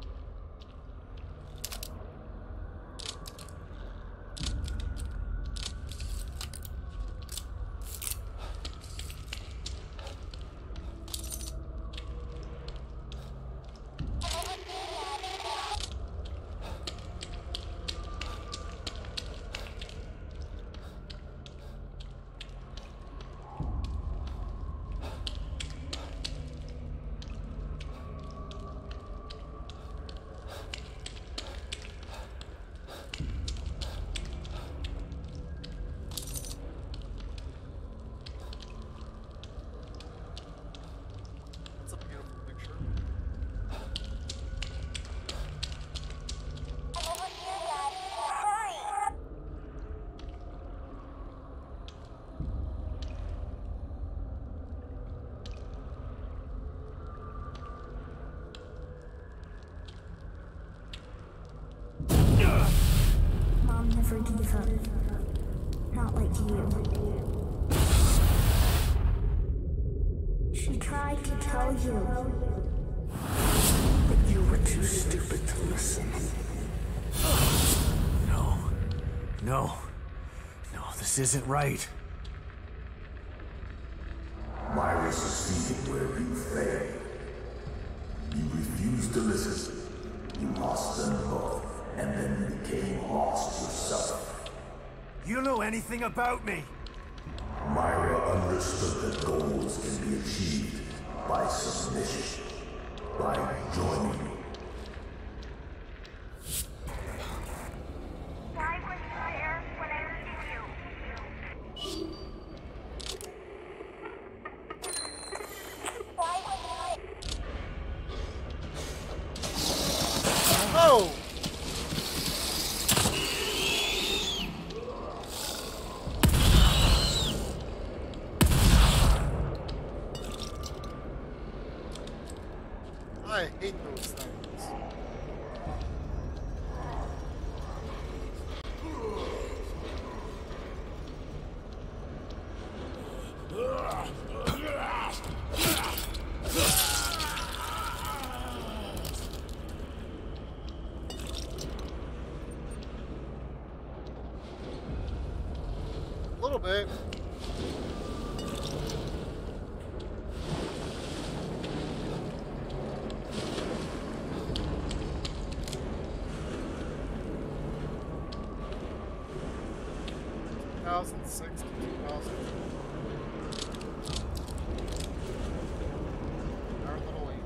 Mom never gave up. Not like you. She tried to tell you. But you were too stupid to listen. No, this isn't right. Myra succeeded where you failed. You refused to listen. You lost them both, and then became lost yourself. You know anything about me? Myra understood that goals can be achieved by submission, by joining you. Why were you there when I needed you? Oh! I hate those things. A little bit. ...2006 to 2000. Our little league.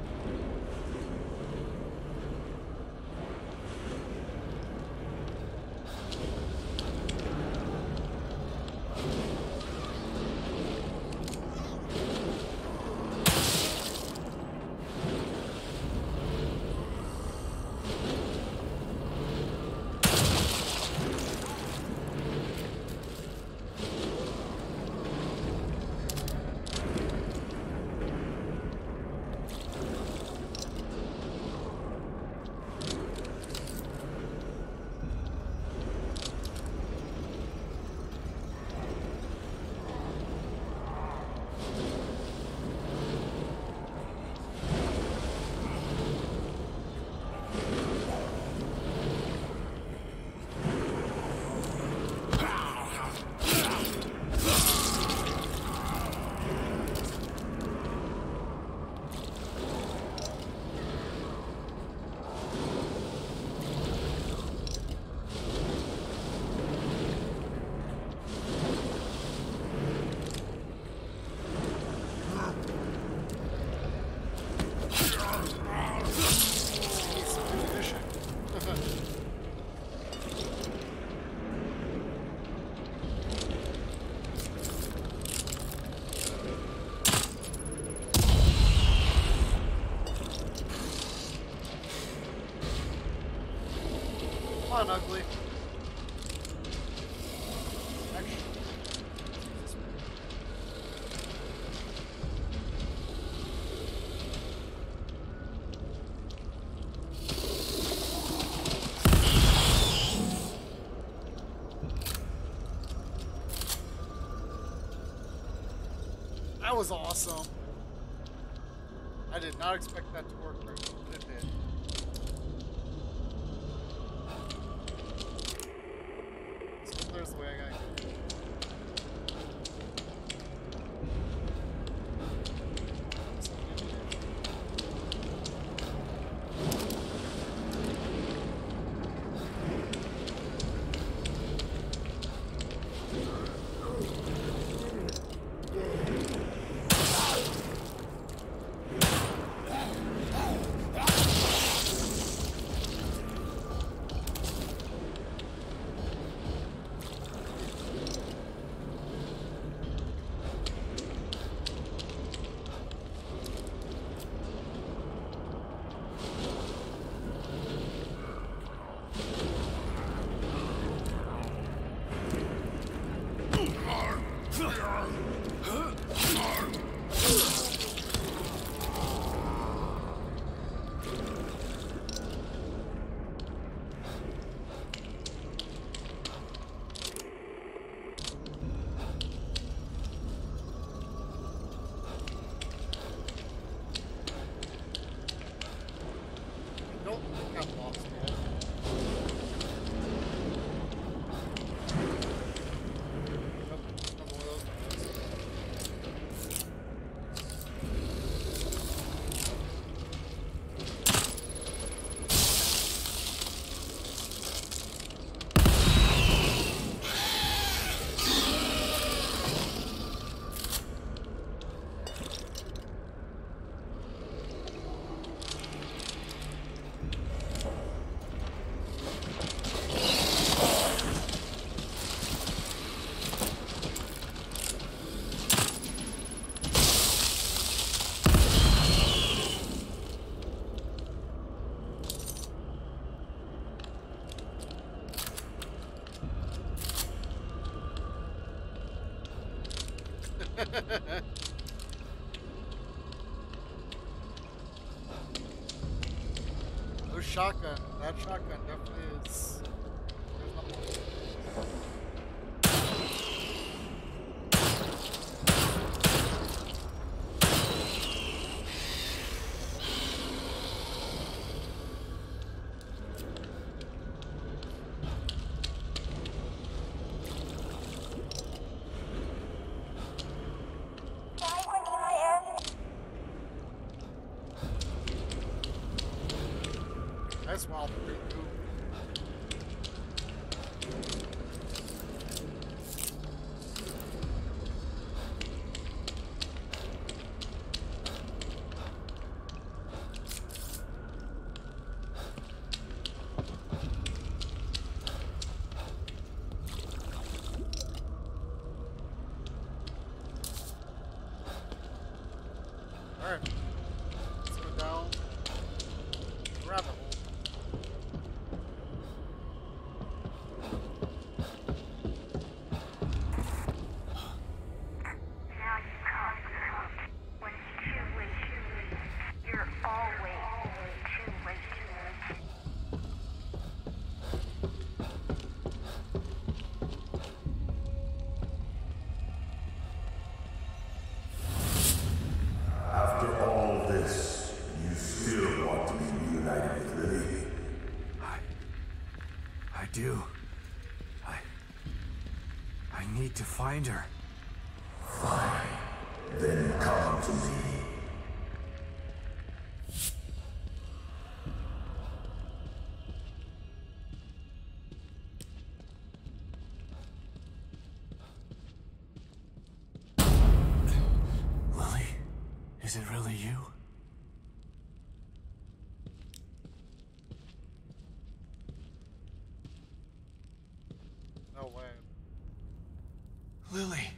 Come on, ugly. That was awesome. I did not expect that to work right, but it did. the way I gotta go. Those shotgun, that shotgun definitely is. There's nothing. Nice wild fruit. All right, let's go down. Rabbit hole. After all this, you still want to be reunited with Lily? I do. I need to find her. Fine. Then come to me. Lily, is it really you? No way. Lily.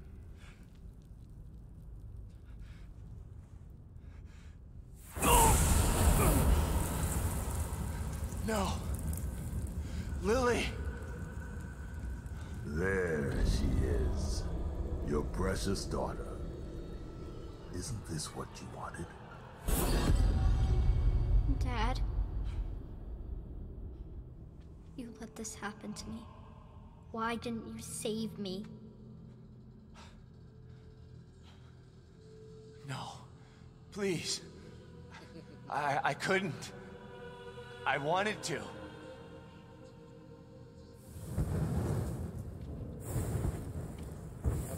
No. Lily. There she is. Your precious daughter. Isn't this what you wanted? Dad, you let this happen to me. Why didn't you save me? No. Please. I couldn't. I wanted to.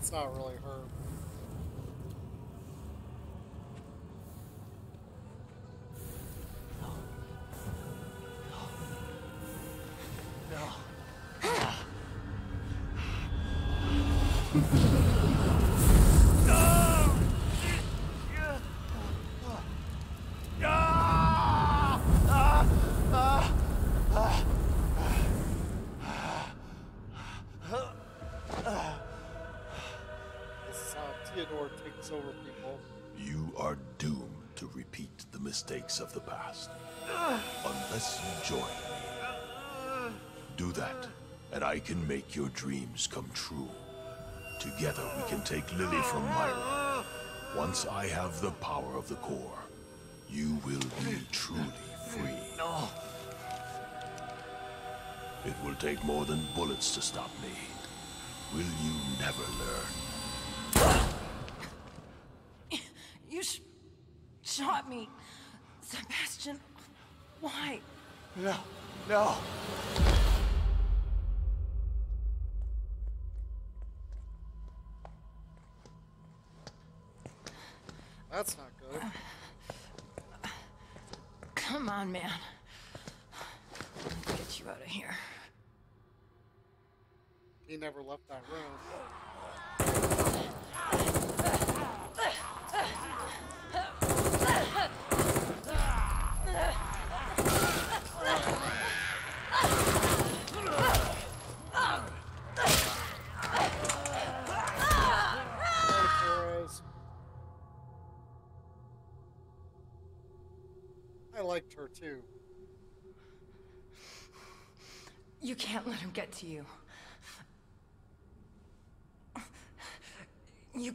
It's not really her. Theodore takes over people. You are doomed to repeat the mistakes of the past. Unless you join me. Do that, and I can make your dreams come true. Together we can take Lily from Myra. Once I have the power of the core, you will be truly free. No. It will take more than bullets to stop me. Will you never learn? You shot me. Sebastian, why? No, no. That's not good. Come on, man. Let's get you out of here. He never left that room. I liked her too. You can't let him get to you. You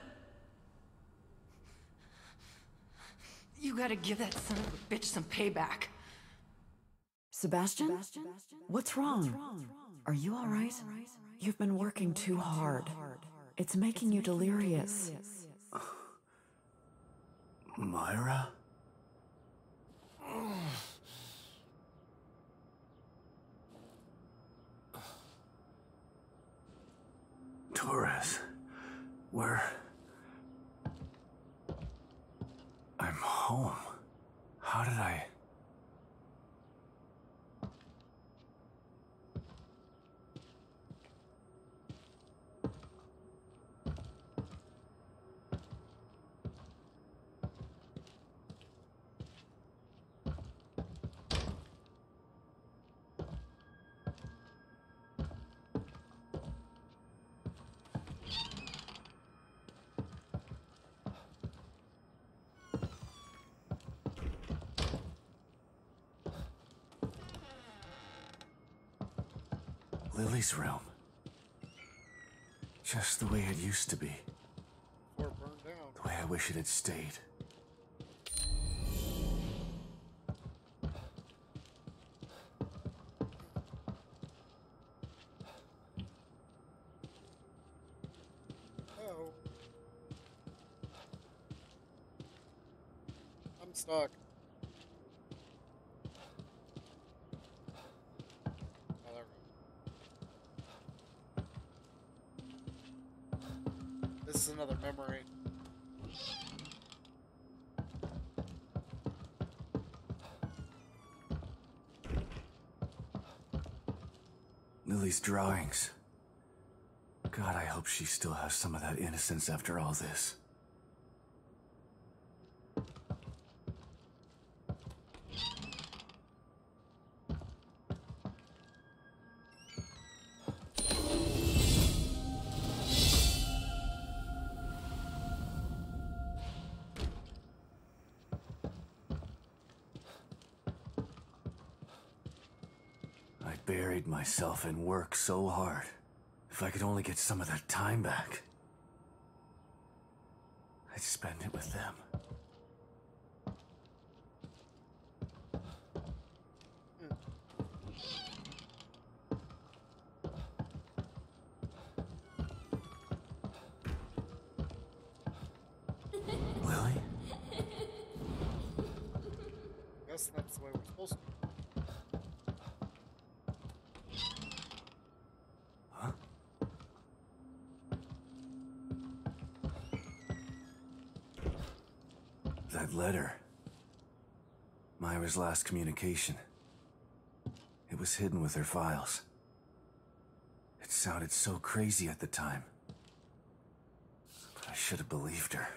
gotta give that son of a bitch some payback. Sebastian? What's wrong? Are you all right? You've been working too hard. It's making you delirious. Myra? Torres, where? I'm home. How did I? Lily's room. Just the way it used to be. Or burned down. The way I wish it had stayed. Oh. I'm stuck. This is another memory. Lily's drawings. God, I hope she still has some of that innocence after all this. Buried myself in work so hard. If I could only get some of that time back, I'd spend it with them. Lily? Guess that's the way we're supposed to. That letter. Myra's last communication. It was hidden with her files. It sounded so crazy at the time. But I should have believed her.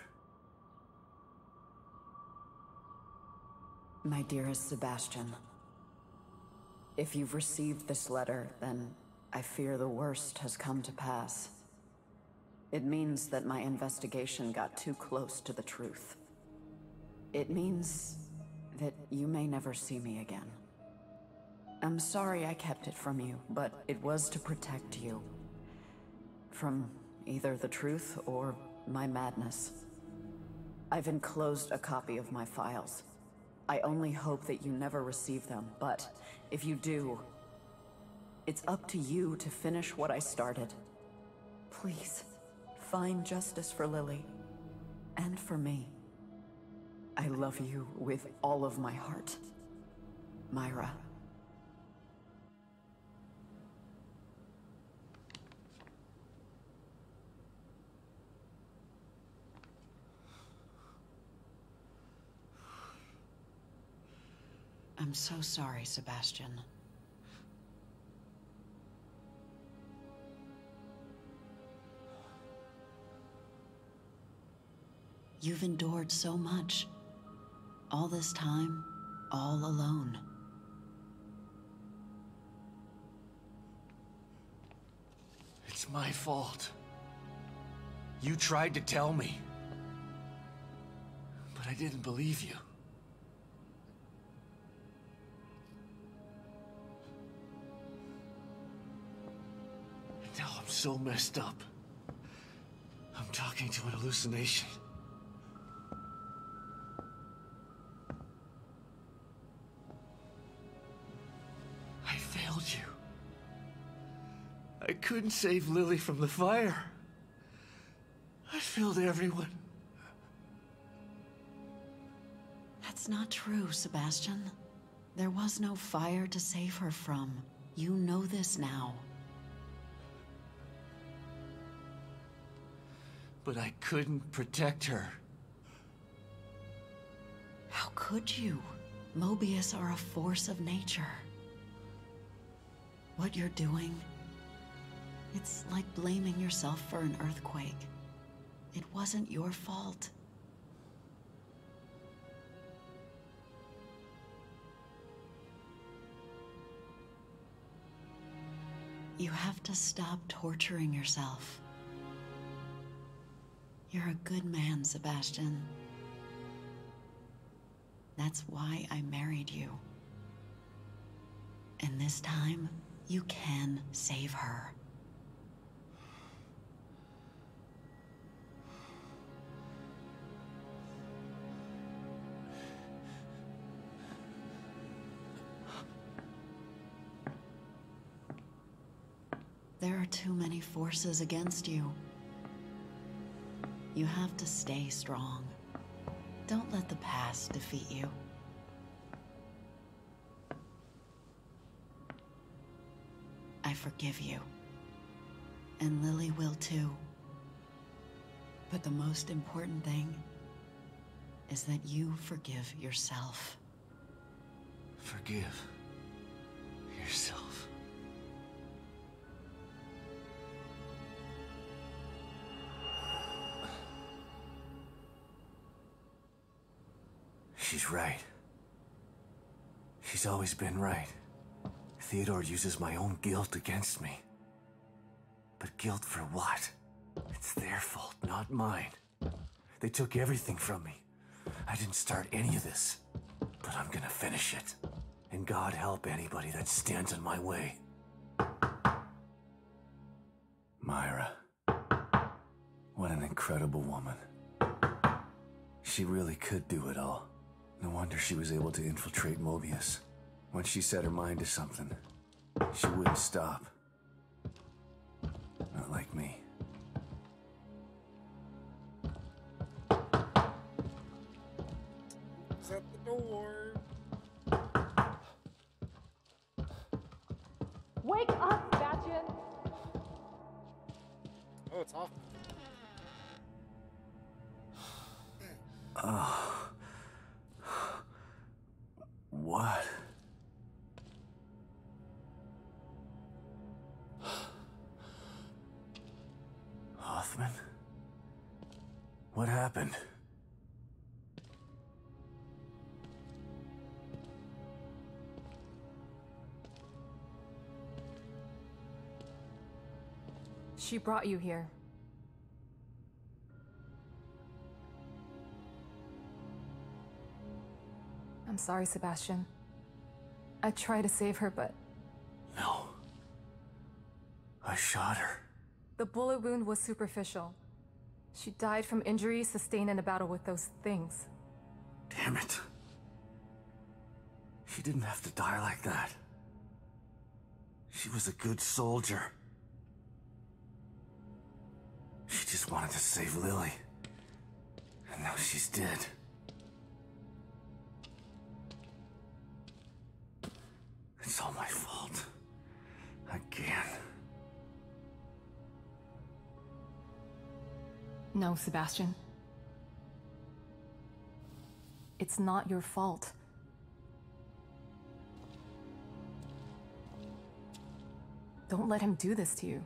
My dearest Sebastian, if you've received this letter, then I fear the worst has come to pass. It means that my investigation got too close to the truth. It means that you may never see me again. I'm sorry I kept it from you, but it was to protect you. From either the truth or my madness. I've enclosed a copy of my files. I only hope that you never receive them, but if you do, it's up to you to finish what I started. Please, find justice for Lily, and for me. I love you with all of my heart. Myra. I'm so sorry, Sebastian. You've endured so much. All this time, all alone. It's my fault. You tried to tell me. But I didn't believe you. And now I'm so messed up. I'm talking to an hallucination. I failed you. I couldn't save Lily from the fire. I failed everyone. That's not true, Sebastian. There was no fire to save her from. You know this now. But I couldn't protect her. How could you? Mobius are a force of nature. What you're doing, it's like blaming yourself for an earthquake. It wasn't your fault. You have to stop torturing yourself. You're a good man, Sebastian. That's why I married you. And this time, you can save her. There are too many forces against you. You have to stay strong. Don't let the past defeat you. I forgive you. And Lily will too. But the most important thing is that you forgive yourself. Forgive yourself. She's right. She's always been right. Theodore uses my own guilt against me. But guilt for what? It's their fault, not mine. They took everything from me. I didn't start any of this. But I'm gonna finish it. And God help anybody that stands in my way. Myra. What an incredible woman. She really could do it all. No wonder she was able to infiltrate Mobius. Once she set her mind to something, she wouldn't stop. Not like me. It's at the door. Wake up, Sebastian! Oh, it's off. Oh, What happened? She brought you here. I'm sorry, Sebastian. I tried to save her, but... No. I shot her. The bullet wound was superficial. She died from injuries sustained in a battle with those things. Damn it. She didn't have to die like that. She was a good soldier. She just wanted to save Lily. And now she's dead. It's all my fault. Again. No, Sebastian. It's not your fault. Don't let him do this to you.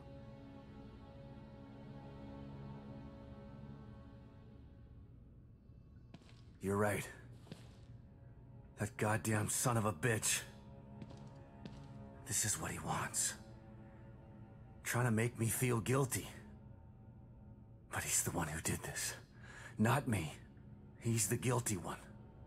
You're right. That goddamn son of a bitch. This is what he wants. Trying to make me feel guilty. But he's the one who did this. Not me. He's the guilty one.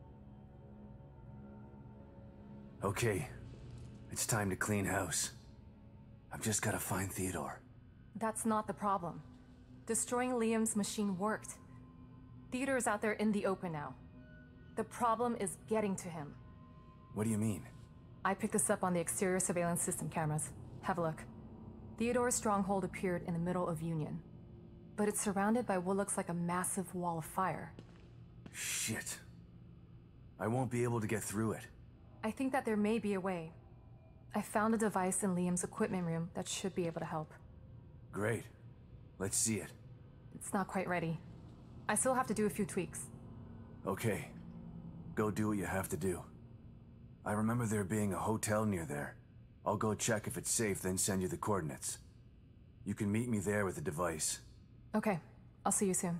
Okay. It's time to clean house. I've just gotta find Theodore. That's not the problem. Destroying Liam's machine worked. Theodore's out there in the open now. The problem is getting to him. What do you mean? I picked this up on the exterior surveillance system cameras. Have a look. Theodore's stronghold appeared in the middle of Union. But it's surrounded by what looks like a massive wall of fire. Shit. I won't be able to get through it. I think that there may be a way. I found a device in Liam's equipment room that should be able to help. Great. Let's see it. It's not quite ready. I still have to do a few tweaks. Okay. Go do what you have to do. I remember there being a hotel near there. I'll go check if it's safe, then send you the coordinates. You can meet me there with the device. Okay. I'll see you soon.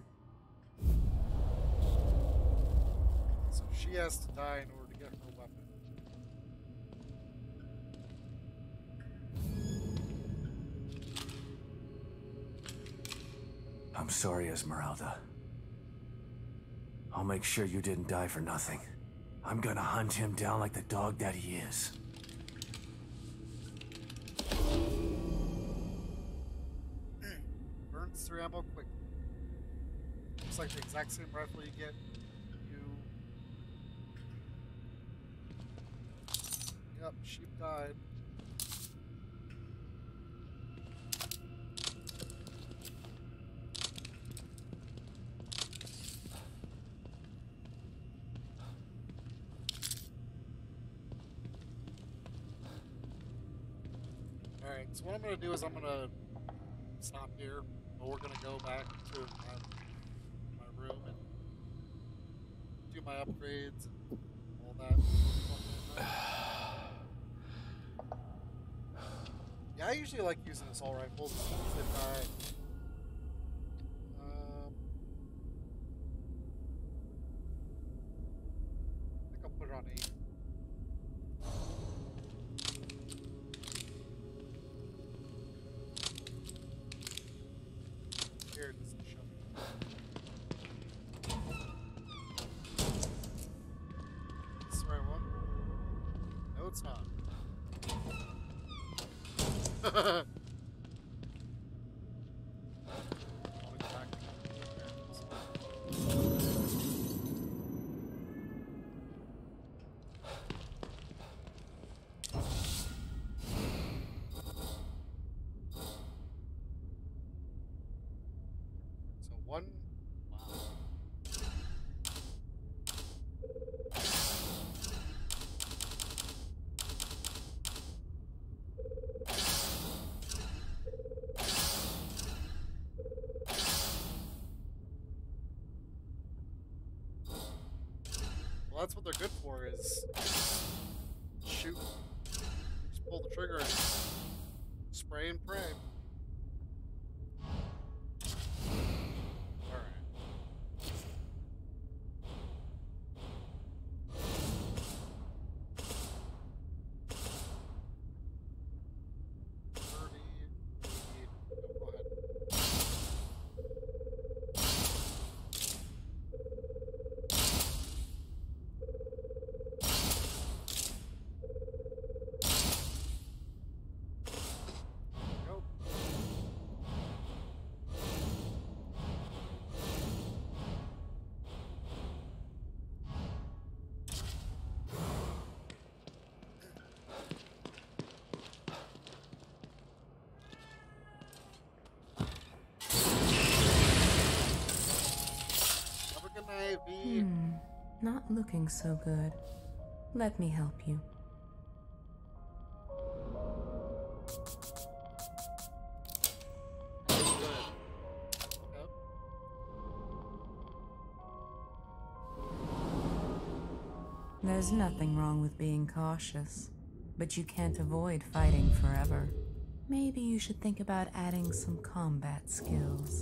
So she has to die in order to get her weapon. I'm sorry, Esmeralda. I'll make sure you didn't die for nothing. I'm gonna hunt him down like the dog that he is. Burns through ammo quickly. Looks like the exact same rifle you get. Yep, sheep died. Alright, so what I'm going to do is I'm going to stop here, but we're going to go back to my room and do my upgrades and all that. Yeah, I usually like using assault rifles if I think I'll put it on 8. Here, it doesn't show me. Is this the right one? No, it's not. So one. Wow. Well, that's what they're good for, is shoot. Just pull the trigger and spray and pray. Alright. Not looking so good. Let me help you. There's nothing wrong with being cautious, but you can't avoid fighting forever. Maybe you should think about adding some combat skills.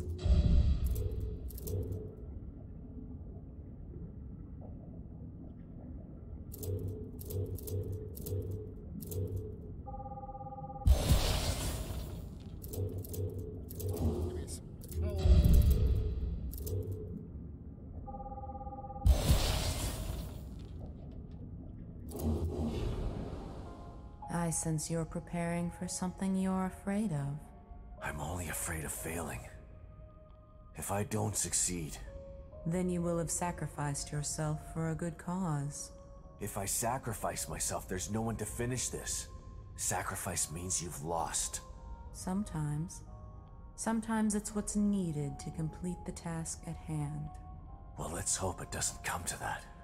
I sense you're preparing for something you're afraid of. I'm only afraid of failing. If I don't succeed... Then you will have sacrificed yourself for a good cause. If I sacrifice myself, there's no one to finish this. Sacrifice means you've lost. Sometimes. Sometimes it's what's needed to complete the task at hand. Well, let's hope it doesn't come to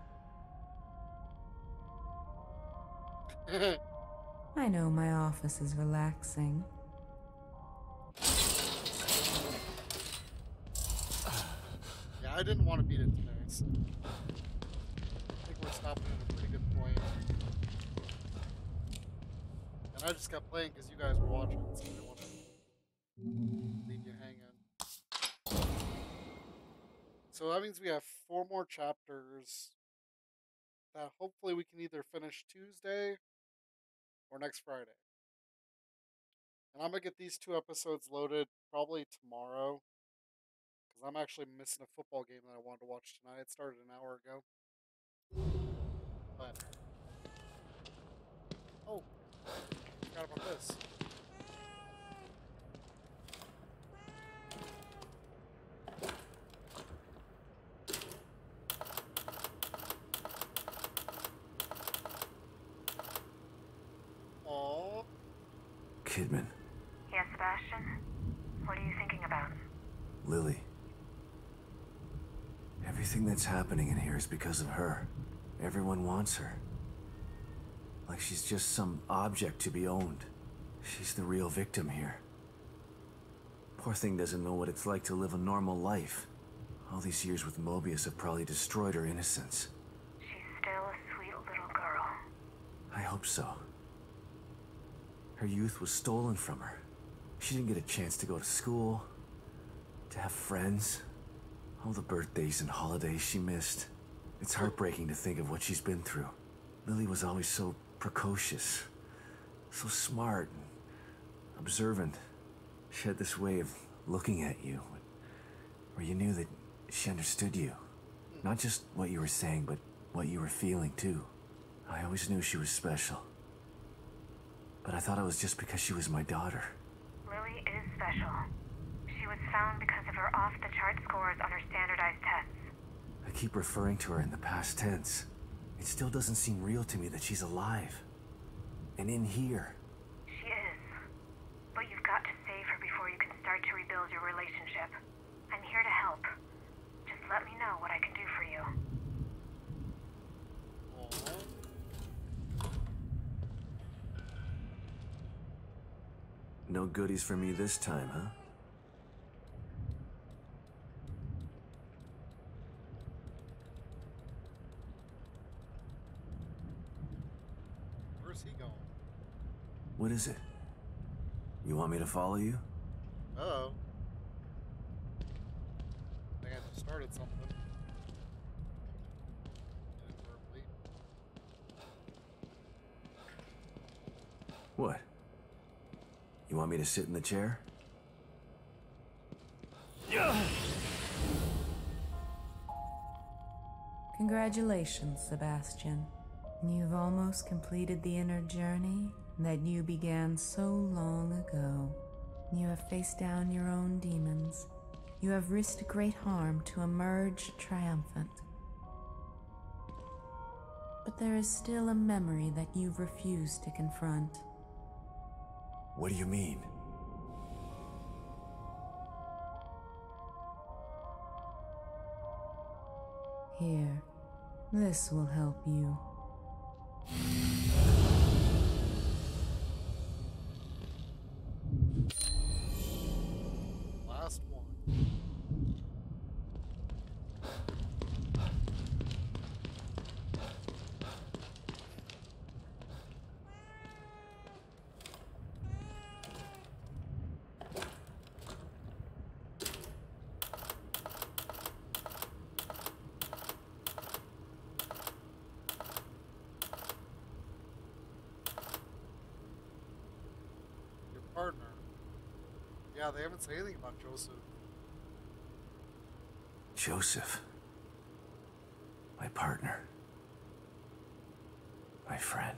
that. I know my office is relaxing. Yeah, I didn't want to beat it today, so I think we're stopping at a pretty good point. And I just kept playing because you guys were watching, so I didn't want to leave you hanging. So that means we have 4 more chapters that hopefully we can either finish Tuesday or next Friday. And I'm going to get these 2 episodes loaded probably tomorrow, because I'm actually missing a football game that I wanted to watch tonight. It started an hour ago. But, oh, forgot about this. Aww. Kidman. Yes, Sebastian? What are you thinking about? Lily. Everything that's happening in here is because of her. Everyone wants her. Like she's just some object to be owned. She's the real victim here. Poor thing doesn't know what it's like to live a normal life. All these years with Mobius have probably destroyed her innocence. She's still a sweet little girl. I hope so. Her youth was stolen from her. She didn't get a chance to go to school, to have friends. All the birthdays and holidays she missed. It's heartbreaking to think of what she's been through. Lily was always so precocious, so smart and observant. She had this way of looking at you, where you knew that she understood you. Not just what you were saying, but what you were feeling too. I always knew she was special. But I thought it was just because she was my daughter. Lily is special. She was found because of her off-the-chart scores on her standardized tests. I keep referring to her in the past tense. It still doesn't seem real to me that she's alive. And in here. She is. But you've got to save her before you can start to rebuild your relationship. I'm here to help. Just let me know what I can do for you. No goodies for me this time, huh? Where's he going? What is it? You want me to follow you? Uh-oh. I think I just started something. Inadvertently. What? You want me to sit in the chair? Congratulations, Sebastian. You've almost completed the inner journey that you began so long ago. You have faced down your own demons. You have risked great harm to emerge triumphant. But there is still a memory that you've refused to confront. What do you mean? Here, This will help you. Last one. Partner. Yeah, they haven't said anything about Joseph. Joseph. My partner. My friend.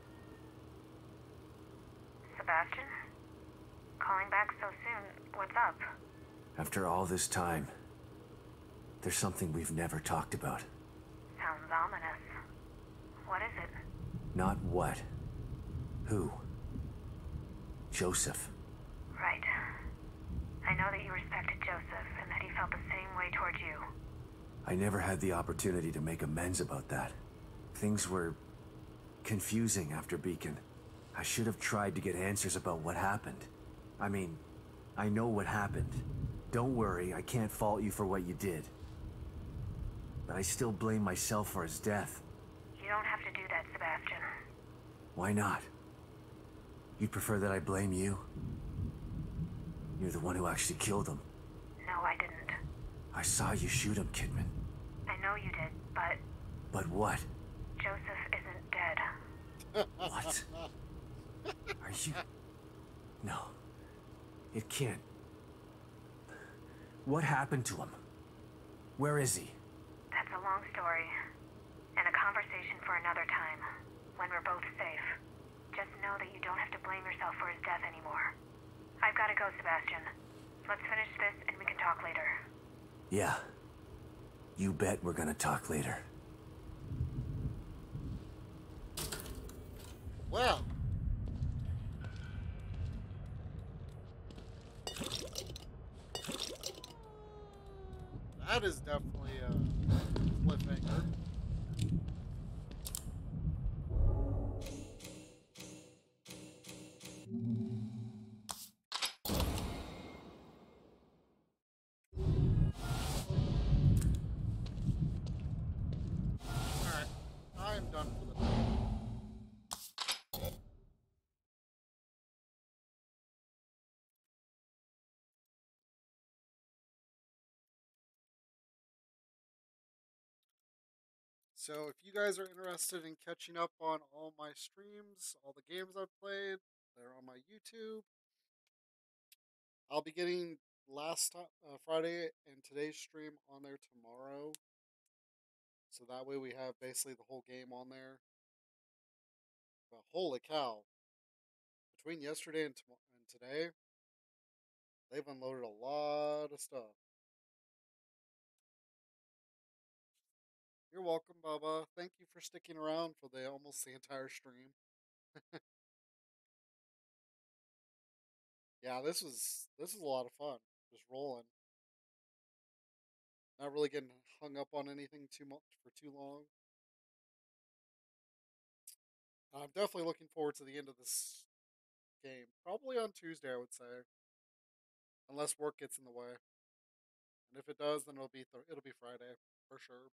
Sebastian? Calling back so soon. What's up? After all this time, there's something we've never talked about. Sounds ominous. What is it? Not what. Who. Joseph. Right. I know that you respected Joseph and that he felt the same way towards you. I never had the opportunity to make amends about that. Things were confusing after Beacon. I should have tried to get answers about what happened. I mean, I know what happened. Don't worry, I can't fault you for what you did. But I still blame myself for his death. You don't have to do that, Sebastian. Why not? You'd prefer that I blame you? You're the one who actually killed him. No, I didn't. I saw you shoot him, Kidman. I know you did, but... But what? Joseph isn't dead. What? Are you... No. It can't. What happened to him? Where is he? That's a long story. And a conversation for another time. When we're both safe. Just know that you don't have to blame yourself for his death anymore. I've got to go, Sebastian. Let's finish this and we can talk later. Yeah. You bet we're gonna talk later. Well. That is definitely a cliffhanger. Alright, I'm done for the night. So if you guys are interested in catching up on all my streams, all the games I've played, they're on my YouTube. I'll be getting Friday and today's stream on there tomorrow. So that way we have basically the whole game on there. But holy cow. Between yesterday and today, they've unloaded a lot of stuff. You're welcome, Bubba. Thank you for sticking around for the almost the entire stream. Yeah, this is a lot of fun. Just rolling. Not really getting hung up on anything too much for too long. I'm definitely looking forward to the end of this game. Probably on Tuesday, I would say, unless work gets in the way. And if it does, then it'll be Friday for sure.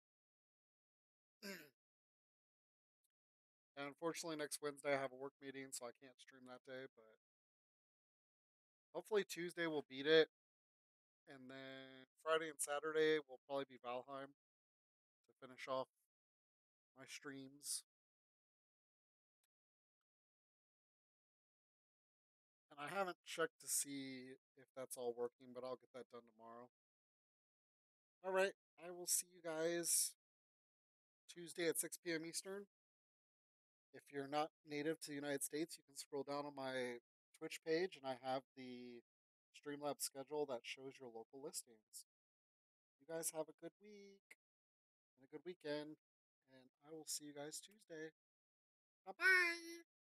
And unfortunately, next Wednesday I have a work meeting, so I can't stream that day. But hopefully Tuesday will beat it, and then Friday and Saturday will probably be Valheim to finish off my streams. And I haven't checked to see if that's all working, but I'll get that done tomorrow. All right, I will see you guys Tuesday at 6 p.m. Eastern. If you're not native to the United States, you can scroll down on my Twitch page, and I have the Streamlabs schedule that shows your local listings. You guys have a good week and a good weekend, and I will see you guys Tuesday. Bye-bye!